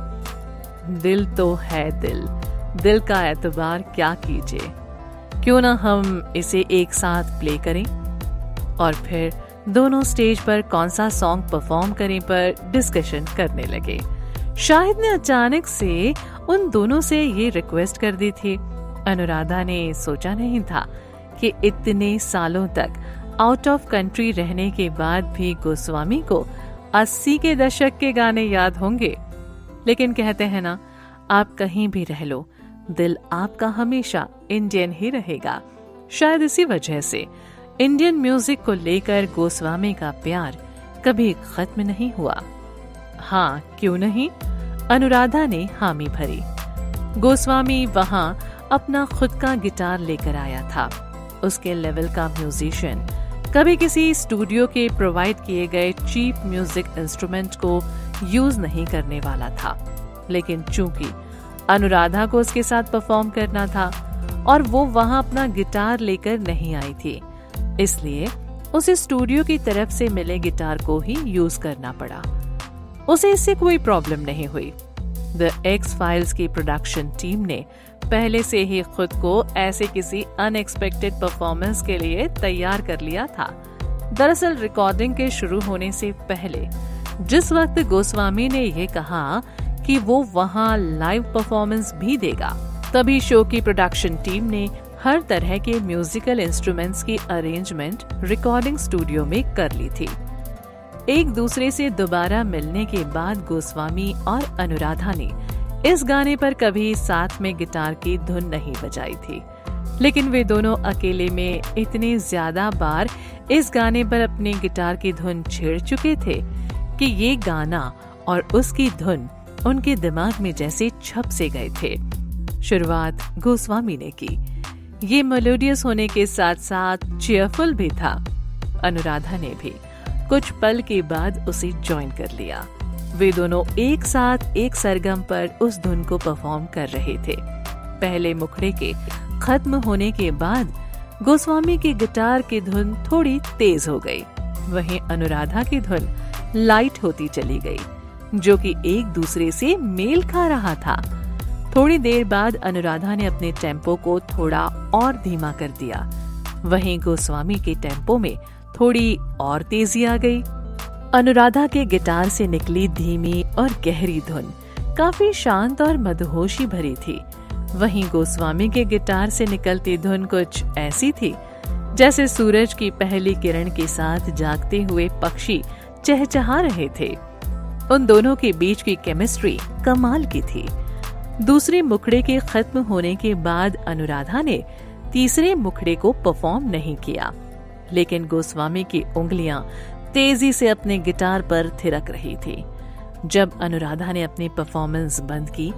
दिल तो है दिल, दिल का एतबार क्या कीजिए। क्यों ना हम इसे एक साथ प्ले करें और फिर दोनों स्टेज पर कौन सा सॉन्ग परफॉर्म करें पर डिस्कशन करने लगे। शाहिद ने अचानक से उन दोनों से ये रिक्वेस्ट कर दी थी। अनुराधा ने सोचा नहीं था कि इतने सालों तक आउट ऑफ कंट्री रहने के बाद भी गोस्वामी को अस्सी के दशक के गाने याद होंगे। लेकिन कहते हैं ना, आप कहीं भी रह लो, दिल आपका हमेशा इंडियन ही रहेगा। शायद इसी वजह से इंडियन म्यूजिक को लेकर गोस्वामी का प्यार कभी खत्म नहीं हुआ। हाँ क्यों नहीं? अनुराधा ने हामी भरी। गोस्वामी वहां अपना खुद का गिटार लेकर आया था। उसके लेवल का म्यूजिशियन कभी किसी स्टूडियो के प्रोवाइड किए गए चीप म्यूजिक इंस्ट्रूमेंट को यूज नहीं करने वाला था। लेकिन चूंकि अनुराधा को उसके साथ परफॉर्म करना था और वो वहां अपना गिटार लेकर नहीं आई थी, इसलिए उसे स्टूडियो की तरफ से मिले गिटार को ही यूज करना पड़ा। उसे इससे कोई प्रॉब्लम नहीं हुई। द एक्स फाइल्स की प्रोडक्शन टीम ने पहले से ही खुद को ऐसे किसी अनएक्सपेक्टेड परफॉर्मेंस के लिए तैयार कर लिया था। दरअसल रिकॉर्डिंग के शुरू होने से पहले जिस वक्त गोस्वामी ने ये कहा कि वो वहां लाइव परफॉर्मेंस भी देगा, तभी शो की प्रोडक्शन टीम ने हर तरह के म्यूजिकल इंस्ट्रूमेंट्स की अरेंजमेंट रिकॉर्डिंग स्टूडियो में कर ली थी। एक दूसरे से दोबारा मिलने के बाद गोस्वामी और अनुराधा ने इस गाने पर कभी साथ में गिटार की धुन नहीं बजाई थी, लेकिन वे दोनों अकेले में इतने ज्यादा बार इस गाने पर अपने गिटार की धुन छेड़ चुके थे कि ये गाना और उसकी धुन उनके दिमाग में जैसे छप से गए थे। शुरुआत गोस्वामी ने की। ये मेलोडियस होने के साथ साथ चीयरफुल भी था। अनुराधा ने भी कुछ पल के बाद उसे ज्वाइन कर लिया। वे दोनों एक साथ एक सरगम पर उस धुन को परफॉर्म कर रहे थे। पहले मुखड़े के खत्म होने के बाद गोस्वामी की गिटार की धुन थोड़ी तेज हो गई, वहीं अनुराधा की धुन लाइट होती चली गई, जो कि एक दूसरे से मेल खा रहा था। थोड़ी देर बाद अनुराधा ने अपने टेम्पो को थोड़ा और धीमा कर दिया, वहीं गोस्वामी के टेम्पो में थोड़ी और तेजी आ गई। अनुराधा के गिटार से निकली धीमी और गहरी धुन काफी शांत और मदहोशी भरी थी, वहीं गोस्वामी के गिटार से निकलती धुन कुछ ऐसी थी जैसे सूरज की पहली किरण के साथ जागते हुए पक्षी चहचहा रहे थे। उन दोनों के बीच की केमिस्ट्री कमाल की थी। दूसरे मुखड़े के खत्म होने के बाद अनुराधा ने तीसरे मुखड़े को परफॉर्म नहीं किया, लेकिन गोस्वामी की उंगलियां तेजी से अपने गिटार पर थिरक रही थी। जब अनुराधा ने अपनी परफॉर्मेंस बंद की,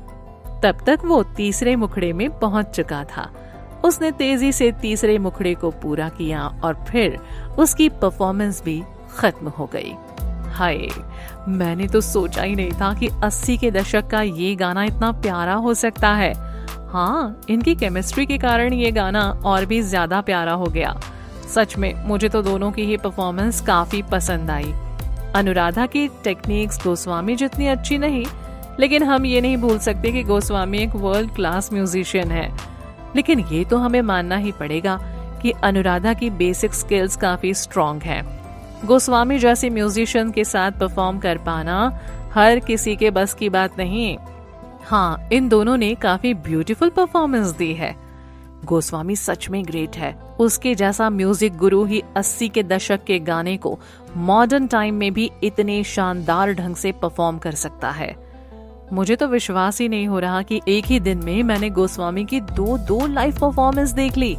तब तक वो तीसरे मुखड़े में पहुंच चुका था। उसने तेजी से तीसरे मुखड़े को पूरा किया और फिर उसकी परफॉर्मेंस भी खत्म हो गई। हाय, मैंने तो सोचा ही नहीं था कि अस्सी के दशक का ये गाना इतना प्यारा हो सकता है। हाँ, इनकी केमिस्ट्री के कारण ये गाना और भी ज्यादा प्यारा हो गया। सच में मुझे तो दोनों की ही परफॉर्मेंस काफी पसंद आई। अनुराधा की टेक्निक्स गोस्वामी जितनी अच्छी नहीं, लेकिन हम ये नहीं भूल सकते कि गोस्वामी एक वर्ल्ड क्लास म्यूजिशियन है। लेकिन ये तो हमें मानना ही पड़ेगा कि अनुराधा की बेसिक स्किल्स काफी स्ट्रॉन्ग है। गोस्वामी जैसे म्यूजिशियन के साथ परफॉर्म कर पाना हर किसी के बस की बात नहीं। हाँ, इन दोनों ने काफी ब्यूटीफुल परफॉर्मेंस दी है। गोस्वामी सच में ग्रेट है। उसके जैसा म्यूजिक गुरु ही अस्सी के दशक के गाने को मॉडर्न टाइम में भी इतने शानदार ढंग से परफॉर्म कर सकता है। मुझे तो विश्वास ही नहीं हो रहा कि एक ही दिन में मैंने गोस्वामी की दो दो लाइव परफॉर्मेंस देख ली।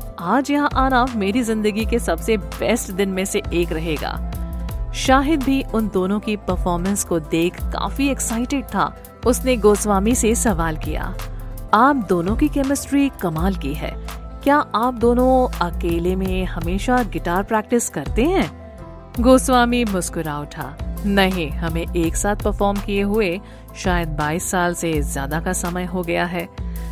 आज यहाँ आना मेरी जिंदगी के सबसे बेस्ट दिन में से एक रहेगा। शाहिद भी उन दोनों की परफॉर्मेंस को देख काफी एक्साइटेड था। उसने गोस्वामी से सवाल किया, आप दोनों की केमिस्ट्री कमाल की है। क्या आप दोनों अकेले में हमेशा गिटार प्रैक्टिस करते हैं? गोस्वामी मुस्कुरा उठा, नहीं, हमें एक साथ परफॉर्म किए हुए शायद बाईस साल से ज्यादा का समय हो गया है।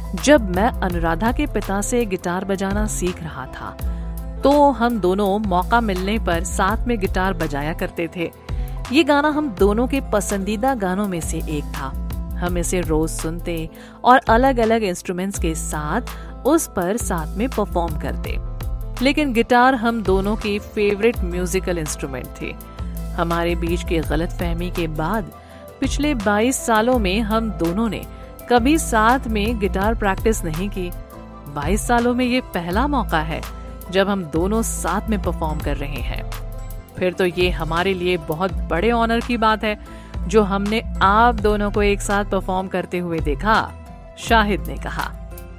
जब मैं अनुराधा के पिता से गिटार बजाना सीख रहा था, तो हम दोनों मौका मिलने पर साथ में गिटार बजाया करते थे। ये गाना हम दोनों के पसंदीदा गानों में से एक था। हम इसे रोज सुनते और अलग अलग इंस्ट्रूमेंट्स के साथ उस पर साथ में परफॉर्म करते। लेकिन गिटार हम दोनों की फेवरेट म्यूजिकल इंस्ट्रूमेंट थी। हमारे बीच की गलतफहमी के बाद पिछले बाईस सालों में हम दोनों ने कभी साथ में गिटार प्रैक्टिस नहीं की। बाईस सालों में ये पहला मौका है जब हम दोनों साथ में परफॉर्म कर रहे हैं। फिर तो ये हमारे लिए बहुत बड़े ऑनर की बात है जो हमने आप दोनों को एक साथ परफॉर्म करते हुए देखा। शाहिद ने कहा,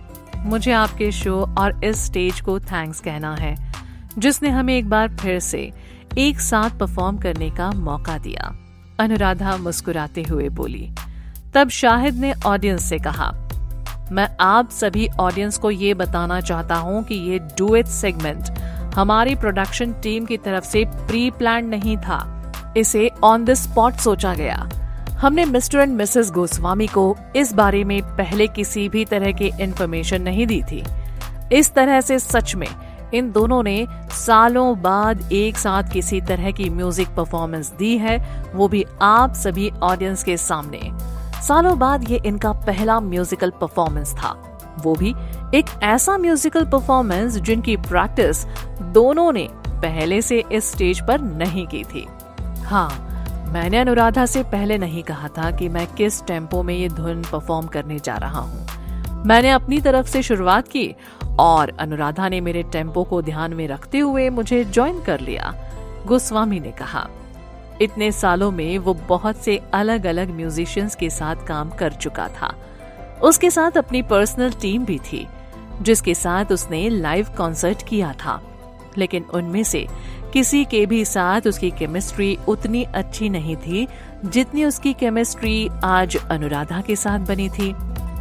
मुझे आपके शो और इस स्टेज को थैंक्स कहना है जिसने हमें एक बार फिर से एक साथ परफॉर्म करने का मौका दिया। अनुराधा मुस्कुराते हुए बोली। तब शाहिद ने ऑडियंस से कहा, मैं आप सभी ऑडियंस को ये बताना चाहता हूँ कि ये डुएट सेगमेंट हमारी प्रोडक्शन टीम की तरफ से प्री प्लान नहीं था। इसे ऑन द स्पॉट सोचा गया। हमने मिस्टर एंड मिसेस गोस्वामी को इस बारे में पहले किसी भी तरह की इंफॉर्मेशन नहीं दी थी। इस तरह से सच में इन दोनों ने सालों बाद एक साथ किसी तरह की म्यूजिक परफॉर्मेंस दी है, वो भी आप सभी ऑडियंस के सामने। सालों बाद ये इनका पहला म्यूजिकल परफॉर्मेंस था, वो भी एक ऐसा म्यूजिकल परफॉर्मेंस जिनकी प्रैक्टिस दोनों ने पहले से इस स्टेज पर नहीं की थी। हाँ, मैंने अनुराधा से पहले नहीं कहा था कि मैं किस टेम्पो में ये धुन परफॉर्म करने जा रहा हूँ। मैंने अपनी तरफ से शुरुआत की और अनुराधा ने मेरे टेम्पो को ध्यान में रखते हुए मुझे ज्वाइन कर लिया। गोस्वामी ने कहा, इतने सालों में वो बहुत से अलग अलग म्यूजिशियंस के साथ काम कर चुका था। उसके साथ अपनी पर्सनल टीम भी थी जिसके साथ उसने लाइव कॉन्सर्ट किया था, लेकिन उनमें से किसी के भी साथ उसकी केमिस्ट्री उतनी अच्छी नहीं थी जितनी उसकी केमिस्ट्री आज अनुराधा के साथ बनी थी।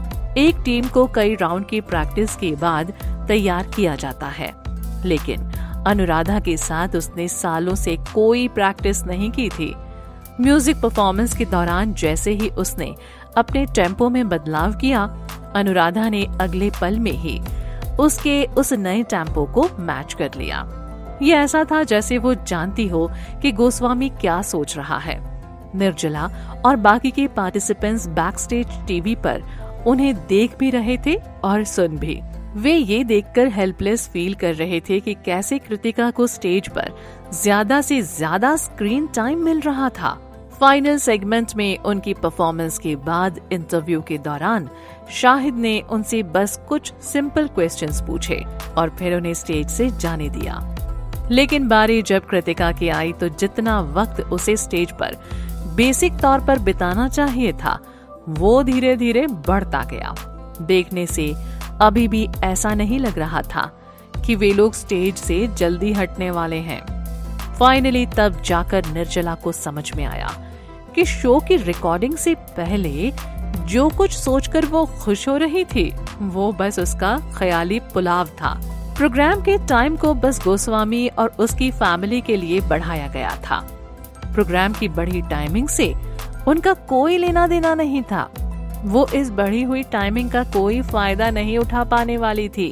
एक टीम को कई राउंड की प्रैक्टिस के बाद तैयार किया जाता है, लेकिन अनुराधा के साथ उसने सालों से कोई प्रैक्टिस नहीं की थी। म्यूजिक परफॉर्मेंस के दौरान जैसे ही उसने अपने टेम्पो में बदलाव किया, अनुराधा ने अगले पल में ही उसके उस नए टेम्पो को मैच कर लिया। ये ऐसा था जैसे वो जानती हो कि गोस्वामी क्या सोच रहा है। निर्जला और बाकी के पार्टिसिपेंट्स बैक स्टेज टीवी पर उन्हें देख भी रहे थे और सुन भी। वे ये देखकर हेल्पलेस फील कर रहे थे कि कैसे कृतिका को स्टेज पर ज्यादा से ज्यादा स्क्रीन टाइम मिल रहा था। फाइनल सेगमेंट में उनकी परफॉर्मेंस के बाद इंटरव्यू के दौरान शाहिद ने उनसे बस कुछ सिंपल क्वेश्चंस पूछे और फिर उन्हें स्टेज से जाने दिया। लेकिन बारी जब कृतिका की आई तो जितना वक्त उसे स्टेज पर बेसिक तौर पर बिताना चाहिए था वो धीरे धीरे बढ़ता गया। देखने से अभी भी ऐसा नहीं लग रहा था कि वे लोग स्टेज से जल्दी हटने वाले हैं। फाइनली तब जाकर निर्जला को समझ में आया कि शो की रिकॉर्डिंग से पहले जो कुछ सोचकर वो खुश हो रही थी वो बस उसका ख्याली पुलाव था। प्रोग्राम के टाइम को बस गोस्वामी और उसकी फैमिली के लिए बढ़ाया गया था। प्रोग्राम की बढ़ी टाइमिंग से उनका कोई लेना देना नहीं था। वो इस बढ़ी हुई टाइमिंग का कोई फायदा नहीं उठा पाने वाली थी।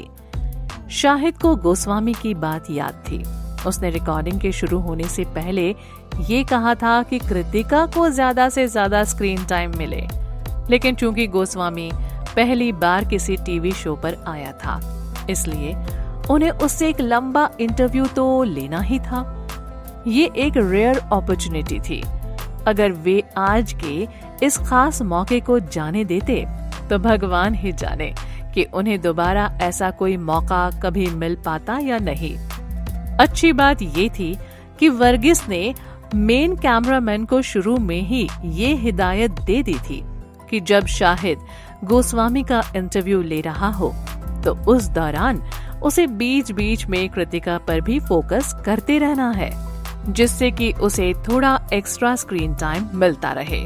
शाहिद को गोस्वामी की बात याद थी। उसने रिकॉर्डिंग के शुरू होने से पहले ये कहा था कि कृतिका को ज्यादा से ज्यादा स्क्रीन टाइम मिले, लेकिन चूंकि गोस्वामी पहली बार किसी टीवी शो पर आया था इसलिए उन्हें उससे एक लंबा इंटरव्यू तो लेना ही था। ये एक रेयर अपॉर्चुनिटी थी। अगर वे आज के इस खास मौके को जाने देते तो भगवान ही जाने कि उन्हें दोबारा ऐसा कोई मौका कभी मिल पाता या नहीं। अच्छी बात ये थी कि वर्गीस ने मेन कैमरामैन को शुरू में ही ये हिदायत दे दी थी कि जब शाहिद गोस्वामी का इंटरव्यू ले रहा हो तो उस दौरान उसे बीच बीच में कृतिका पर भी फोकस करते रहना है, जिससे कि उसे थोड़ा एक्स्ट्रा स्क्रीन टाइम मिलता रहे।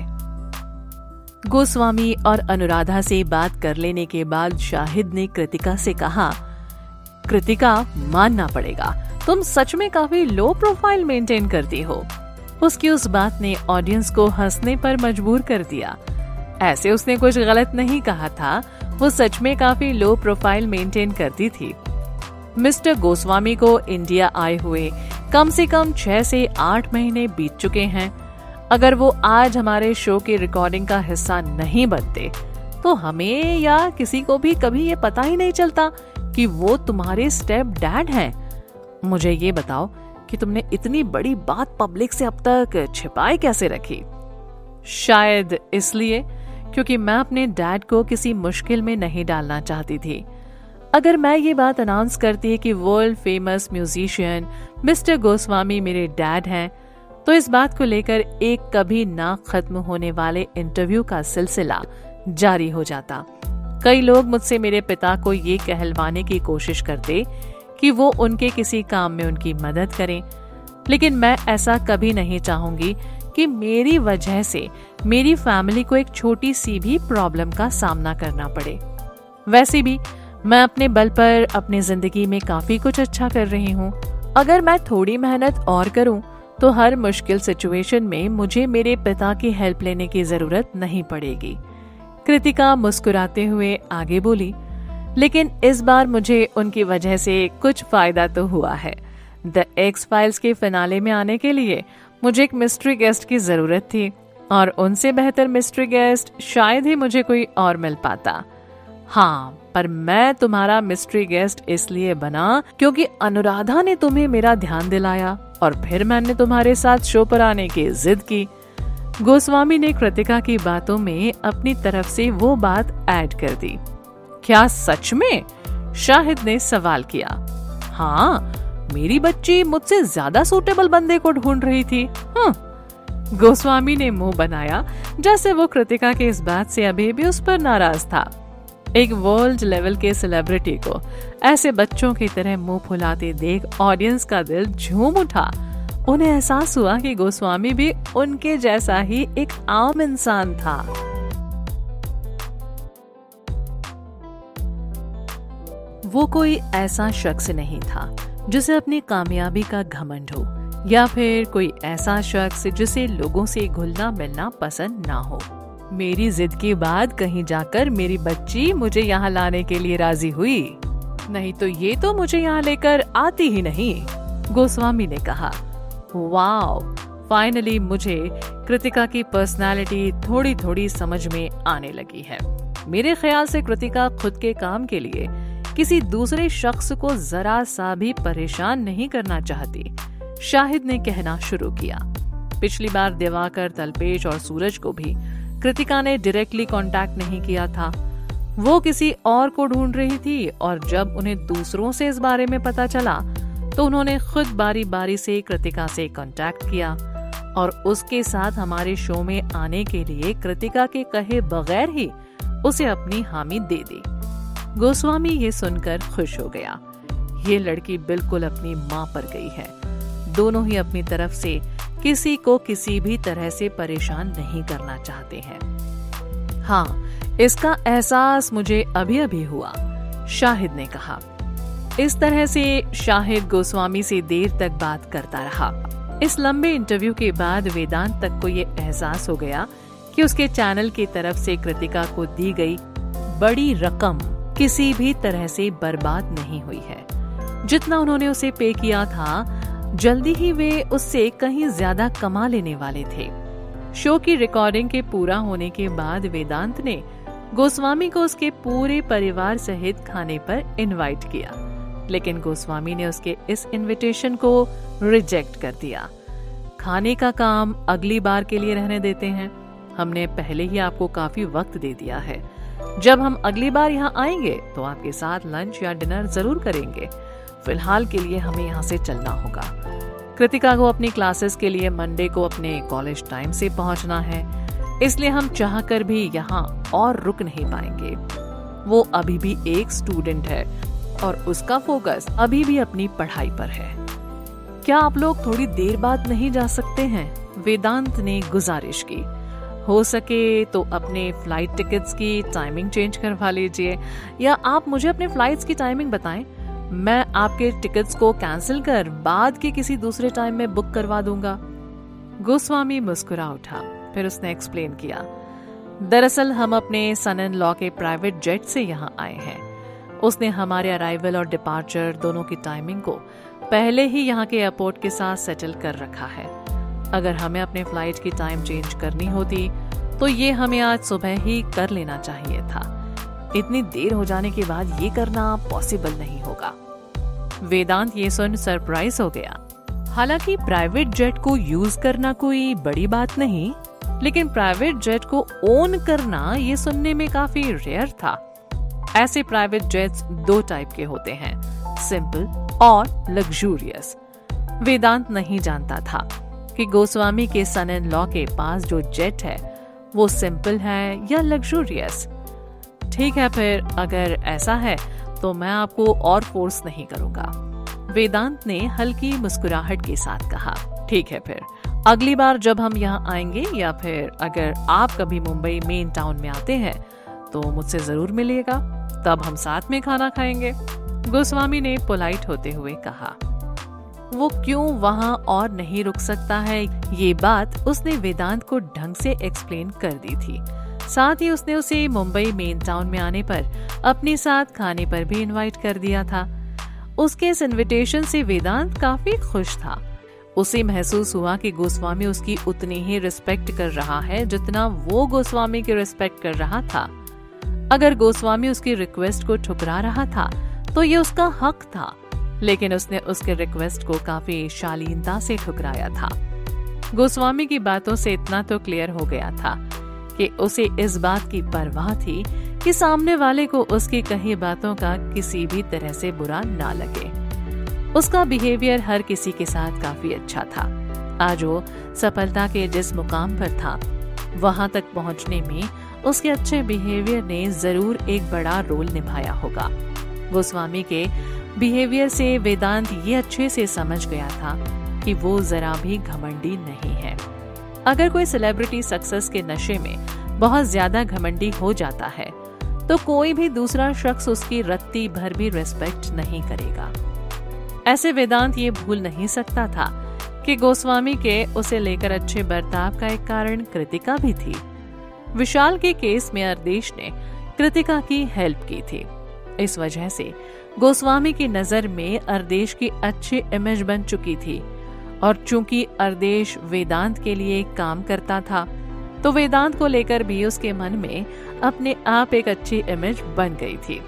गोस्वामी और अनुराधा से बात कर लेने के बाद शाहिद ने कृतिका से कहा, कृतिका मानना पड़ेगा, तुम सच में काफी लो प्रोफाइल मेंटेन करती हो। उसकी उस बात ने ऑडियंस को हंसने पर मजबूर कर दिया। ऐसे उसने कुछ गलत नहीं कहा था, वो सच में काफी लो प्रोफाइल मेंटेन करती थी। मिस्टर गोस्वामी को इंडिया आए हुए कम से कम छह से आठ महीने बीत चुके हैं। अगर वो आज हमारे शो की रिकॉर्डिंग का हिस्सा नहीं बनते तो हमें या किसी को भी कभी ये पता ही नहीं चलता कि वो तुम्हारे स्टेप डैड हैं। मुझे ये बताओ कि तुमने इतनी बड़ी बात पब्लिक से अब तक छिपाए कैसे रखी? शायद इसलिए क्योंकि मैं अपने डैड को किसी मुश्किल में नहीं डालना चाहती थी। अगर मैं ये बात अनाउंस करती कि world famous musician mister Goswami मेरे डैड हैं, तो इस बात को लेकर एक कभी ना खत्म होने वाले इंटरव्यू का सिलसिला जारी हो जाता। कई लोग मुझसे मेरे पिता को ये कहलवाने की कोशिश करते कि वो उनके किसी काम में उनकी मदद करें, लेकिन मैं ऐसा कभी नहीं चाहूंगी कि मेरी वजह से मेरी फैमिली को एक छोटी सी भी प्रॉब्लम का सामना करना पड़े। वैसे भी मैं अपने बल पर अपनी जिंदगी में काफी कुछ अच्छा कर रही हूँ। अगर मैं थोड़ी मेहनत और करूँ तो हर मुश्किल सिचुएशन में मुझे मेरे पिता की हेल्प लेने की जरूरत नहीं पड़ेगी। कृतिका मुस्कुराते हुए आगे बोली, लेकिन इस बार मुझे उनकी वजह से कुछ फायदा तो हुआ है। द एक्स फाइल्स के फिनाले में आने के लिए मुझे एक मिस्ट्री गेस्ट की जरूरत थी और उनसे बेहतर मिस्ट्री गेस्ट शायद ही मुझे कोई और मिल पाता। हाँ, पर मैं तुम्हारा मिस्ट्री गेस्ट इसलिए बना क्योंकि अनुराधा ने तुम्हें मेरा ध्यान दिलाया और फिर मैंने तुम्हारे साथ शो पर आने की जिद की। गोस्वामी ने कृतिका की बातों में अपनी तरफ से वो बात ऐड कर दी। क्या सच में? शाहिद ने सवाल किया। हाँ, मेरी बच्ची मुझसे ज्यादा सूटेबल बंदे को ढूंढ रही थी। हाँ, गोस्वामी ने मुंह बनाया जैसे वो कृतिका के इस बात से अभी भी उस पर नाराज था। एक वर्ल्ड लेवल के सेलिब्रिटी को ऐसे बच्चों की तरह मुंह फुलाते देख ऑडियंस का दिल झूम उठा। उन्हें एहसास हुआ कि गोस्वामी भी उनके जैसा ही एक आम इंसान था। वो कोई ऐसा शख्स नहीं था जिसे अपनी कामयाबी का घमंड हो, या फिर कोई ऐसा शख्स जिसे लोगों से घुलना मिलना पसंद ना हो। मेरी जिद के बाद कहीं जाकर मेरी बच्ची मुझे यहाँ लाने के लिए राजी हुई, नहीं तो ये तो मुझे यहाँ लेकर आती ही नहीं, गोस्वामी ने कहा। वाओ, फाइनली मुझे कृतिका की पर्सनालिटी थोड़ी थोड़ी समझ में आने लगी है। मेरे ख्याल से कृतिका खुद के काम के लिए किसी दूसरे शख्स को जरा सा भी परेशान नहीं करना चाहती, शाहिद ने कहना शुरू किया। पिछली बार दिवाकर, तलपेश और सूरज को भी कृतिका ने डायरेक्टली कांटेक्ट नहीं किया था। वो किसी और को ढूंढ रही थी और जब उन्हें दूसरों से इस बारे में पता चला तो उन्होंने खुद बारी बारी से कृतिका से कांटेक्ट किया और उसके साथ हमारे शो में आने के लिए कृतिका के कहे बगैर ही उसे अपनी हामी दे दी। गोस्वामी ये सुनकर खुश हो गया। ये लड़की बिल्कुल अपनी माँ पर गई है। दोनों ही अपनी तरफ से किसी को किसी भी तरह से परेशान नहीं करना चाहते हैं। हाँ, इसका एहसास मुझे अभी अभी हुआ, शाहिद ने कहा। इस तरह से शाहिद गोस्वामी से देर तक बात करता रहा। इस लंबे इंटरव्यू के बाद वेदांत तक को ये एहसास हो गया कि उसके चैनल की तरफ से कृतिका को दी गई बड़ी रकम किसी भी तरह से बर्बाद नहीं हुई है। जितना उन्होंने उसे पे किया था, जल्दी ही वे उससे कहीं ज्यादा कमा लेने वाले थे। शो की रिकॉर्डिंग के पूरा होने के बाद वेदांत ने गोस्वामी को उसके पूरे परिवार सहित खाने पर इनवाइट किया, लेकिन गोस्वामी ने उसके इस इनविटेशन को रिजेक्ट कर दिया। खाने का काम अगली बार के लिए रहने देते हैं, हमने पहले ही आपको काफी वक्त दे दिया है। जब हम अगली बार यहाँ आएंगे तो आपके साथ लंच या डिनर जरूर करेंगे। फिलहाल के लिए हमें यहाँ से चलना होगा। कृतिका को अपनी क्लासेस के लिए मंडे को अपने कॉलेज टाइम से पहुँचना है, इसलिए हम चाहकर भी यहाँ और रुक नहीं पाएंगे। वो अभी भी एक स्टूडेंट है और उसका फोकस अभी भी अपनी पढ़ाई पर है। क्या आप लोग थोड़ी देर बाद नहीं जा सकते हैं? वेदांत ने गुजारिश की। हो सके तो अपने फ्लाइट टिकट्स की टाइमिंग चेंज करवा लीजिए, या आप मुझे अपने फ्लाइट्स की टाइमिंग बताएं, मैं आपके टिकट्स को कैंसिल कर बाद के किसी दूसरे टाइम में बुक करवा दूंगा। गोस्वामी मुस्कुरा उठा, फिर उसने एक्सप्लेन किया, दरअसल हम अपने सन इन लॉ के प्राइवेट जेट से यहाँ आए हैं। उसने हमारे अराइवल और डिपार्चर दोनों की टाइमिंग को पहले ही यहाँ के एयरपोर्ट के साथ सेटल कर रखा है। अगर हमें अपने फ्लाइट की टाइम चेंज करनी होती तो ये हमें आज सुबह ही कर लेना चाहिए था। इतनी देर हो जाने के बाद ये करना पॉसिबल नहीं होगा। वेदांत ये सुन सरप्राइज हो गया। हालांकि प्राइवेट जेट को यूज करना कोई बड़ी बात नहीं, लेकिन प्राइवेट जेट को ओन करना ये सुनने में काफी रेयर था। ऐसे प्राइवेट जेट्स दो टाइप के होते हैं, सिंपल और लग्जूरियस। वेदांत नहीं जानता था कि गोस्वामी के सन इन लॉ के पास जो जेट है वो सिंपल है या लग्जूरियस। ठीक है, फिर अगर ऐसा है तो मैं आपको और फोर्स नहीं करूंगा, वेदांत ने हल्की मुस्कुराहट के साथ कहा। ठीक है, फिर अगली बार जब हम यहाँ आएंगे या फिर अगर आप कभी मुंबई मेन टाउन में आते हैं तो मुझसे जरूर मिलिएगा, तब हम साथ में खाना खाएंगे, गोस्वामी ने पोलाइट होते हुए कहा। वो क्यों वहाँ और नहीं रुक सकता है, ये बात उसने वेदांत को ढंग से एक्सप्लेन कर दी थी। साथ ही उसने उसे मुंबई मेन टाउन में आने पर अपने साथ खाने पर भी इनवाइट कर दिया था। उसके इस इनविटेशन से वेदांत काफी खुश था। उसे महसूस हुआ कि गोस्वामी उसकी उतनी ही रिस्पेक्ट कर रहा है जितना वो गोस्वामी की रिस्पेक्ट कर रहा था। अगर गोस्वामी उसकी रिक्वेस्ट को ठुकरा रहा था तो ये उसका हक था, लेकिन उसने उसके रिक्वेस्ट को काफी शालीनता से ठुकराया था। गोस्वामी की बातों से इतना तो क्लियर हो गया था कि उसे इस बात की परवाह थी कि सामने वाले को उसकी कही बातों का किसी भी तरह से बुरा ना लगे। उसका बिहेवियर हर किसी के साथ काफी अच्छा था। आज वो सफलता के जिस मुकाम पर था, वहां तक पहुंचने में उसके अच्छे बिहेवियर ने जरूर एक बड़ा रोल निभाया होगा। गोस्वामी के बिहेवियर से वेदांत ये अच्छे से समझ गया था कि वो जरा भी घमंडी नहीं है। अगर कोई सेलिब्रिटी सक्सेस के नशे में बहुत ज्यादा घमंडी हो जाता है तो कोई भी दूसरा शख्स उसकी रत्ती भर भी रिस्पेक्ट नहीं करेगा। ऐसे वेदांत ये भूल नहीं सकता था कि गोस्वामी के उसे लेकर अच्छे बर्ताव का एक कारण कृतिका भी थी। विशाल के केस में अर्देश ने कृतिका की हेल्प की थी। इस वजह से गोस्वामी की नजर में अर्देश की अच्छी इमेज बन चुकी थी और चूंकि अर्देश वेदांत के लिए काम करता था तो वेदांत को लेकर भी उसके मन में अपने आप एक अच्छी इमेज बन गई थी।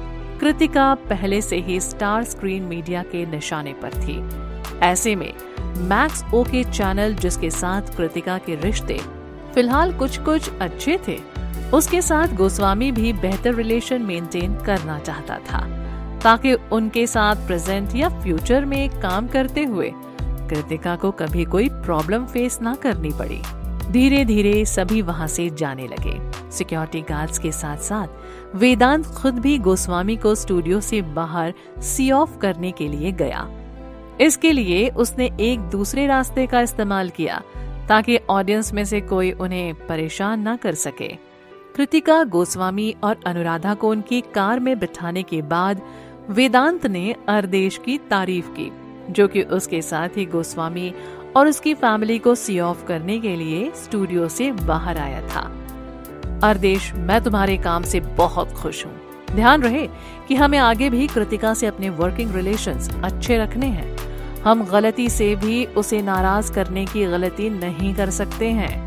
कृतिका पहले से ही स्टार स्क्रीन मीडिया के निशाने पर थी। ऐसे में मैक्स ओके चैनल, जिसके साथ कृतिका के रिश्ते फिलहाल कुछ कुछ अच्छे थे, उसके साथ गोस्वामी भी बेहतर रिलेशन मेंटेन करना चाहता था ताकि उनके साथ प्रेजेंट या फ्यूचर में काम करते हुए कृतिका को कभी कोई प्रॉब्लम फेस ना करनी पड़ी। धीरे धीरे सभी वहां से जाने लगे। सिक्योरिटी गार्ड्स के साथ साथ वेदांत खुद भी गोस्वामी को स्टूडियो से बाहर सी ऑफ करने के लिए गया। इसके लिए उसने एक दूसरे रास्ते का इस्तेमाल किया ताकि ऑडियंस में से कोई उन्हें परेशान ना कर सके। कृतिका, गोस्वामी और अनुराधा को उनकी कार में बिठाने के बाद वेदांत ने अर्देश की तारीफ की, जो कि उसके साथ ही गोस्वामी और उसकी फैमिली को सी ऑफ करने के लिए स्टूडियो से बाहर आया था। अर्देश, मैं तुम्हारे काम से बहुत खुश हूँ। ध्यान रहे कि हमें आगे भी कृतिका से अपने वर्किंग रिलेशंस अच्छे रखने हैं। हम गलती से भी उसे नाराज करने की गलती नहीं कर सकते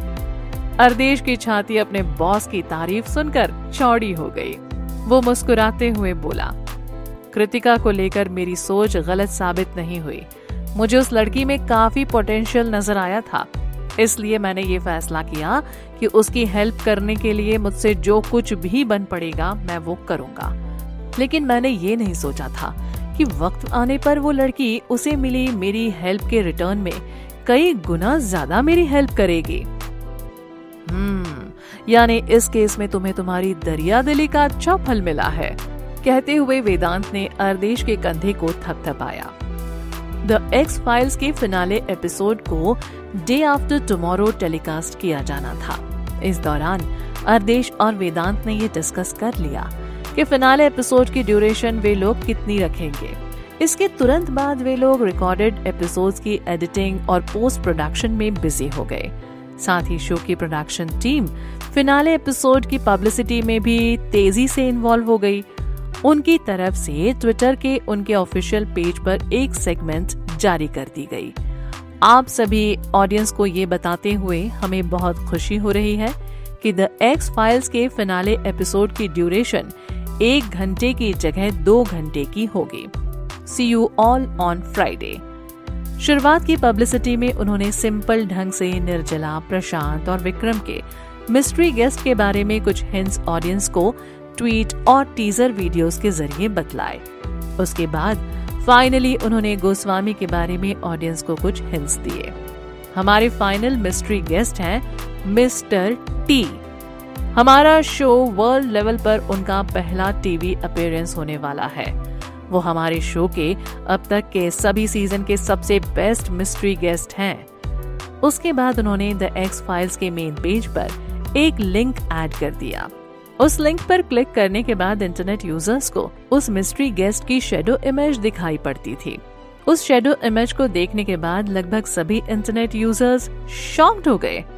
हैं। अर्देश की छाती अपने बॉस की तारीफ सुनकर चौड़ी हो गई। वो मुस्कुराते हुए बोला, कृतिका को लेकर मेरी सोच गलत साबित नहीं हुई। मुझे उस लड़की में काफी पोटेंशियल नजर आया था, इसलिए मैंने ये फैसला किया कि उसकी हेल्प करने के लिए मुझसे जो कुछ भी बन पड़ेगा मैं वो करूंगा। लेकिन मैंने ये नहीं सोचा था कि वक्त आने पर वो लड़की उसे मिली मेरी हेल्प के रिटर्न में कई गुना ज्यादा मेरी हेल्प करेगी। हम्म यानी इस केस में तुम्हें तुम्हारी दरिया दिली का अच्छा फल मिला है, कहते हुए वेदांत ने अर्देश के कंधे को थपथपाया। द एक्स फाइल्स के फिनाले एपिसोड को डे आफ्टर टुमारो टेलीकास्ट किया जाना था। इस दौरान अर्देश और वेदांत ने ये डिस्कस कर लिया कि फिनाले एपिसोड की ड्यूरेशन वे लोग कितनी रखेंगे। इसके तुरंत बाद वे लोग रिकॉर्डेड एपिसोड्स की एडिटिंग और पोस्ट प्रोडक्शन में बिजी हो गए। साथ ही शो की प्रोडक्शन टीम फिनाले एपिसोड की पब्लिसिटी में भी तेजी से इन्वॉल्व हो गई। उनकी तरफ से ट्विटर के उनके ऑफिशियल पेज पर एक सेगमेंट जारी कर दी गई। आप सभी ऑडियंस को ये बताते हुए हमें बहुत खुशी हो रही है कि द एक्स फाइल्स के फिनाले एपिसोड की ड्यूरेशन एक घंटे की जगह दो घंटे की होगी। See you all on Friday. शुरुआत की पब्लिसिटी में उन्होंने सिंपल ढंग से निर्जला, प्रशांत और विक्रम के मिस्ट्री गेस्ट के बारे में कुछ हिंट्स ऑडियंस को ट्वीट और टीजर वीडियोस के जरिए बतलाए। उसके बाद फाइनली उन्होंने गोस्वामी के बारे में ऑडियंस को कुछ हिंट्स दिए। हमारे फाइनल मिस्ट्री गेस्ट हैं मिस्टर टी। हमारा शो वर्ल्ड लेवल पर उनका पहला टीवी अपीयरेंस होने वाला है। वो हमारे शो के अब तक के सभी सीजन के सबसे बेस्ट मिस्ट्री गेस्ट हैं। उसके बाद उन्होंने द एक्स फाइल्स के मेन पेज पर एक लिंक ऐड कर दिया। उस लिंक पर क्लिक करने के बाद इंटरनेट यूजर्स को उस मिस्ट्री गेस्ट की शैडो इमेज दिखाई पड़ती थी। उस शैडो इमेज को देखने के बाद लगभग सभी इंटरनेट यूजर्स शॉक्ड हो गए।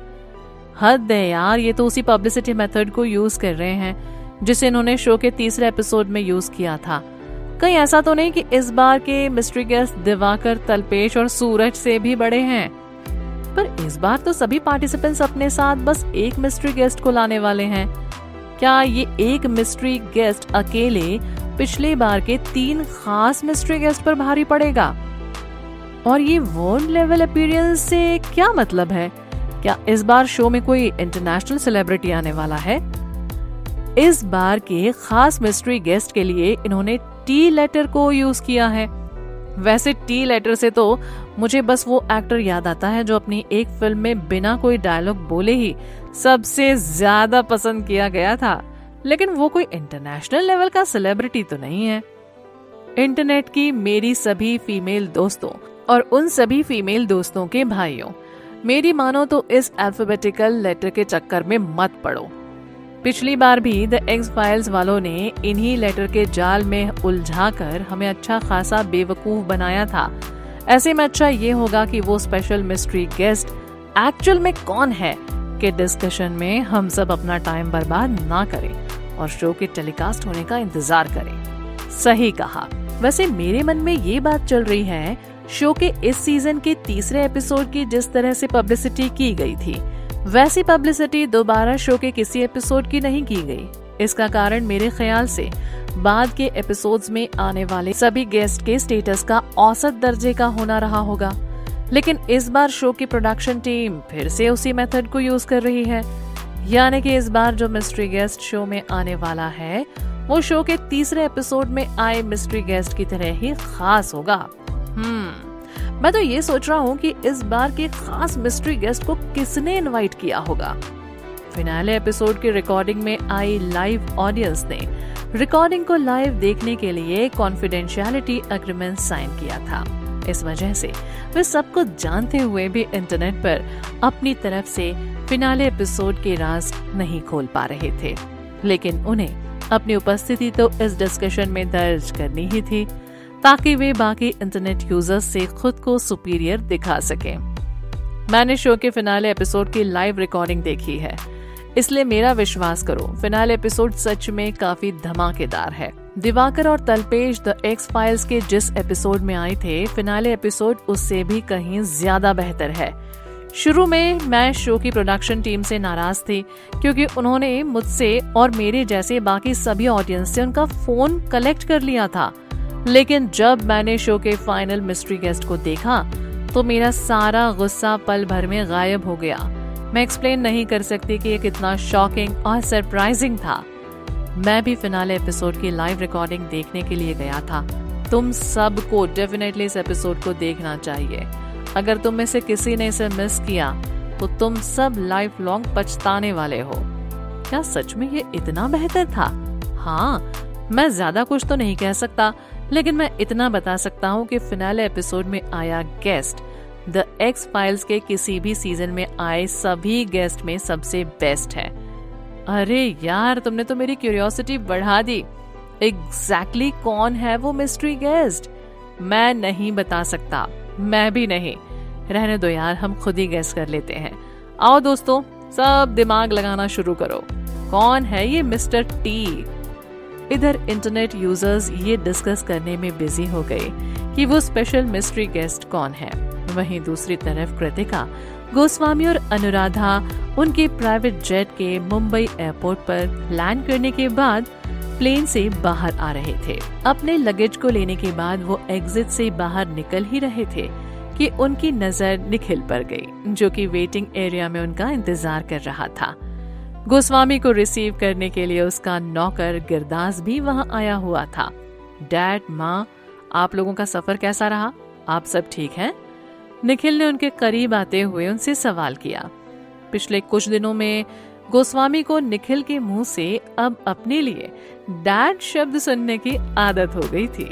हद है यार, ये तो उसी पब्लिसिटी मेथड को यूज कर रहे हैं जिसे इन्होंने शो के तीसरे एपिसोड में यूज किया था। कहीं ऐसा तो नहीं कि इस बार के मिस्ट्री गेस्ट दिवाकर, तलपेश और सूरज से भी बड़े हैं। पर इस बार तो सभी पार्टिसिपेंट्स अपने साथ बस एक मिस्ट्री गेस्ट को लाने वाले हैं। क्या ये एक मिस्ट्री गेस्ट अकेले पिछले बार के तीन खास मिस्ट्री गेस्ट पर भारी पड़ेगा? और ये वर्ल्ड लेवल अपीयरेंस से क्या मतलब है? क्या इस बार शो में कोई इंटरनेशनल सेलिब्रिटी आने वाला है? इस बार के खास मिस्ट्री गेस्ट के लिए इन्होंने टी लेटर को यूज किया है। वैसे टी लेटर से तो मुझे बस वो एक्टर याद आता है जो अपनी एक फिल्म में बिना कोई डायलॉग बोले ही सबसे ज्यादा पसंद किया गया था, लेकिन वो कोई इंटरनेशनल लेवल का सेलिब्रिटी तो नहीं है। इंटरनेट की मेरी सभी फीमेल दोस्तों और उन सभी फीमेल दोस्तों के भाइयों, मेरी मानो तो इस अल्फाबेटिकल लेटर के चक्कर में मत पड़ो। पिछली बार भी द एक्स फाइल्स वालों ने इन्हीं लेटर के जाल में उलझाकर हमें अच्छा खासा बेवकूफ बनाया था। ऐसे में अच्छा ये होगा कि वो स्पेशल मिस्ट्री गेस्ट एक्चुअल में कौन है के डिस्कशन में हम सब अपना टाइम बर्बाद ना करें और शो के टेलीकास्ट होने का इंतजार करें। सही कहा। वैसे मेरे मन में ये बात चल रही है, शो के इस सीजन के तीसरे एपिसोड की जिस तरह से पब्लिसिटी की गई थी, वैसी पब्लिसिटी दोबारा शो के किसी एपिसोड की नहीं की गई। इसका कारण मेरे ख्याल से बाद के एपिसोड्स में आने वाले सभी गेस्ट के स्टेटस का औसत दर्जे का होना रहा होगा। लेकिन इस बार शो की प्रोडक्शन टीम फिर से उसी मेथड को यूज कर रही है, यानी कि इस बार जो मिस्ट्री गेस्ट शो में आने वाला है वो शो के तीसरे एपिसोड में आए मिस्ट्री गेस्ट की तरह ही खास होगा। हम्म मैं तो ये सोच रहा हूँ कि इस बार के खास मिस्ट्री गेस्ट को किसने इनवाइट किया होगा। फिनाले एपिसोड की रिकॉर्डिंग में आई लाइव ऑडियंस ने रिकॉर्डिंग को लाइव देखने के लिए कॉन्फिडेंशियलिटी एग्रीमेंट साइन किया था। इस वजह से वे सब कुछ जानते हुए भी इंटरनेट पर अपनी तरफ से फिनाले एपिसोड के राज नहीं खोल पा रहे थे, लेकिन उन्हें अपनी उपस्थिति तो इस डिस्कशन में दर्ज करनी ही थी ताकि वे बाकी इंटरनेट यूजर्स से खुद को सुपीरियर दिखा सकें। मैंने शो के फिनाले एपिसोड की लाइव रिकॉर्डिंग देखी है, इसलिए मेरा विश्वास करो फिनाले एपिसोड सच में काफी धमाकेदार है। दिवाकर और तलपेश द एक्स फाइल्स के जिस एपिसोड में आए थे, फिनाले एपिसोड उससे भी कहीं ज्यादा बेहतर है। शुरू में मैं शो की प्रोडक्शन टीम से नाराज थी क्योंकि उन्होंने मुझसे और मेरे जैसे बाकी सभी ऑडियंस से उनका फोन कलेक्ट कर लिया था, लेकिन जब मैंने शो के फाइनल मिस्ट्री गेस्ट को देखा तो मेरा सारा गुस्सा पल भर में गायब हो गया। मैं एक्सप्लेन नहीं कर सकती कि ये कितना शॉकिंग और सरप्राइजिंग था। मैं भी फिनाले एपिसोड की लाइव रिकॉर्डिंग देखने के लिए गया था। तुम सबको डेफिनेटली इस एपिसोड को देखना चाहिए। अगर तुम में से किसी ने इसे मिस किया तो तुम सब लाइफ लॉन्ग पछताने वाले हो। क्या सच में ये इतना बेहतर था? हाँ, मैं ज्यादा कुछ तो नहीं कह सकता, लेकिन मैं इतना बता सकता हूँ कि फिनाले एपिसोड में आया गेस्ट द एक्स फाइल्स के किसी भी सीजन में आए सभी गेस्ट में सबसे बेस्ट है। अरे यार, तुमने तो मेरी क्यूरियोसिटी बढ़ा दी। एग्जैक्टली exactly कौन है वो मिस्ट्री गेस्ट? मैं नहीं बता सकता, मैं भी नहीं। रहने दो यार, हम खुद ही गेस कर लेते हैं। आओ दोस्तों, सब दिमाग लगाना शुरू करो। कौन है ये मिस्टर टी? इधर इंटरनेट यूजर्स ये डिस्कस करने में बिजी हो गए कि वो स्पेशल मिस्ट्री गेस्ट कौन है। वहीं दूसरी तरफ कृतिका, गोस्वामी और अनुराधा उनके प्राइवेट जेट के मुंबई एयरपोर्ट पर लैंड करने के बाद प्लेन से बाहर आ रहे थे। अपने लगेज को लेने के बाद वो एग्जिट से बाहर निकल ही रहे थे कि उनकी नजर निखिल पर गई, जो कि वेटिंग एरिया में उनका इंतजार कर रहा था। गोस्वामी को रिसीव करने के लिए उसका नौकर गिरदास भी वहां आया हुआ था। डैड, माँ, आप लोगों का सफर कैसा रहा? आप सब ठीक हैं? निखिल ने उनके करीब आते हुए उनसे सवाल किया। पिछले कुछ दिनों में गोस्वामी को निखिल के मुंह से अब अपने लिए डैड शब्द सुनने की आदत हो गई थी।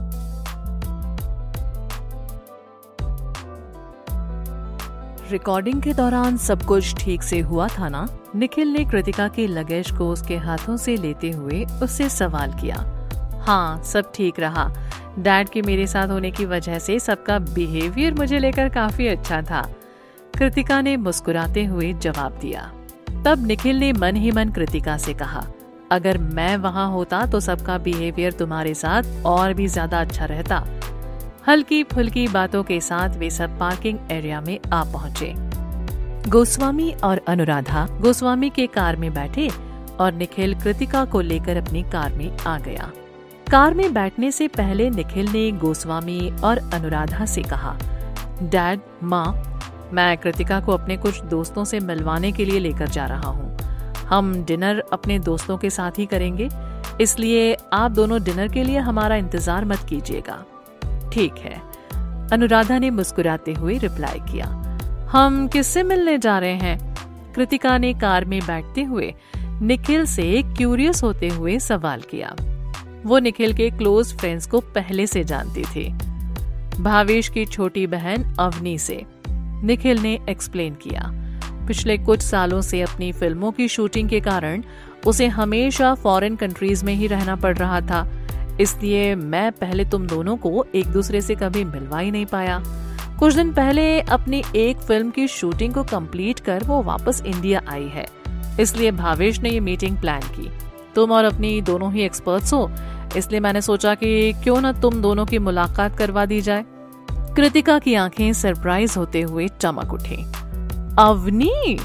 रिकॉर्डिंग के दौरान सब कुछ ठीक से हुआ था ना? निखिल ने कृतिका के लगेज को उसके हाथों से लेते हुए उससे सवाल किया। हाँ, सब ठीक रहा। डैड के मेरे साथ होने की वजह से सबका बिहेवियर मुझे लेकर काफी अच्छा था, कृतिका ने मुस्कुराते हुए जवाब दिया। तब निखिल ने मन ही मन कृतिका से कहा, अगर मैं वहां होता तो सबका बिहेवियर तुम्हारे साथ और भी ज्यादा अच्छा रहता। हल्की फुल्की बातों के साथ वे सब पार्किंग एरिया में आ पहुंचे। गोस्वामी और अनुराधा गोस्वामी के कार में बैठे और निखिल कृतिका को लेकर अपनी कार में आ गया। कार में बैठने से पहले निखिल ने गोस्वामी और अनुराधा से कहा, डैड, माँ, मैं कृतिका को अपने कुछ दोस्तों से मिलवाने के लिए लेकर जा रहा हूँ। हम डिनर अपने दोस्तों के साथ ही करेंगे, इसलिए आप दोनों डिनर के लिए हमारा इंतजार मत कीजिएगा। ठीक है, अनुराधा ने मुस्कुराते हुए रिप्लाई किया। हम किससे मिलने जा रहे हैं? कृतिका ने कार में बैठते हुए निखिल से क्यूरियस होते हुए सवाल किया। वो निखिल के क्लोज फ्रेंड्स को पहले से जानती थी, भावेश की छोटी बहन अवनी से। निखिल ने एक्सप्लेन किया, पिछले कुछ सालों से अपनी फिल्मों की शूटिंग के कारण उसे हमेशा फॉरेन कंट्रीज में ही रहना पड़ रहा था, इसलिए मैं पहले तुम दोनों को एक दूसरे से कभी मिलवा ही नहीं पाया। कुछ दिन पहले अपनी एक फिल्म की शूटिंग को कंप्लीट कर वो वापस इंडिया आई है, इसलिए भावेश ने ये मीटिंग प्लान की। तुम और अपनी दोनों ही एक्सपर्ट्स हो, इसलिए मैंने सोचा कि क्यों न तुम दोनों की मुलाकात करवा दी जाए। कृतिका की आंखें सरप्राइज होते हुए चमक उठी। अवनी?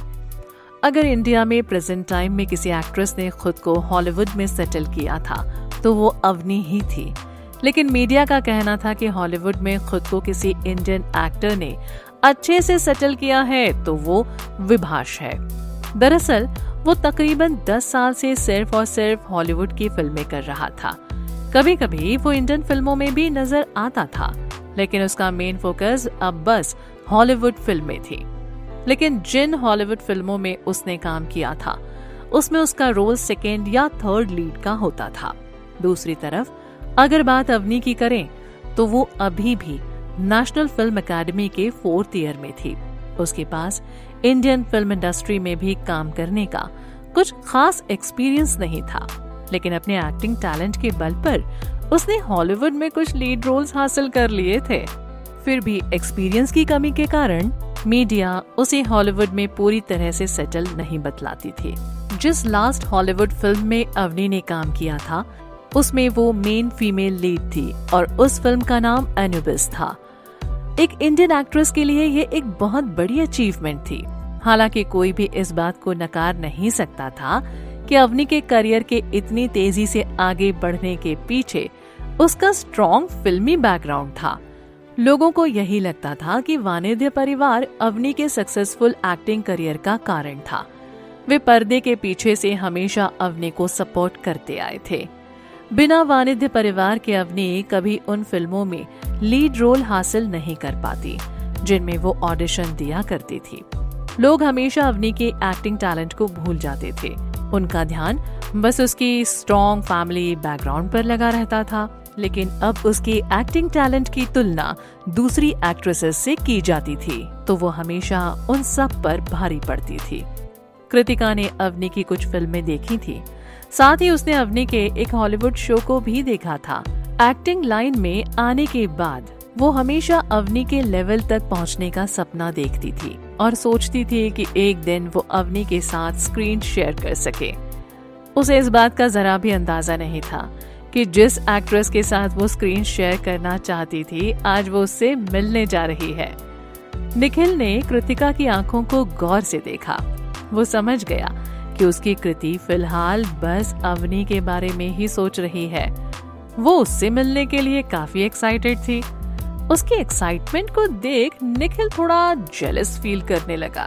अगर इंडिया में प्रेजेंट टाइम में किसी एक्ट्रेस ने खुद को हॉलीवुड में सेटल किया था तो वो अवनी ही थी, लेकिन मीडिया का कहना था कि हॉलीवुड में खुद को किसी इंडियन एक्टर ने अच्छे से सेटल किया है तो वो विभाष है। दरअसल वो तकरीबन दस साल से सिर्फ और सिर्फ हॉलीवुड की फिल्में कर रहा था। कभी कभी वो इंडियन फिल्मों में भी नजर आता था, लेकिन उसका मेन फोकस अब बस हॉलीवुड फिल्में थी। लेकिन जिन हॉलीवुड फिल्मों में उसने काम किया था उसमें उसका रोल सेकेंड या थर्ड लीड का होता था। दूसरी तरफ अगर बात अवनी की करें तो वो अभी भी नेशनल फिल्म एकेडमी के फोर्थ ईयर में थी। उसके पास इंडियन फिल्म इंडस्ट्री में भी काम करने का कुछ खास एक्सपीरियंस नहीं था, लेकिन अपने एक्टिंग टैलेंट के बल पर उसने हॉलीवुड में कुछ लीड रोल्स हासिल कर लिए थे। फिर भी एक्सपीरियंस की कमी के कारण मीडिया उसे हॉलीवुड में पूरी तरह से सेटल नहीं बतलाती थी। जिस लास्ट हॉलीवुड फिल्म में अवनी ने काम किया था उसमें वो मेन फीमेल लीड थी और उस फिल्म का नाम एनुबिस था। एक इंडियन एक्ट्रेस के लिए ये एक बहुत बड़ी अचीवमेंट थी। हालांकि कोई भी इस बात को नकार नहीं सकता था कि अवनी के करियर के इतनी तेजी से आगे बढ़ने के पीछे उसका स्ट्रॉन्ग फिल्मी बैकग्राउंड था। लोगों को यही लगता था कि वाणिज्य परिवार अवनी के सक्सेसफुल एक्टिंग करियर का कारण था। वे पर्दे के पीछे से हमेशा अवनी को सपोर्ट करते आए थे। बिना वाणिज्य परिवार के अवनी कभी उन फिल्मों में लीड रोल हासिल नहीं कर पाती जिनमें वो ऑडिशन दिया करती थी। लोग हमेशा अवनी के एक्टिंग टैलेंट को भूल जाते थे। उनका ध्यान बस उसकी स्ट्रॉन्ग फैमिली बैकग्राउंड पर लगा रहता था, लेकिन अब उसके एक्टिंग टैलेंट की तुलना दूसरी एक्ट्रेसेस से की जाती थी तो वो हमेशा उन सब पर भारी पड़ती थी। कृतिका ने अवनी की कुछ फिल्में देखी थी, साथ ही उसने अवनी के एक हॉलीवुड शो को भी देखा था। एक्टिंग लाइन में आने के बाद वो हमेशा अवनी के लेवल तक पहुंचने का सपना देखती थी और सोचती थी कि एक दिन वो अवनी के साथ स्क्रीन शेयर कर सके। उसे इस बात का जरा भी अंदाजा नहीं था कि जिस एक्ट्रेस के साथ वो स्क्रीन शेयर करना चाहती थी आज वो उससे मिलने जा रही है। निखिल ने कृतिका की आंखों को गौर से देखा। वो समझ गया कि उसकी कृति फिलहाल बस अवनी के बारे में ही सोच रही है। वो उससे मिलने के लिए काफी एक्साइटेड थी। उसकी एक्साइटमेंट को देख निखिल थोड़ा जेलस फील करने लगा।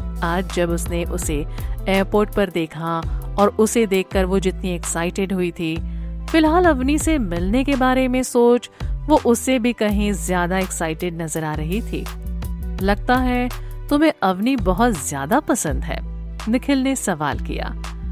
आज जब उसने उसे एयरपोर्ट पर देखा और उसे देखकर वो जितनी एक्साइटेड हुई थी, फिलहाल अवनी से मिलने के बारे में सोच वो उससे भी कहीं ज्यादा एक्साइटेड नजर आ रही थी। लगता है तुम्हें अवनी बहुत ज्यादा पसंद है? निखिल ने सवाल किया।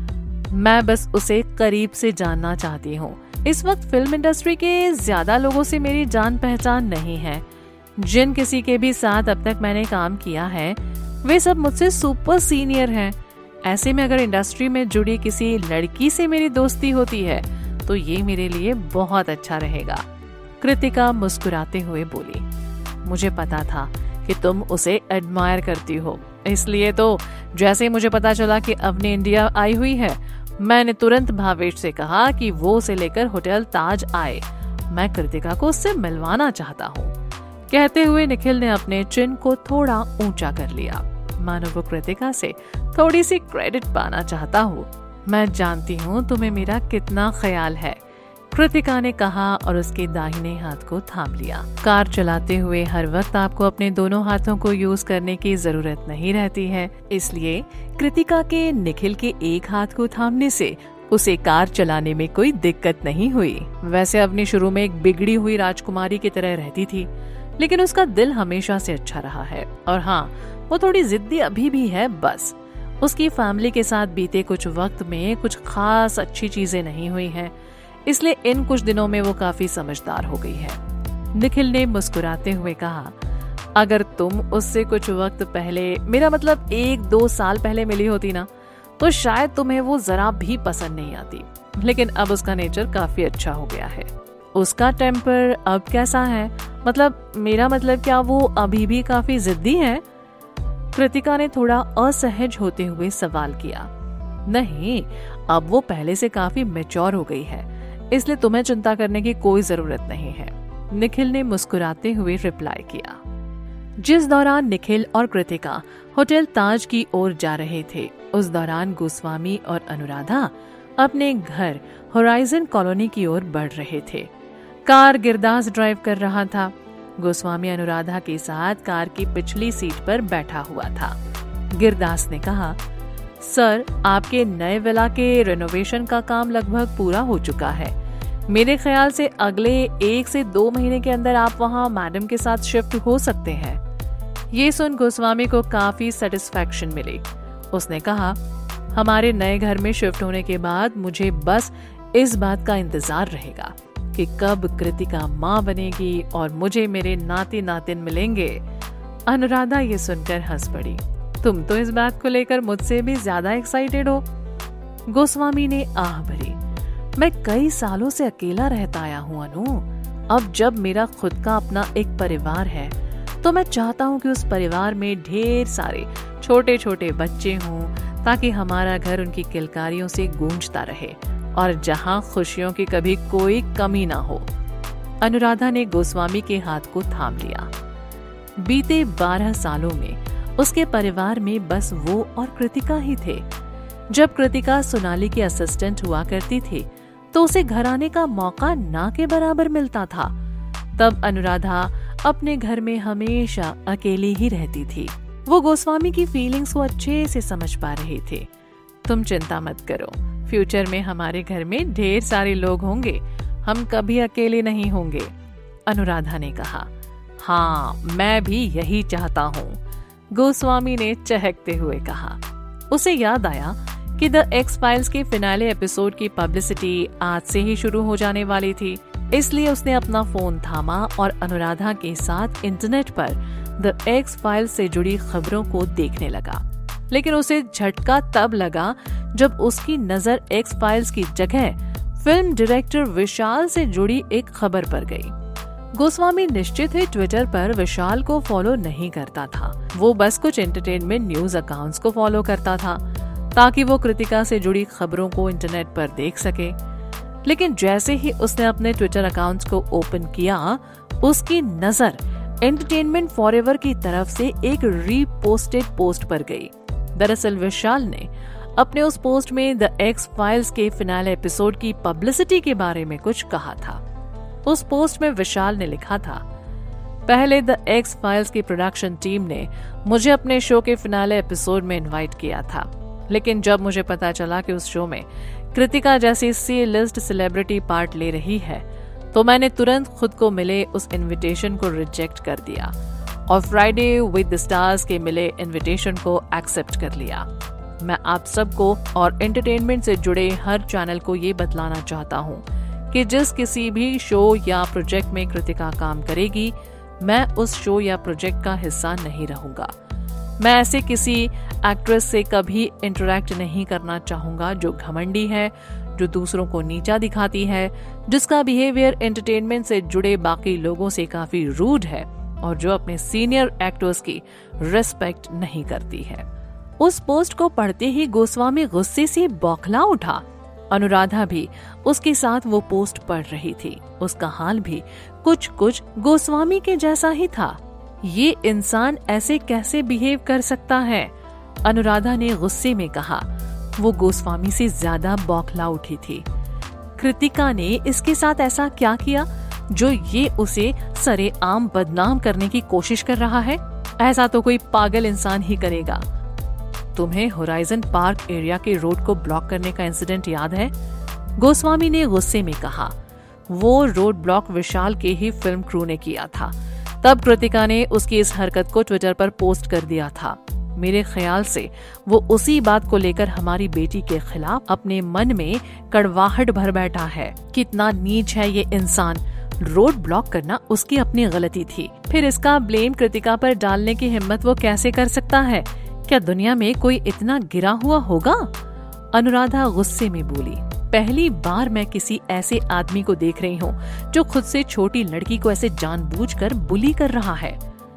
मैं बस उसे करीब से जानना चाहती हूँ। इस वक्त फिल्म इंडस्ट्री के ज्यादा लोगों से मेरी जान पहचान नहीं है। जिन किसी के भी साथ अब तक मैंने काम किया है वे सब मुझसे सुपर सीनियर हैं। ऐसे में अगर इंडस्ट्री में जुड़ी किसी लड़की से मेरी दोस्ती होती है तो ये मेरे लिए बहुत अच्छा रहेगा। कृतिका मुस्कुराते हुए बोली, मुझे पता था कि तुम उसे एडमायर करती हो, इसलिए तो जैसे ही मुझे पता चला कि अवनी इंडिया आई हुई है मैंने तुरंत भावेश से कहा कि वो उसे लेकर होटल ताज आए। मैं कृतिका को उससे मिलवाना चाहता हूँ। कहते हुए निखिल ने अपने चिन को थोड़ा ऊंचा कर लिया, मानो वो कृतिका से थोड़ी सी क्रेडिट पाना चाहता हूँ। मैं जानती हूँ तुम्हें मेरा कितना ख्याल है, कृतिका ने कहा और उसके दाहिने हाथ को थाम लिया। कार चलाते हुए हर वक्त आपको अपने दोनों हाथों को यूज करने की जरूरत नहीं रहती है, इसलिए कृतिका के निखिल के एक हाथ को थामने से उसे कार चलाने में कोई दिक्कत नहीं हुई। वैसे अपनी शुरू में एक बिगड़ी हुई राजकुमारी की तरह रहती थी, लेकिन उसका दिल हमेशा से अच्छा रहा है। और हाँ, वो थोड़ी जिद्दी अभी भी है। बस उसकी फैमिली के साथ बीते कुछ वक्त में कुछ खास अच्छी चीजें नहीं हुई हैं, इसलिए इन कुछ दिनों में वो काफी समझदार हो गई है। निखिल ने मुस्कुराते हुए कहा, अगर तुम उससे कुछ वक्त पहले, मेरा मतलब एक दो साल पहले मिली होती ना, तो शायद तुम्हें वो जरा भी पसंद नहीं आती। लेकिन अब उसका नेचर काफी अच्छा हो गया है। उसका टेम्पर अब कैसा है? मतलब मेरा मतलब क्या वो अभी भी काफी जिद्दी है? कृतिका ने थोड़ा असहज होते हुए सवाल किया। नहीं, अब वो पहले से काफी मैच्योर हो गई है, इसलिए तुम्हें चिंता करने की कोई जरूरत नहीं है, निखिल ने मुस्कुराते हुए रिप्लाई किया। जिस दौरान निखिल और कृतिका होटल ताज की ओर जा रहे थे, उस दौरान गोस्वामी और अनुराधा अपने घर होराइजन कॉलोनी की ओर बढ़ रहे थे। कार गिरदास ड्राइव कर रहा था। गोस्वामी अनुराधा के साथ कार की पिछली सीट पर बैठा हुआ था। गिरदास ने कहा, सर, आपके नए विला के रेनोवेशन का काम लगभग पूरा हो चुका है। मेरे ख्याल से अगले एक से दो महीने के अंदर आप वहाँ मैडम के साथ शिफ्ट हो सकते हैं। ये सुन गोस्वामी को काफी सेटिस्फैक्शन मिली। उसने कहा, हमारे नए घर में शिफ्ट होने के बाद मुझे बस इस बात का इंतजार रहेगा कि कब कृतिका माँ बनेगी और मुझे मेरे नाती नातिन मिलेंगे। अनुराधा ये सुनकर हंस पड़ी। तुम तो इस बात को लेकर मुझसे भी ज्यादा एक्साइटेड हो। गोस्वामी ने आह भरी। मैं कई सालों से अकेला रहता आया हूँ अनु। अब जब मेरा खुद का अपना एक परिवार है, तो मैं चाहता हूँ कि उस परिवार में ढेर सारे छोटे छोटे बच्चे हों, ताकि हमारा घर उनकी किलकारियों से गूंजता रहे और जहाँ खुशियों की कभी कोई कमी ना हो। अनुराधा ने गोस्वामी के हाथ को थाम लिया। बीते बारह सालों में उसके परिवार में बस वो और कृतिका ही थे। जब कृतिका सोनाली की असिस्टेंट हुआ करती थी, तो उसे घर आने का मौका ना के बराबर मिलता था। तब अनुराधा अपने घर में हमेशा अकेली ही रहती थी। वो गोस्वामी की फीलिंग्स को अच्छे से समझ पा रहे थे। तुम चिंता मत करो, फ्यूचर में हमारे घर में ढेर सारे लोग होंगे, हम कभी अकेले नहीं होंगे, अनुराधा ने कहा। हाँ, मैं भी यही चाहता हूँ, गोस्वामी ने चहकते हुए कहा। उसे याद आया कि द एक्स फाइल्स के फिनाले एपिसोड की पब्लिसिटी आज से ही शुरू हो जाने वाली थी, इसलिए उसने अपना फोन थामा और अनुराधा के साथ इंटरनेट पर द एक्स फाइल्स से जुड़ी खबरों को देखने लगा। लेकिन उसे झटका तब लगा जब उसकी नजर एक्स फाइल्स की जगह फिल्म डायरेक्टर विशाल से जुड़ी एक खबर पर गई। गोस्वामी निश्चित ही ट्विटर पर विशाल को फॉलो नहीं करता था। वो बस कुछ एंटरटेनमेंट न्यूज अकाउंट्स को फॉलो करता था, ताकि वो कृतिका से जुड़ी खबरों को इंटरनेट पर देख सके। लेकिन जैसे ही उसने अपने ट्विटर अकाउंट्स को ओपन किया, उसकी नजर एंटरटेनमेंट फॉरएवर की तरफ से एक रीपोस्टेड पोस्ट पर गई। दरअसल विशाल ने अपने उस पोस्ट में द एक्स फाइल्स के फिनाले एपिसोड की पब्लिसिटी के बारे में कुछ कहा था। उस पोस्ट में विशाल ने लिखा था, पहले द एक्स फाइल्स की प्रोडक्शन टीम ने मुझे अपने शो के फिनाले एपिसोड में इनवाइट किया था, लेकिन जब मुझे पता चला कि उस शो में कृतिका जैसी सी लिस्ट सेलिब्रिटी पार्ट ले रही है, तो मैंने तुरंत खुद को मिले उस इनविटेशन को रिजेक्ट कर दिया और फ्राइडे विद द स्टार्स के मिले इनविटेशन को एक्सेप्ट कर लिया। मैं आप सबको और एंटरटेनमेंट से जुड़े हर चैनल को ये बतलाना चाहता हूँ कि जिस किसी भी शो या प्रोजेक्ट में कृतिका काम करेगी, मैं उस शो या प्रोजेक्ट का हिस्सा नहीं रहूंगा। मैं ऐसे किसी एक्ट्रेस से कभी इंटरेक्ट नहीं करना चाहूंगा जो घमंडी है, जो दूसरों को नीचा दिखाती है, जिसका बिहेवियर एंटरटेनमेंट से जुड़े बाकी लोगों से काफी रूड है और जो अपने सीनियर एक्टर्स की रिस्पेक्ट नहीं करती है। उस पोस्ट को पढ़ते ही गोस्वामी गुस्से से बौखला उठा। अनुराधा भी उसके साथ वो पोस्ट पढ़ रही थी। उसका हाल भी कुछ कुछ गोस्वामी के जैसा ही था। ये इंसान ऐसे कैसे बिहेव कर सकता है? अनुराधा ने गुस्से में कहा। वो गोस्वामी से ज्यादा बौखला उठी थी। कृतिका ने इसके साथ ऐसा क्या किया जो ये उसे सरेआम बदनाम करने की कोशिश कर रहा है? ऐसा तो कोई पागल इंसान ही करेगा। तुम्हें होराइजन पार्क एरिया के रोड को ब्लॉक करने का इंसिडेंट याद है? गोस्वामी ने गुस्से में कहा। वो रोड ब्लॉक विशाल के ही फिल्म क्रू ने किया था। तब कृतिका ने उसकी इस हरकत को ट्विटर पर पोस्ट कर दिया था। मेरे ख्याल से वो उसी बात को लेकर हमारी बेटी के खिलाफ अपने मन में कड़वाहट भर बैठा है। कितना नीच है ये इंसान। रोड ब्लॉक करना उसकी अपनी गलती थी, फिर इसका ब्लेम कृतिका पर डालने की हिम्मत वो कैसे कर सकता है? क्या दुनिया में कोई इतना गिरा हुआ होगा? अनुराधा गुस्से में बोली। पहली बार मैं किसी ऐसे आदमी को देख रही हूँ जो खुद से छोटी लड़की को ऐसे जानबूझकर बुली कर रहा है।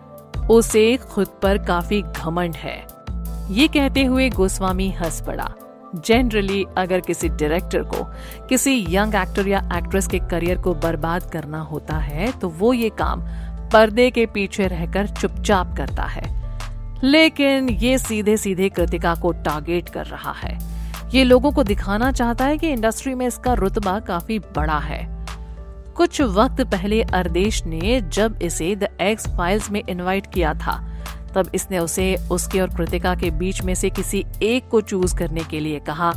उसे खुद पर काफी घमंड है। ये कहते हुए गोस्वामी हंस पड़ा। जनरली अगर किसी डायरेक्टर को किसी यंग एक्टर या एक्ट्रेस के करियर को बर्बाद करना होता है तो वो ये काम पर्दे के पीछे रहकर चुपचाप करता है, लेकिन ये सीधे सीधे कृतिका को टारगेट कर रहा है। ये लोगों को दिखाना चाहता है कि इंडस्ट्री में इसका रुतबा काफी बड़ा है। कुछ वक्त पहले अर्देश ने जब इसे द एक्स फाइल्स में इनवाइट किया था, तब इसने उसे उसके और कृतिका के बीच में से किसी एक को चूज करने के लिए कहा।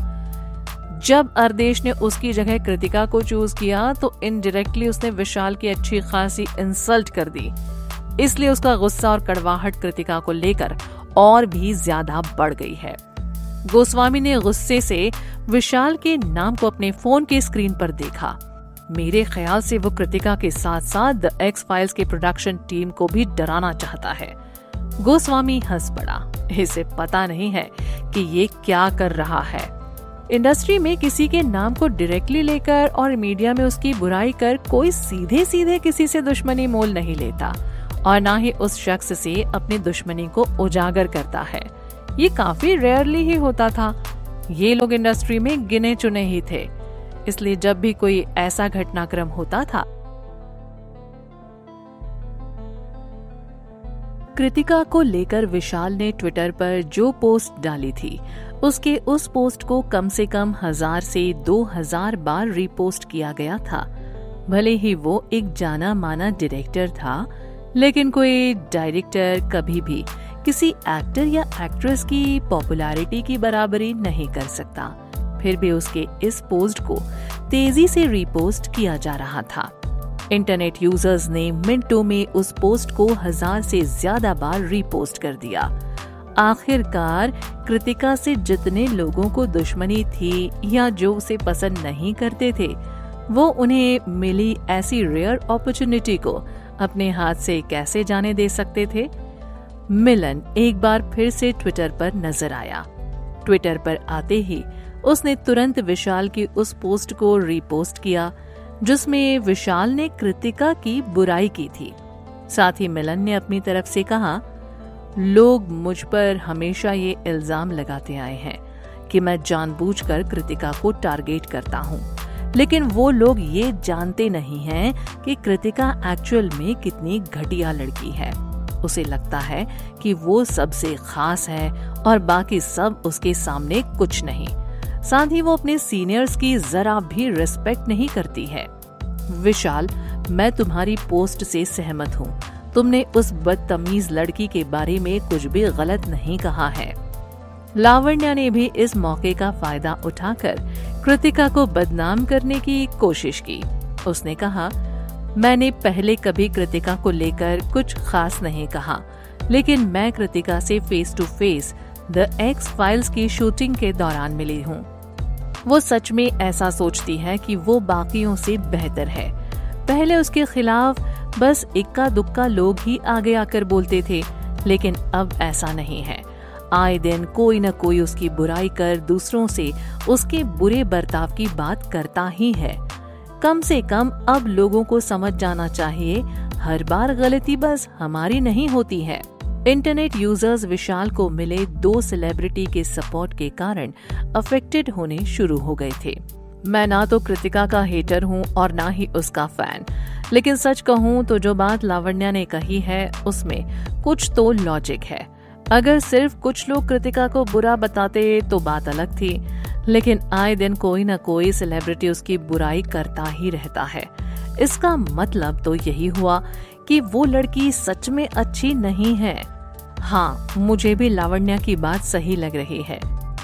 जब अर्देश ने उसकी जगह कृतिका को चूज किया तो इनडायरेक्टली उसने विशाल की अच्छी खासी इंसल्ट कर दी। इसलिए उसका गुस्सा और कड़वाहट कृतिका को लेकर और भी ज्यादा बढ़ गई है। गोस्वामी ने गुस्से से विशाल के नाम को अपने फोन के स्क्रीन पर देखा। मेरे ख्याल से वो कृतिका के साथ साथ द एक्स फाइल्स के प्रोडक्शन टीम को भी डराना चाहता है। गोस्वामी हंस पड़ा। इसे पता नहीं है कि ये क्या कर रहा है। इंडस्ट्री में किसी के नाम को डायरेक्टली लेकर और मीडिया में उसकी बुराई कर कोई सीधे सीधे किसी से दुश्मनी मोल नहीं लेता और ना ही उस शख्स से अपनी दुश्मनी को उजागर करता है। ये काफी रेयरली ही होता था। ये लोग इंडस्ट्री में गिने चुने ही थे, इसलिए जब भी कोई ऐसा घटनाक्रम होता था, कृतिका को लेकर विशाल ने ट्विटर पर जो पोस्ट डाली थी उसके उस पोस्ट को कम से कम हजार से दो हजार बार रीपोस्ट किया गया था। भले ही वो एक जाना माना डायरेक्टर था, लेकिन कोई डायरेक्टर कभी भी किसी एक्टर या एक्ट्रेस की पॉपुलैरिटी की बराबरी नहीं कर सकता। फिर भी उसके इस पोस्ट को तेजी से रीपोस्ट किया जा रहा था। इंटरनेट यूजर्स ने मिनटों में उस पोस्ट को हजार से ज्यादा बार रीपोस्ट कर दिया। आखिरकार कृतिका से जितने लोगों को दुश्मनी थी या जो उसे पसंद नहीं करते थे, वो उन्हें मिली ऐसी रेयर अपॉर्चुनिटी को अपने हाथ से कैसे जाने दे सकते थे। मिलन एक बार फिर से ट्विटर पर नजर आया। ट्विटर पर आते ही उसने तुरंत विशाल की उस पोस्ट को रीपोस्ट किया जिसमें विशाल ने कृतिका की बुराई की थी। साथ ही मिलन ने अपनी तरफ से कहा, लोग मुझ पर हमेशा ये इल्जाम लगाते आए हैं कि मैं जानबूझकर कृतिका को टारगेट करता हूँ, लेकिन वो लोग ये जानते नहीं हैं कि कृतिका एक्चुअल में कितनी घटिया लड़की है। उसे लगता है कि वो सबसे खास है और बाकी सब उसके सामने कुछ नहीं। साथ ही वो अपने सीनियर्स की जरा भी रिस्पेक्ट नहीं करती है। विशाल, मैं तुम्हारी पोस्ट से सहमत हूँ। तुमने उस बदतमीज लड़की के बारे में कुछ भी गलत नहीं कहा है। लावण्या ने भी इस मौके का फायदा उठाकर कृतिका को बदनाम करने की कोशिश की। उसने कहा, मैंने पहले कभी कृतिका को लेकर कुछ खास नहीं कहा, लेकिन मैं कृतिका से face to face the X files की शूटिंग के दौरान मिली हूँ। वो सच में ऐसा सोचती है कि वो बाकियों से बेहतर है। पहले उसके खिलाफ बस इक्का दुक्का लोग ही आगे आकर बोलते थे, लेकिन अब ऐसा नहीं है। आए दिन कोई न कोई उसकी बुराई कर दूसरों से उसके बुरे बर्ताव की बात करता ही है। कम से कम अब लोगों को समझ जाना चाहिए, हर बार गलती बस हमारी नहीं होती है। इंटरनेट यूजर्स विशाल को मिले दो सेलिब्रिटी के सपोर्ट के कारण अफेक्टेड होने शुरू हो गए थे। मैं ना तो कृतिका का हेटर हूँ और ना ही उसका फैन, लेकिन सच कहूँ तो जो बात लावण्या ने कही है उसमें कुछ तो लॉजिक है। अगर सिर्फ कुछ लोग कृतिका को बुरा बताते तो बात अलग थी, लेकिन आए दिन कोई न कोई सेलिब्रिटी उसकी बुराई करता ही रहता है। इसका मतलब तो यही हुआ कि वो लड़की सच में अच्छी नहीं है। हाँ, मुझे भी लावण्या की बात सही लग रही है।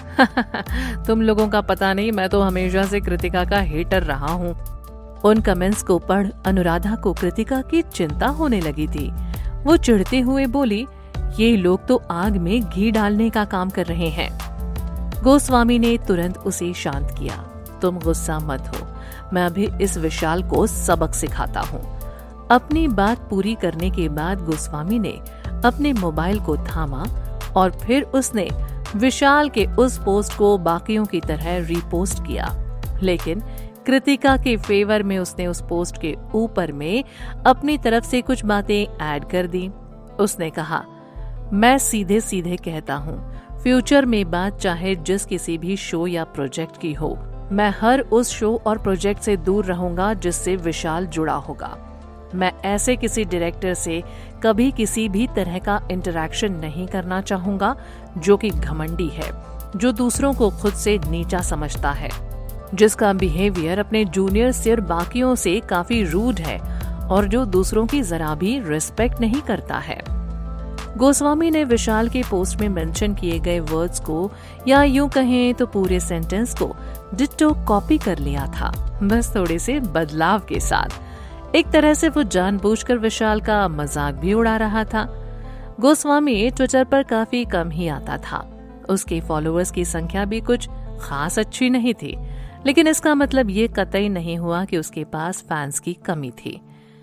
तुम लोगों का पता नहीं, मैं तो हमेशा से कृतिका का हेटर रहा हूँ। उन कमेंट्स को पढ़ अनुराधा को कृतिका की चिंता होने लगी थी। वो चिढ़ते हुए बोली, ये लोग तो आग में घी डालने का काम कर रहे हैं। गोस्वामी ने तुरंत उसे शांत किया। तुम गुस्सा मत हो, मैं अभी इस विशाल को सबक सिखाता हूँ। अपनी बात पूरी करने के बाद गोस्वामी ने अपने मोबाइल को थामा और फिर उसने विशाल के उस पोस्ट को बाकियों की तरह रीपोस्ट किया, लेकिन कृतिका के फेवर में उसने उस पोस्ट के ऊपर में अपनी तरफ से कुछ बातें ऐड कर दी। उसने कहा, मैं सीधे सीधे कहता हूँ, फ्यूचर में बात चाहे जिस किसी भी शो या प्रोजेक्ट की हो, मैं हर उस शो और प्रोजेक्ट से दूर रहूंगा जिससे विशाल जुड़ा होगा। मैं ऐसे किसी डायरेक्टर से कभी किसी भी तरह का इंटरैक्शन नहीं करना चाहूंगा जो कि घमंडी है, जो दूसरों को खुद से नीचा समझता है, जिसका बिहेवियर अपने जूनियर से और बाकियों से काफी रूड है और जो दूसरों की जरा भी रिस्पेक्ट नहीं करता है। गोस्वामी ने विशाल के पोस्ट में मेंशन किए गए वर्ड्स को, या यूं कहें तो पूरे सेंटेंस को डिट्टो कॉपी कर लिया था, बस थोड़े से बदलाव के साथ। एक तरह से वो जानबूझकर विशाल का मजाक भी उड़ा रहा था। गोस्वामी ट्विटर पर काफी कम ही आता था। उसके फॉलोअर्स की संख्या भी कुछ खास अच्छी नहीं थी, लेकिन इसका मतलब ये कतई नहीं हुआ कि उसके पास फैंस की कमी थी।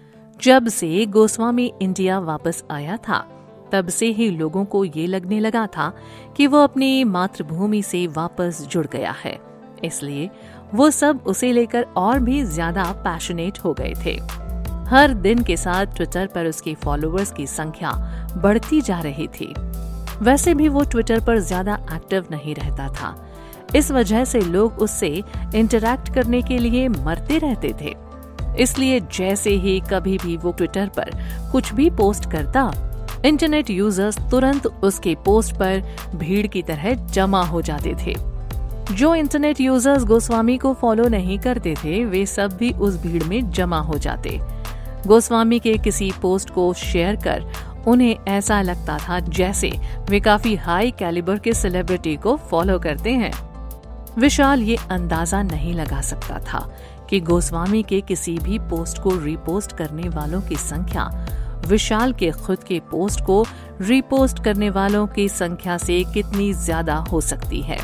जब से गोस्वामी इंडिया वापस आया था, तब से ही लोगों को ये लगने लगा था कि वो अपनी मातृभूमि से वापस जुड़ गया है, इसलिए वो सब उसे लेकर और भी ज्यादा पैशनेट हो गए थे। हर दिन के साथ ट्विटर पर उसके फॉलोअर्स की संख्या बढ़ती जा रही थी। वैसे भी वो ट्विटर पर ज्यादा एक्टिव नहीं रहता था, इस वजह से लोग उससे इंटरैक्ट करने के लिए मरते रहते थे। इसलिए जैसे ही कभी भी वो ट्विटर पर कुछ भी पोस्ट करता, इंटरनेट यूजर्स तुरंत उसके पोस्ट पर भीड़ की तरह जमा हो जाते थे। जो इंटरनेट यूजर्स गोस्वामी को फॉलो नहीं करते थे, वे सब भी उस भीड़ में जमा हो जाते। गोस्वामी के किसी पोस्ट को शेयर कर उन्हें ऐसा लगता था जैसे वे काफी हाई कैलिबर के सेलिब्रिटी को फॉलो करते हैं। विशाल ये अंदाजा नहीं लगा सकता था कि गोस्वामी के किसी भी पोस्ट को रीपोस्ट करने वालों की संख्या विशाल के खुद के पोस्ट को रीपोस्ट करने वालों की संख्या से कितनी ज्यादा हो सकती है।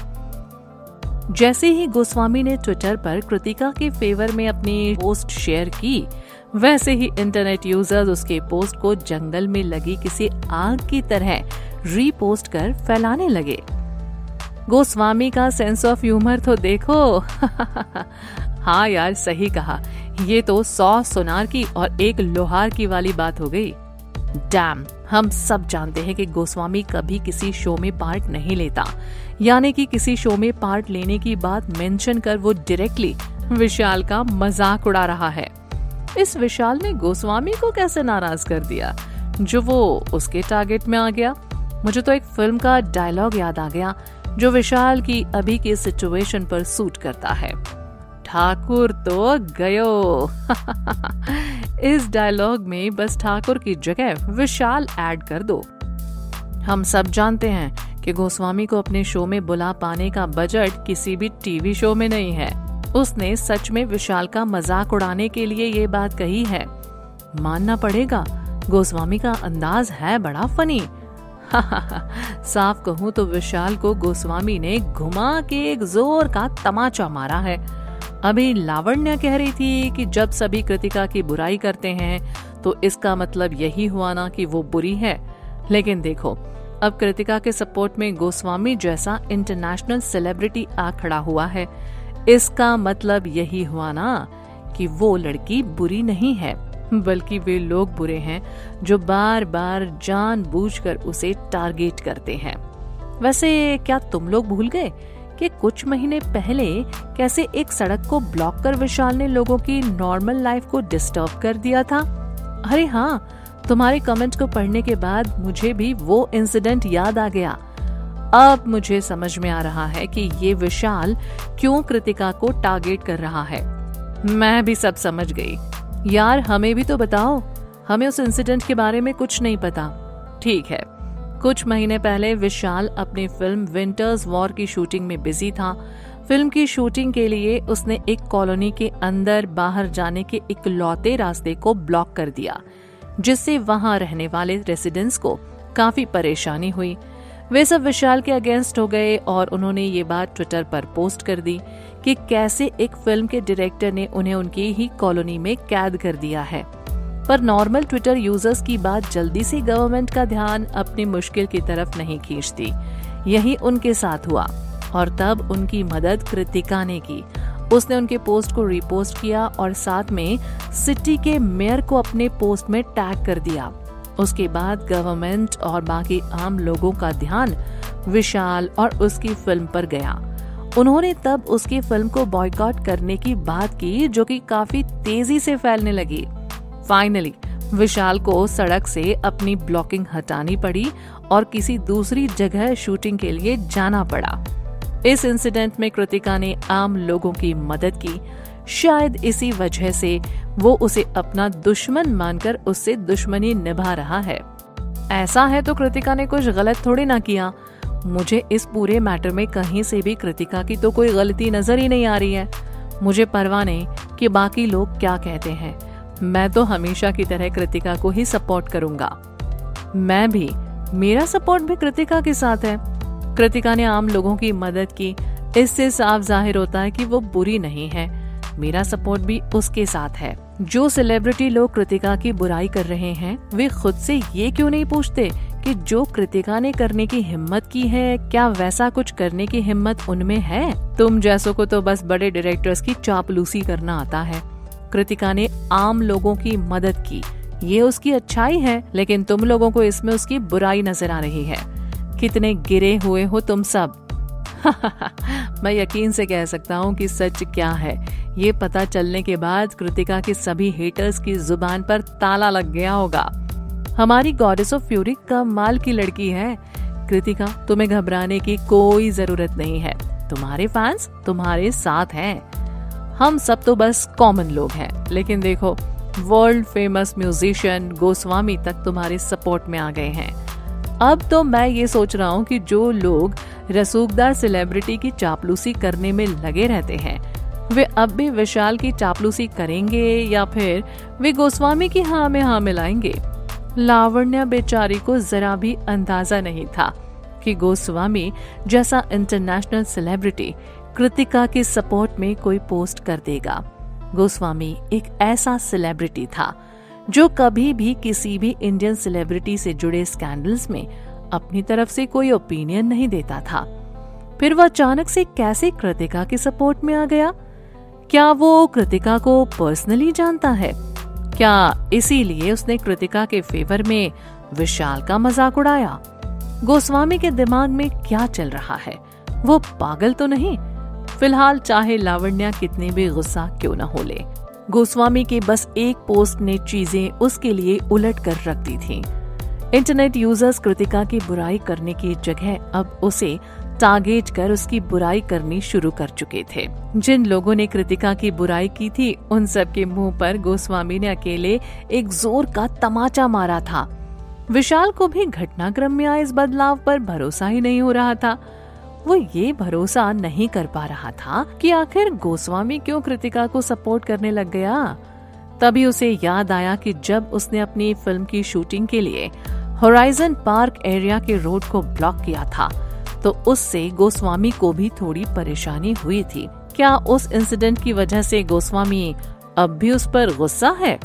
जैसे ही गोस्वामी ने ट्विटर पर कृतिका के फेवर में अपनी पोस्ट शेयर की, वैसे ही इंटरनेट यूजर्स उसके पोस्ट को जंगल में लगी किसी आग की तरह रीपोस्ट कर फैलाने लगे। गोस्वामी का सेंस ऑफ ह्यूमर तो देखो। हाँ यार, सही कहा, ये तो सौ सोनार की और एक लोहार की वाली बात हो गई। डैम, हम सब जानते हैं कि गोस्वामी कभी किसी शो में पार्ट नहीं लेता, यानी कि किसी शो में पार्ट लेने की बात मेंशन कर वो डायरेक्टली विशाल का मजाक उड़ा रहा है। इस विशाल ने गोस्वामी को कैसे नाराज कर दिया जो वो उसके टारगेट में आ गया। मुझे तो एक फिल्म का डायलॉग याद आ गया जो विशाल की अभी की सिचुएशन पर सूट करता है। ठाकुर तो गयो। इस डायलॉग में बस ठाकुर की जगह विशाल ऐड कर दो। हम सब जानते हैं कि गोस्वामी को अपने शो में बुला पाने का बजट किसी भी टीवी शो में नहीं है। उसने सच में विशाल का मजाक उड़ाने के लिए ये बात कही है। मानना पड़ेगा, गोस्वामी का अंदाज है बड़ा फनी। साफ कहूं तो विशाल को गोस्वामी ने घुमा के एक जोर का तमाचा मारा है। अभी लावण्या कह रही थी कि जब सभी कृतिका की बुराई करते हैं तो इसका मतलब यही हुआ ना कि वो बुरी है, लेकिन देखो अब कृतिका के सपोर्ट में गोस्वामी जैसा इंटरनेशनल सेलिब्रिटी आ खड़ा हुआ है। इसका मतलब यही हुआ ना कि वो लड़की बुरी नहीं है, बल्कि वे लोग बुरे हैं जो बार बार जानबूझकर उसे टारगेट करते हैं। वैसे क्या तुम लोग भूल गए कि कुछ महीने पहले कैसे एक सड़क को ब्लॉक कर विशाल ने लोगों की नॉर्मल लाइफ को डिस्टर्ब कर दिया था? अरे हाँ, तुम्हारे कमेंट को पढ़ने के बाद मुझे भी वो इंसिडेंट याद आ गया। अब मुझे समझ में आ रहा है कि ये विशाल क्यों कृतिका को टारगेट कर रहा है। मैं भी सब समझ गई। यार हमें भी तो बताओ, हमें उस इंसिडेंट के बारे में कुछ नहीं पता। ठीक है, कुछ महीने पहले विशाल अपनी फिल्म विंटर्स वॉर की शूटिंग में बिजी था। फिल्म की शूटिंग के लिए उसने एक कॉलोनी के अंदर बाहर जाने के इकलौते रास्ते को ब्लॉक कर दिया, जिससे वहां रहने वाले रेसिडेंट्स को काफी परेशानी हुई। वे सब विशाल के अगेंस्ट हो गए और उन्होंने ये बात ट्विटर पर पोस्ट कर दी कि कैसे एक फिल्म के डायरेक्टर ने उन्हें उनकी ही कॉलोनी में कैद कर दिया है। पर नॉर्मल ट्विटर यूजर्स की बात जल्दी से गवर्नमेंट का ध्यान अपनी मुश्किल की तरफ नहीं खींचती। यही उनके साथ हुआ और तब उनकी मदद कृतिका ने की। उसने उनके पोस्ट को रीपोस्ट किया और साथ में सिटी के मेयर को अपने पोस्ट में टैग कर दिया। उसके बाद गवर्नमेंट और बाकी आम लोगों का ध्यान विशाल और उसकी फिल्म पर गया। उन्होंने तब उसकी फिल्म को बॉयकॉट करने की बात की, जो कि काफी तेजी से फैलने लगी। फाइनली विशाल को सड़क से अपनी ब्लॉकिंग हटानी पड़ी और किसी दूसरी जगह शूटिंग के लिए जाना पड़ा। इस इंसिडेंट में कृतिका ने आम लोगों की मदद की। शायद इसी वजह से वो उसे अपना दुश्मन मानकर उससे दुश्मनी निभा रहा है। ऐसा है तो कृतिका ने कुछ गलत थोड़ी ना किया। मुझे इस पूरे मैटर में कहीं से भी कृतिका की तो कोई गलती नजर ही नहीं आ रही है। मुझे परवाह नहीं कि बाकी लोग क्या कहते हैं। मैं तो हमेशा की तरह कृतिका को ही सपोर्ट करूंगा। मैं भी, मेरा सपोर्ट भी कृतिका के साथ है। कृतिका ने आम लोगों की मदद की, इससे साफ जाहिर होता है कि वो बुरी नहीं है। मेरा सपोर्ट भी उसके साथ है। जो सेलिब्रिटी लोग कृतिका की बुराई कर रहे हैं, वे खुद से ये क्यों नहीं पूछते कि जो कृतिका ने करने की हिम्मत की है, क्या वैसा कुछ करने की हिम्मत उनमें है? तुम जैसों को तो बस बड़े डायरेक्टर्स की चापलूसी करना आता है। कृतिका ने आम लोगों की मदद की, ये उसकी अच्छाई है, लेकिन तुम लोगों को इसमें उसकी बुराई नजर आ रही है। कितने गिरे हुए हो तुम सब। मैं यकीन से कह सकता हूँ कि सच क्या है। ये पता चलने के बाद कृतिका के सभी हेटर्स की जुबान पर ताला लग गया होगा। हमारी गॉडेस ऑफ फ्यूरी कमाल की लड़की है। कृतिका, तुम्हें घबराने की कोई जरूरत नहीं है। तुम्हारे फैंस तुम्हारे साथ हैं। हम सब तो बस कॉमन लोग हैं, लेकिन देखो वर्ल्ड फेमस म्यूजिशियन गोस्वामी तक तुम्हारे सपोर्ट में आ गए हैं। अब तो मैं ये सोच रहा हूँ कि जो लोग रसूखदार सेलिब्रिटी की चापलूसी करने में लगे रहते हैं, वे अब भी विशाल की चापलूसी करेंगे या फिर वे गोस्वामी की हाँ में हाँ मिलाएंगे। लावण्या बेचारी को जरा भी अंदाजा नहीं था कि गोस्वामी जैसा इंटरनेशनल सेलिब्रिटी कृतिका के सपोर्ट में कोई पोस्ट कर देगा। गोस्वामी एक ऐसा सेलिब्रिटी था जो कभी भी किसी भी इंडियन सेलिब्रिटी से जुड़े स्कैंडल्स में अपनी तरफ से कोई ओपिनियन नहीं देता था। फिर वह अचानक से कैसे कृतिका के सपोर्ट में आ गया? क्या वो कृतिका को पर्सनली जानता है? क्या इसीलिए उसने कृतिका के फेवर में विशाल का मजाक उड़ाया? गोस्वामी के दिमाग में क्या चल रहा है? वो पागल तो नहीं? फिलहाल चाहे लावण्या कितनी भी गुस्सा क्यों न हो ले, गोस्वामी के बस एक पोस्ट ने चीजें उसके लिए उलट कर रख दी थी। इंटरनेट यूजर्स कृतिका की बुराई करने की जगह अब उसे टारगेट कर उसकी बुराई करनी शुरू कर चुके थे। जिन लोगों ने कृतिका की बुराई की थी, उन सब के मुंह पर गोस्वामी ने अकेले एक जोर का तमाचा मारा था। विशाल को भी घटनाक्रम में आए इस बदलाव पर भरोसा ही नहीं हो रहा था। वो ये भरोसा नहीं कर पा रहा था कि आखिर गोस्वामी क्यों कृतिका को सपोर्ट करने लग गया। तभी उसे याद आया कि जब उसने अपनी फिल्म की शूटिंग के लिए होराइजन पार्क एरिया के रोड को ब्लॉक किया था, तो उससे गोस्वामी को भी थोड़ी परेशानी हुई थी। क्या उस इंसिडेंट की वजह से गोस्वामी अब भी उस पर गुस्सा है?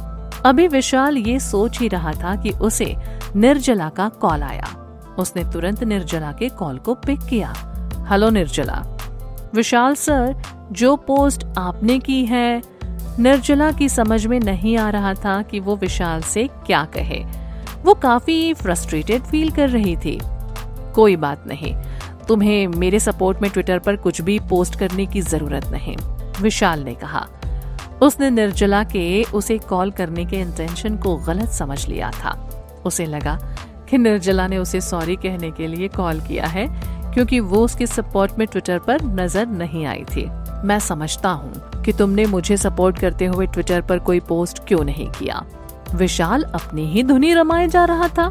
अभी विशाल ये सोच ही रहा था कि उसे निर्जला का कॉल आया। उसने तुरंत निर्जला के कॉल को पिक किया। हेलो निर्जला। विशाल सर, जो पोस्ट आपने की है, निर्जला की समझ में नहीं आ रहा था कि वो विशाल से क्या कहे। वो काफी फ्रस्ट्रेटेड फील कर रही थी। कोई बात नहीं, तुम्हें मेरे सपोर्ट में ट्विटर पर कुछ भी पोस्ट करने की जरूरत नहीं, विशाल ने कहा। उसने निर्जला के उसे कॉल करने के इंटेंशन को गलत समझ लिया था। उसे लगा कि निर्जला ने उसे सॉरी कहने के लिए कॉल किया है, क्योंकि वो उसके सपोर्ट में ट्विटर पर नजर नहीं आई थी। मैं समझता हूँ कि तुमने मुझे सपोर्ट करते हुए ट्विटर पर कोई पोस्ट क्यों नहीं किया। विशाल अपनी ही धुनी रमाए जा रहा था।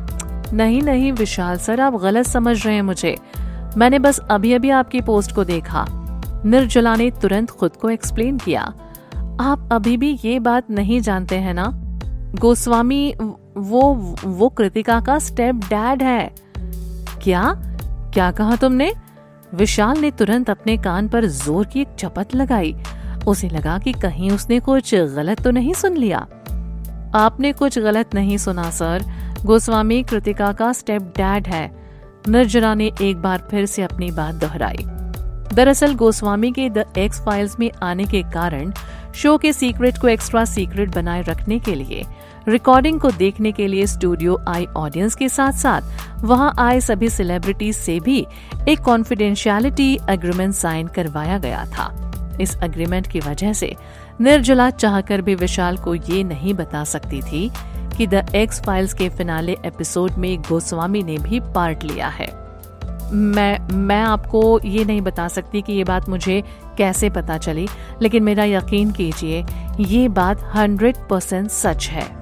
नहीं नहीं विशाल सर, आप गलत समझ रहे हैं मुझे। मैंने बस अभी अभी आपकी पोस्ट को देखा। निर्जला ने तुरंत खुद को एक्सप्लेन किया। आप अभी भी ये बात नहीं जानते हैं ना, गोस्वामी वो वो कृतिका का स्टेप डैड है। क्या क्या कहा तुमने? विशाल ने तुरंत अपने कान पर जोर की एक चपत लगाई। उसे लगा कि कहीं उसने कुछ गलत तो नहीं सुन लिया। आपने कुछ गलत नहीं सुना सर, गोस्वामी कृतिका का स्टेप डैड है। निर्जला ने एक बार फिर से अपनी बात दोहराई। दरअसल गोस्वामी के द एक्स फाइल्स में आने के कारण शो के सीक्रेट को एक्स्ट्रा सीक्रेट बनाए रखने के लिए रिकॉर्डिंग को देखने के लिए स्टूडियो आई ऑडियंस के साथ साथ वहां आए सभी सेलिब्रिटीज से भी एक कॉन्फिडेंशियलिटी एग्रीमेंट साइन करवाया गया था। इस एग्रीमेंट की वजह से निर्जला चाहकर भी विशाल को ये नहीं बता सकती थी कि द एक्स फाइल्स के फिनाले एपिसोड में गोस्वामी ने भी पार्ट लिया है। मैं मैं आपको ये नहीं बता सकती कि ये बात मुझे कैसे पता चली, लेकिन मेरा यकीन कीजिए ये बात हंड्रेड परसेंट सच है।